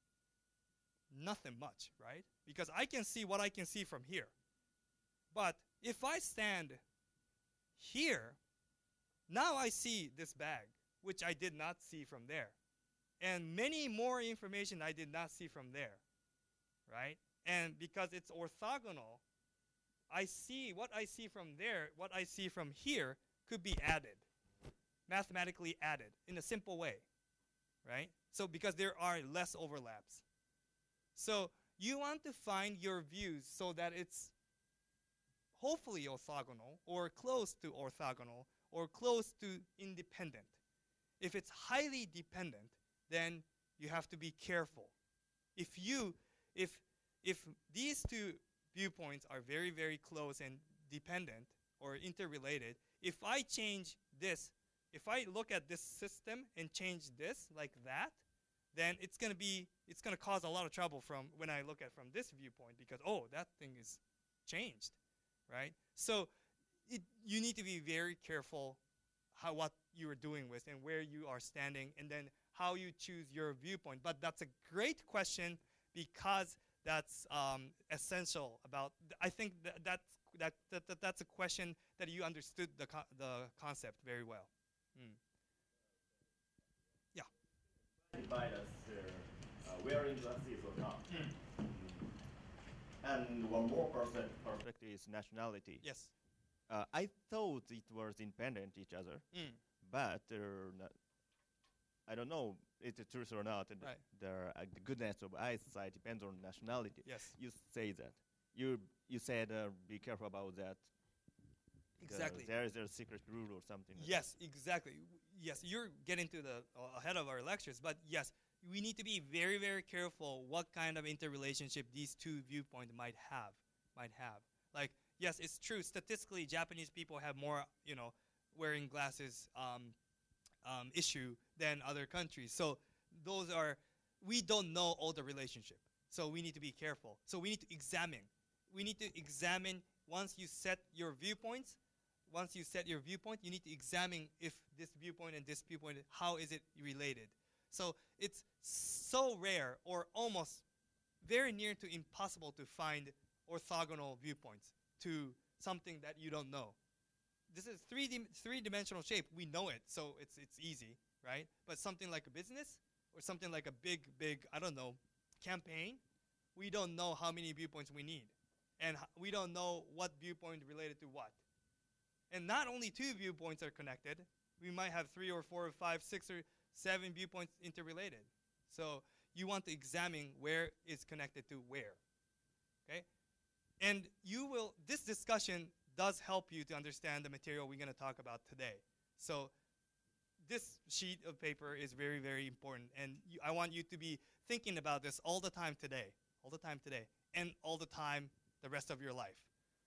Nothing much, right? Because I can see what I can see from here. But if I stand here, now I see this bag, which I did not see from there. And many more information I did not see from there, right? And because it's orthogonal, I see what I see from there, what I see from here could be added, mathematically added in a simple way, right? So because there are less overlaps. So you want to find your views so that it's hopefully orthogonal or close to orthogonal or close to independent. If it's highly dependent, then you have to be careful. If you, if, if these two viewpoints are very, very close and dependent or interrelated, if I change this, if I look at this system and change this like that, then it's going to be, it's going to cause a lot of trouble from when I look at from this viewpoint because, oh, that thing is changed, right? So it, you need to be very careful how what you are doing with and where you are standing and then how you choose your viewpoint. But that's a great question because that's um, essential about, I think that, that's, that, that, that, that's a question that you understood the, co the concept very well. Mm. Yeah. Divide us uh, uh, wearing glasses or not. Mm. And one more perspective is nationality. Yes. Uh, I thought it was independent each other, Mm. but they're not, I don't know if it's truth or not. Right. The, uh, the goodness of eyesight depends on nationality. Yes. You say that. You you said uh, be careful about that. Exactly. The, there is a secret rule or something. like Yes, exactly. W- Yes, you're getting to the uh, ahead of our lectures, but yes, we need to be very, very careful what kind of interrelationship these two viewpoints might have, might have. Like, yes, it's true. Statistically, Japanese people have more, you know, wearing glasses um, um, issue than other countries. So those are, we don't know all the relationship. So we need to be careful. So we need to examine. We need to examine once you set your viewpoints. Once you set your viewpoint, you need to examine if this viewpoint and this viewpoint, how is it related? So it's so rare or almost very near to impossible to find orthogonal viewpoints to something that you don't know. This is three dim- three-dimensional shape. We know it, so it's it's easy, right? But something like a business or something like a big, big, I don't know, campaign, we don't know how many viewpoints we need. And h- we don't know what viewpoint related to what. And not only two viewpoints are connected, we might have three or four or five, six or seven viewpoints interrelated. So you want to examine where it's connected to where. Okay? And you will, this discussion does help you to understand the material we're going to talk about today. So this sheet of paper is very, very important. And you, I want you to be thinking about this all the time today, all the time today, and all the time the rest of your life.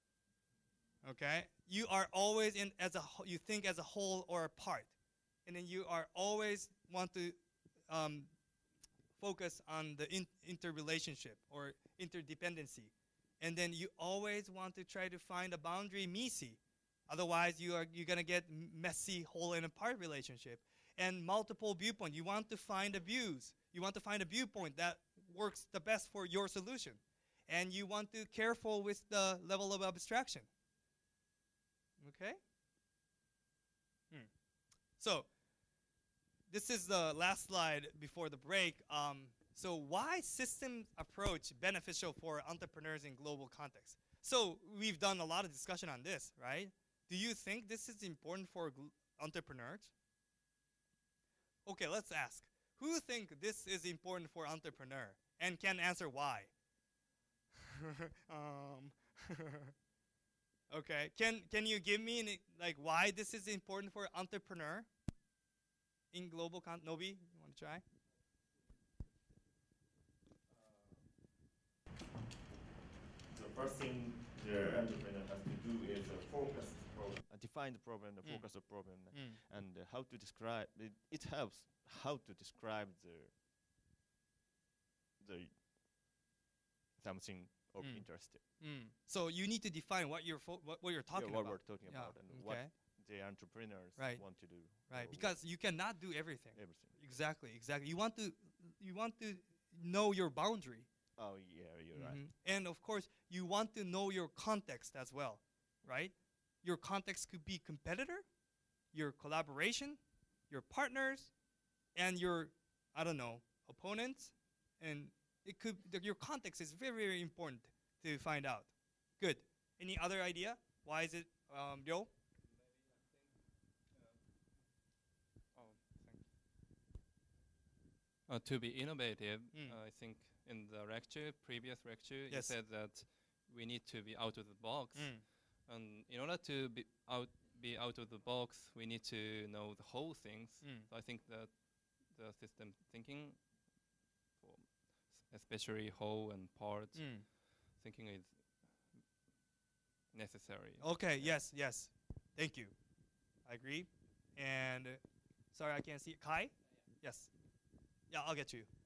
Okay? You are always in as a wh- you think as a whole or a part. And then you are always want to um, focus on the in- interrelationship or interdependency. And then you always want to try to find a boundary messy. Otherwise, you are you're gonna get m- messy whole and apart relationship. And multiple viewpoint. You want to find a views. You want to find a viewpoint that works the best for your solution. And you want to careful with the level of abstraction. Okay? Hmm. So, this is the last slide before the break. Um, so, why system approach beneficial for entrepreneurs in global context? So, we've done a lot of discussion on this, right? Do you think this is important for gl- entrepreneurs? Okay, let's ask. Who think this is important for entrepreneur and can answer why? um, okay, can can you give me an, e- like why this is important for entrepreneur in global con? Nobi, you want to try? The first thing the entrepreneur has to do is uh, focus the problem, uh, define the problem, the Mm. focus of problem, Mm. and uh, how to describe it. It helps how to describe the the something of Mm. interest. Mm. So you need to define what you're fo- what, what you're talking yeah, what about. we're talking Yeah, about and what okay. the entrepreneurs Right. want to do. Right, or because you cannot do everything. Everything. Exactly, exactly. You want to you want to know your boundary. Oh yeah, you're right. Mhm. And of course, you want to know your context as well, right? Your context could be competitor, your collaboration, your partners, and your, I don't know, opponents. And it could, the, your context is very, very important to find out. Good. Any other idea? Why is it, um, Ryo? Uh, to be innovative, Mm. uh, I think in the lecture, previous lecture, you Yes. said that we need to be out of the box. Mm. And in order to be out, be out of the box, we need to know the whole things. Mm. So I think that the system thinking, for s- especially whole and part Mm. thinking, is necessary. Okay, yes, yes. Thank you. I agree. And, uh, sorry, I can't see. Kai? Yes. Yeah, I'll get you.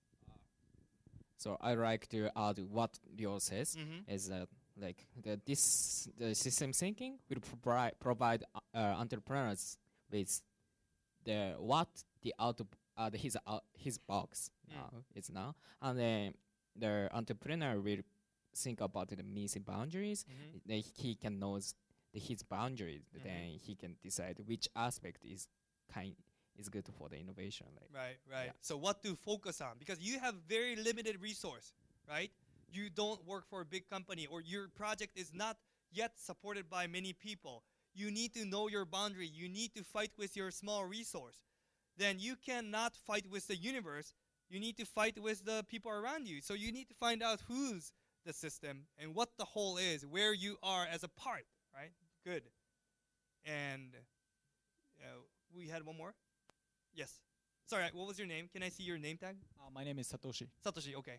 So I like to add what Ryo says Mhm. is that like the, this the system thinking will provide provide uh, uh, entrepreneurs with the what the out of uh, the, his uh, his box Mm. now is now, and then the entrepreneur will think about the missing boundaries. Mhm. Then he can know the, his boundaries. Mhm. Then he can decide which aspect is kind is good for the innovation. Like Right, right. Yeah. So what to focus on? Because you have very limited resource, right? you don't work for a big company, or your project is not yet supported by many people, you need to know your boundary. You need to fight with your small resource. Then you cannot fight with the universe. You need to fight with the people around you. So you need to find out who's the system and what the whole is, where you are as a part, right? Good. And uh, we had one more? Yes. Sorry, what was your name? Can I see your name tag? Uh, my name is Satoshi. Satoshi, okay.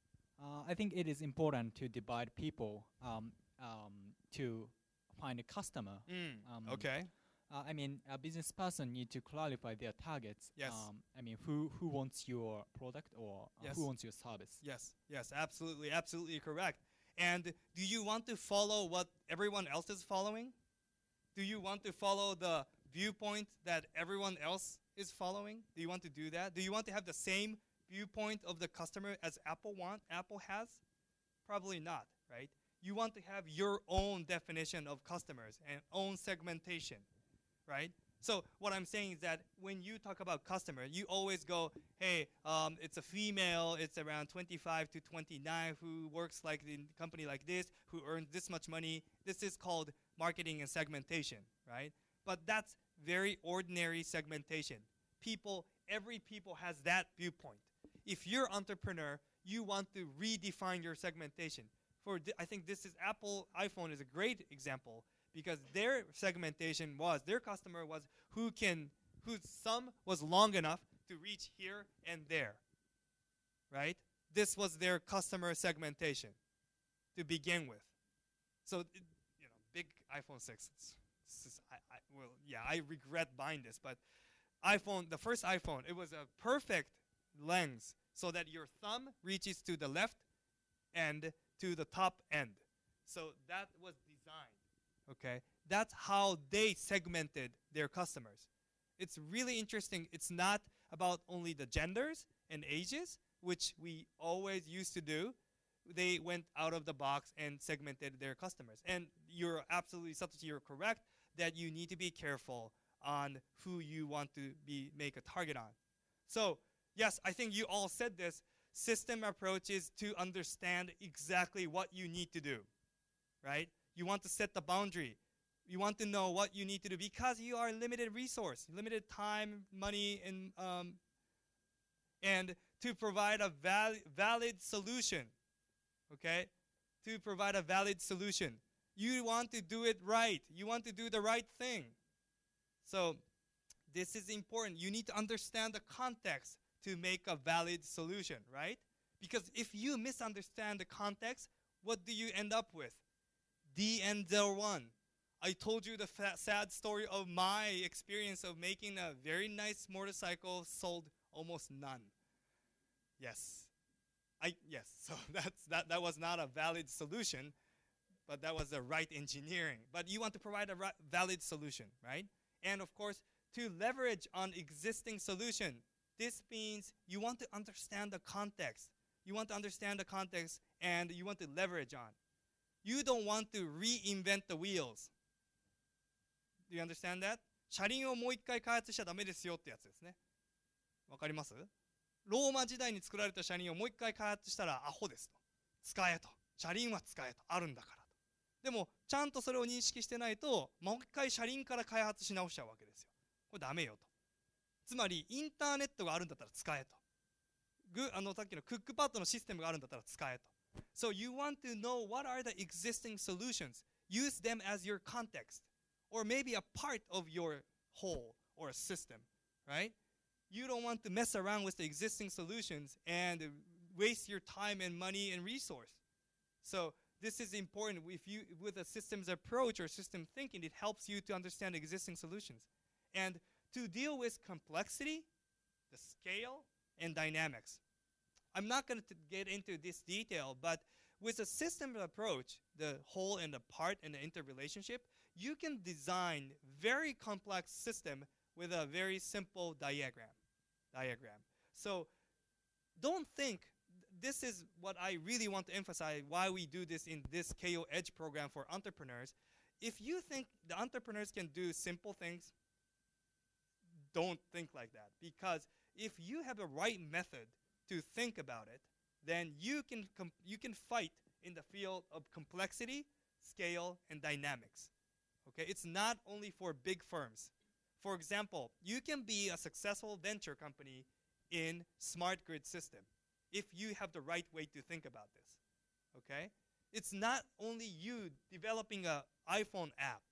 Uh, I think it is important to divide people um, um, to find a customer. Mm, um, okay. Uh, I mean, a business person need to clarify their targets. Yes. Um, I mean, who who wants your product or uh, Yes. who wants your service? Yes, yes, absolutely, absolutely correct. And do you want to follow what everyone else is following? Do you want to follow the viewpoint that everyone else is following? Do you want to do that? Do you want to have the same viewpoint of the customer as Apple want, Apple has? Probably not, right? You want to have your own definition of customers and own segmentation, right? So what I'm saying is that when you talk about customer, you always go, hey, um, it's a female, it's around twenty-five to twenty-nine who works like in a company like this, who earns this much money. This is called marketing and segmentation, right? But that's very ordinary segmentation. People, every people has that viewpoint. If you're entrepreneur, you want to redefine your segmentation. For th- I think this is Apple iPhone is a great example, because their segmentation was, their customer was who can, whose thumb was long enough to reach here and there, right? This was their customer segmentation to begin with. So, it, you know, big iPhone six. It's, it's just, I, I, well, yeah, I regret buying this, but iPhone, the first iPhone, it was a perfect lens so that your thumb reaches to the left and to the top end. So that was designed. Okay, that's how they segmented their customers. It's really interesting. It's not about only the genders and ages, which we always used to do. They went out of the box and segmented their customers. And you're absolutely, Satoshi, you're correct that you need to be careful on who you want to be make a target on. So yes, I think you all said this. System approach is to understand exactly what you need to do, right? You want to set the boundary. You want to know what you need to do because you are limited resource, limited time, money, and um, and to provide a val valid solution, okay? To provide a valid solution. You want to do it right. You want to do the right thing. So this is important. You need to understand the context to make a valid solution, right? Because if you misunderstand the context, what do you end up with? D N zero one. I told you the fa sad story of my experience of making a very nice motorcycle, sold almost none. Yes. I yes, so that's that that was not a valid solution, but that was the right engineering. But you want to provide a right, valid solution, right? And of course, to leverage on existing solution, this means you want to understand the context. You want to understand the context and you want to leverage on. You don't want to reinvent the wheels. Do you understand that? 車輪をもう一回開発しちゃダメですよってやつですね。わかります？ローマ時代に作られた車輪をもう一回開発したらアホですと。使えと。車輪は使えと。あるんだからと。でも、ちゃんとそれを認識してないと、もう一回車輪から開発し直しちゃうわけですよ。これダメよと。つまり、インターネットがあるんだったら使えと。グあのさっきのクックパッドのシステムがあるんだったら使えと。So you want to know what are the existing solutions. Use them as your context. Or maybe a part of your whole or a system, right? You don't want to mess around with the existing solutions and waste your time and money and resource. So this is important. If you, with a systems approach or system thinking, it helps you to understand existing solutions. And to deal with complexity, the scale, and dynamics. I'm not going to get into this detail, but with a system approach, the whole and the part and the interrelationship, you can design very complex system with a very simple diagram. Diagram. So don't think, this is what I really want to emphasize why we do this in this K O Edge program for entrepreneurs. If you think the entrepreneurs can do simple things, don't think like that. Because if you have a right method to think about it, then you can com- you can fight in the field of complexity, scale, and dynamics. Okay, it's not only for big firms. For example, you can be a successful venture company in smart grid system if you have the right way to think about this. Okay, it's not only you developing an iPhone app.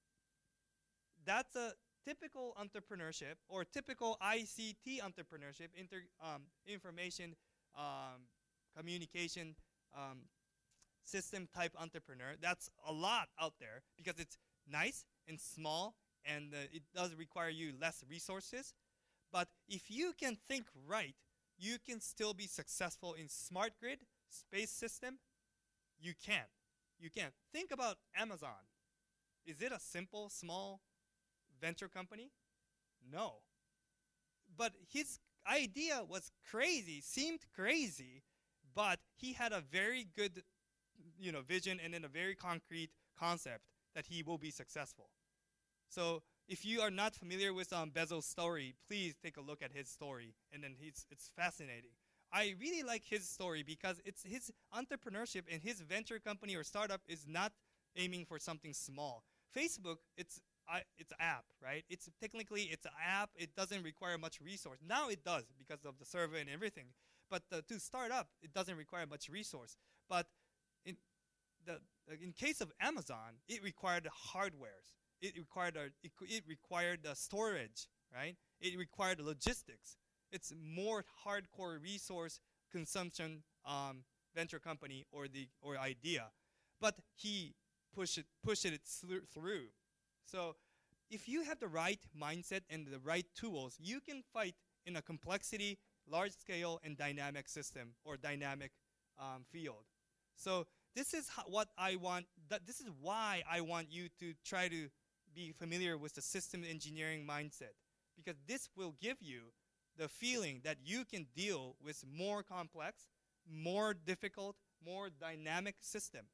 That's a typical entrepreneurship or typical I C T entrepreneurship, inter, um, information um, communication um, system type entrepreneur. That's a lot out there because it's nice and small and uh, it does require you less resources. But if you can think right, you can still be successful in smart grid, space system. You can. You can. Think about Amazon. Is it a simple, small venture company? No. But his idea was crazy, seemed crazy, but he had a very good, you know, vision and then a very concrete concept that he will be successful. So if you are not familiar with um, Bezos' story, please take a look at his story, and then he's, it's fascinating. I really like his story because it's his entrepreneurship and his venture company or startup is not aiming for something small. Facebook, it's I, it's an app, right? It's technically it's an app. It doesn't require much resource. Now it does because of the server and everything. But uh, to start up, it doesn't require much resource. But in the in case of Amazon, it required hardwares. It required a, it, it required the storage, right? It required logistics. It's more hardcore resource consumption um, venture company or the or idea, but he pushed it pushed it through. So if you have the right mindset and the right tools, you can fight in a complexity, large scale, and dynamic system or dynamic um, field. So this is ho- what I want. Th- this is why I want you to try to be familiar with the system engineering mindset, because this will give you the feeling that you can deal with more complex, more difficult, more dynamic system.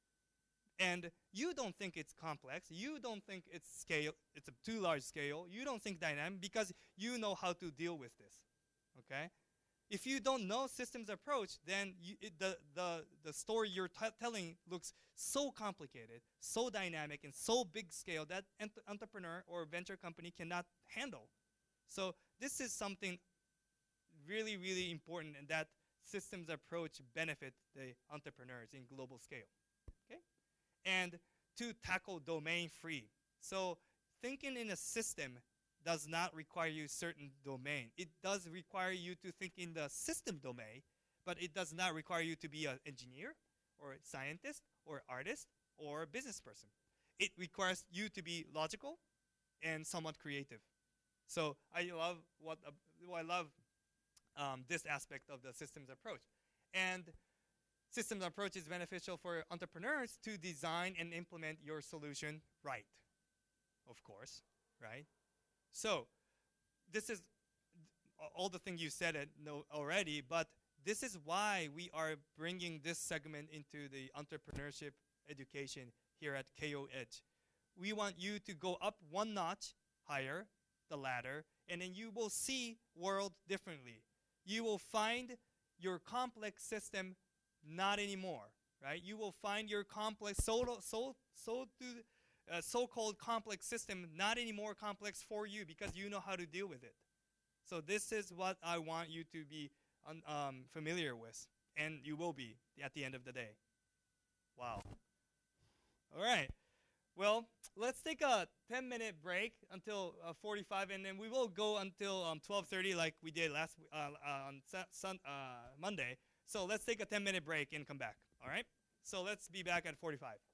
And you don't think it's complex, you don't think it's scale, it's a too large scale, you don't think dynamic because you know how to deal with this, okay? If you don't know systems approach, then you, it, the, the, the story you're t- telling looks so complicated, so dynamic, and so big scale that ent- entrepreneur or venture company cannot handle. So this is something really, really important, and that systems approach benefit the entrepreneurs in global scale, okay? And to tackle domain free. So thinking in a system does not require you certain domain. It does require you to think in the system domain, but it does not require you to be an engineer or a scientist or artist or a business person. It requires you to be logical and somewhat creative. So I love what uh, I love um, this aspect of the systems approach. And systems approach is beneficial for entrepreneurs to design and implement your solution right, of course, right? So this is all the things you said it no, already, but this is why we are bringing this segment into the entrepreneurship education here at K O Edge. We want you to go up one notch higher, the ladder, and then you will see world differently. You will find your complex system not anymore, right? You will find your complex, so, so, so to, uh, so-called complex system not anymore complex for you because you know how to deal with it. So this is what I want you to be un, um, familiar with, and you will be at the end of the day. Wow. All right. Well, let's take a ten minute break until uh, forty-five, and then we will go until um, twelve thirty like we did last uh, uh, on sun, uh, Monday. So let's take a ten minute break and come back, all right? So let's be back at forty-five.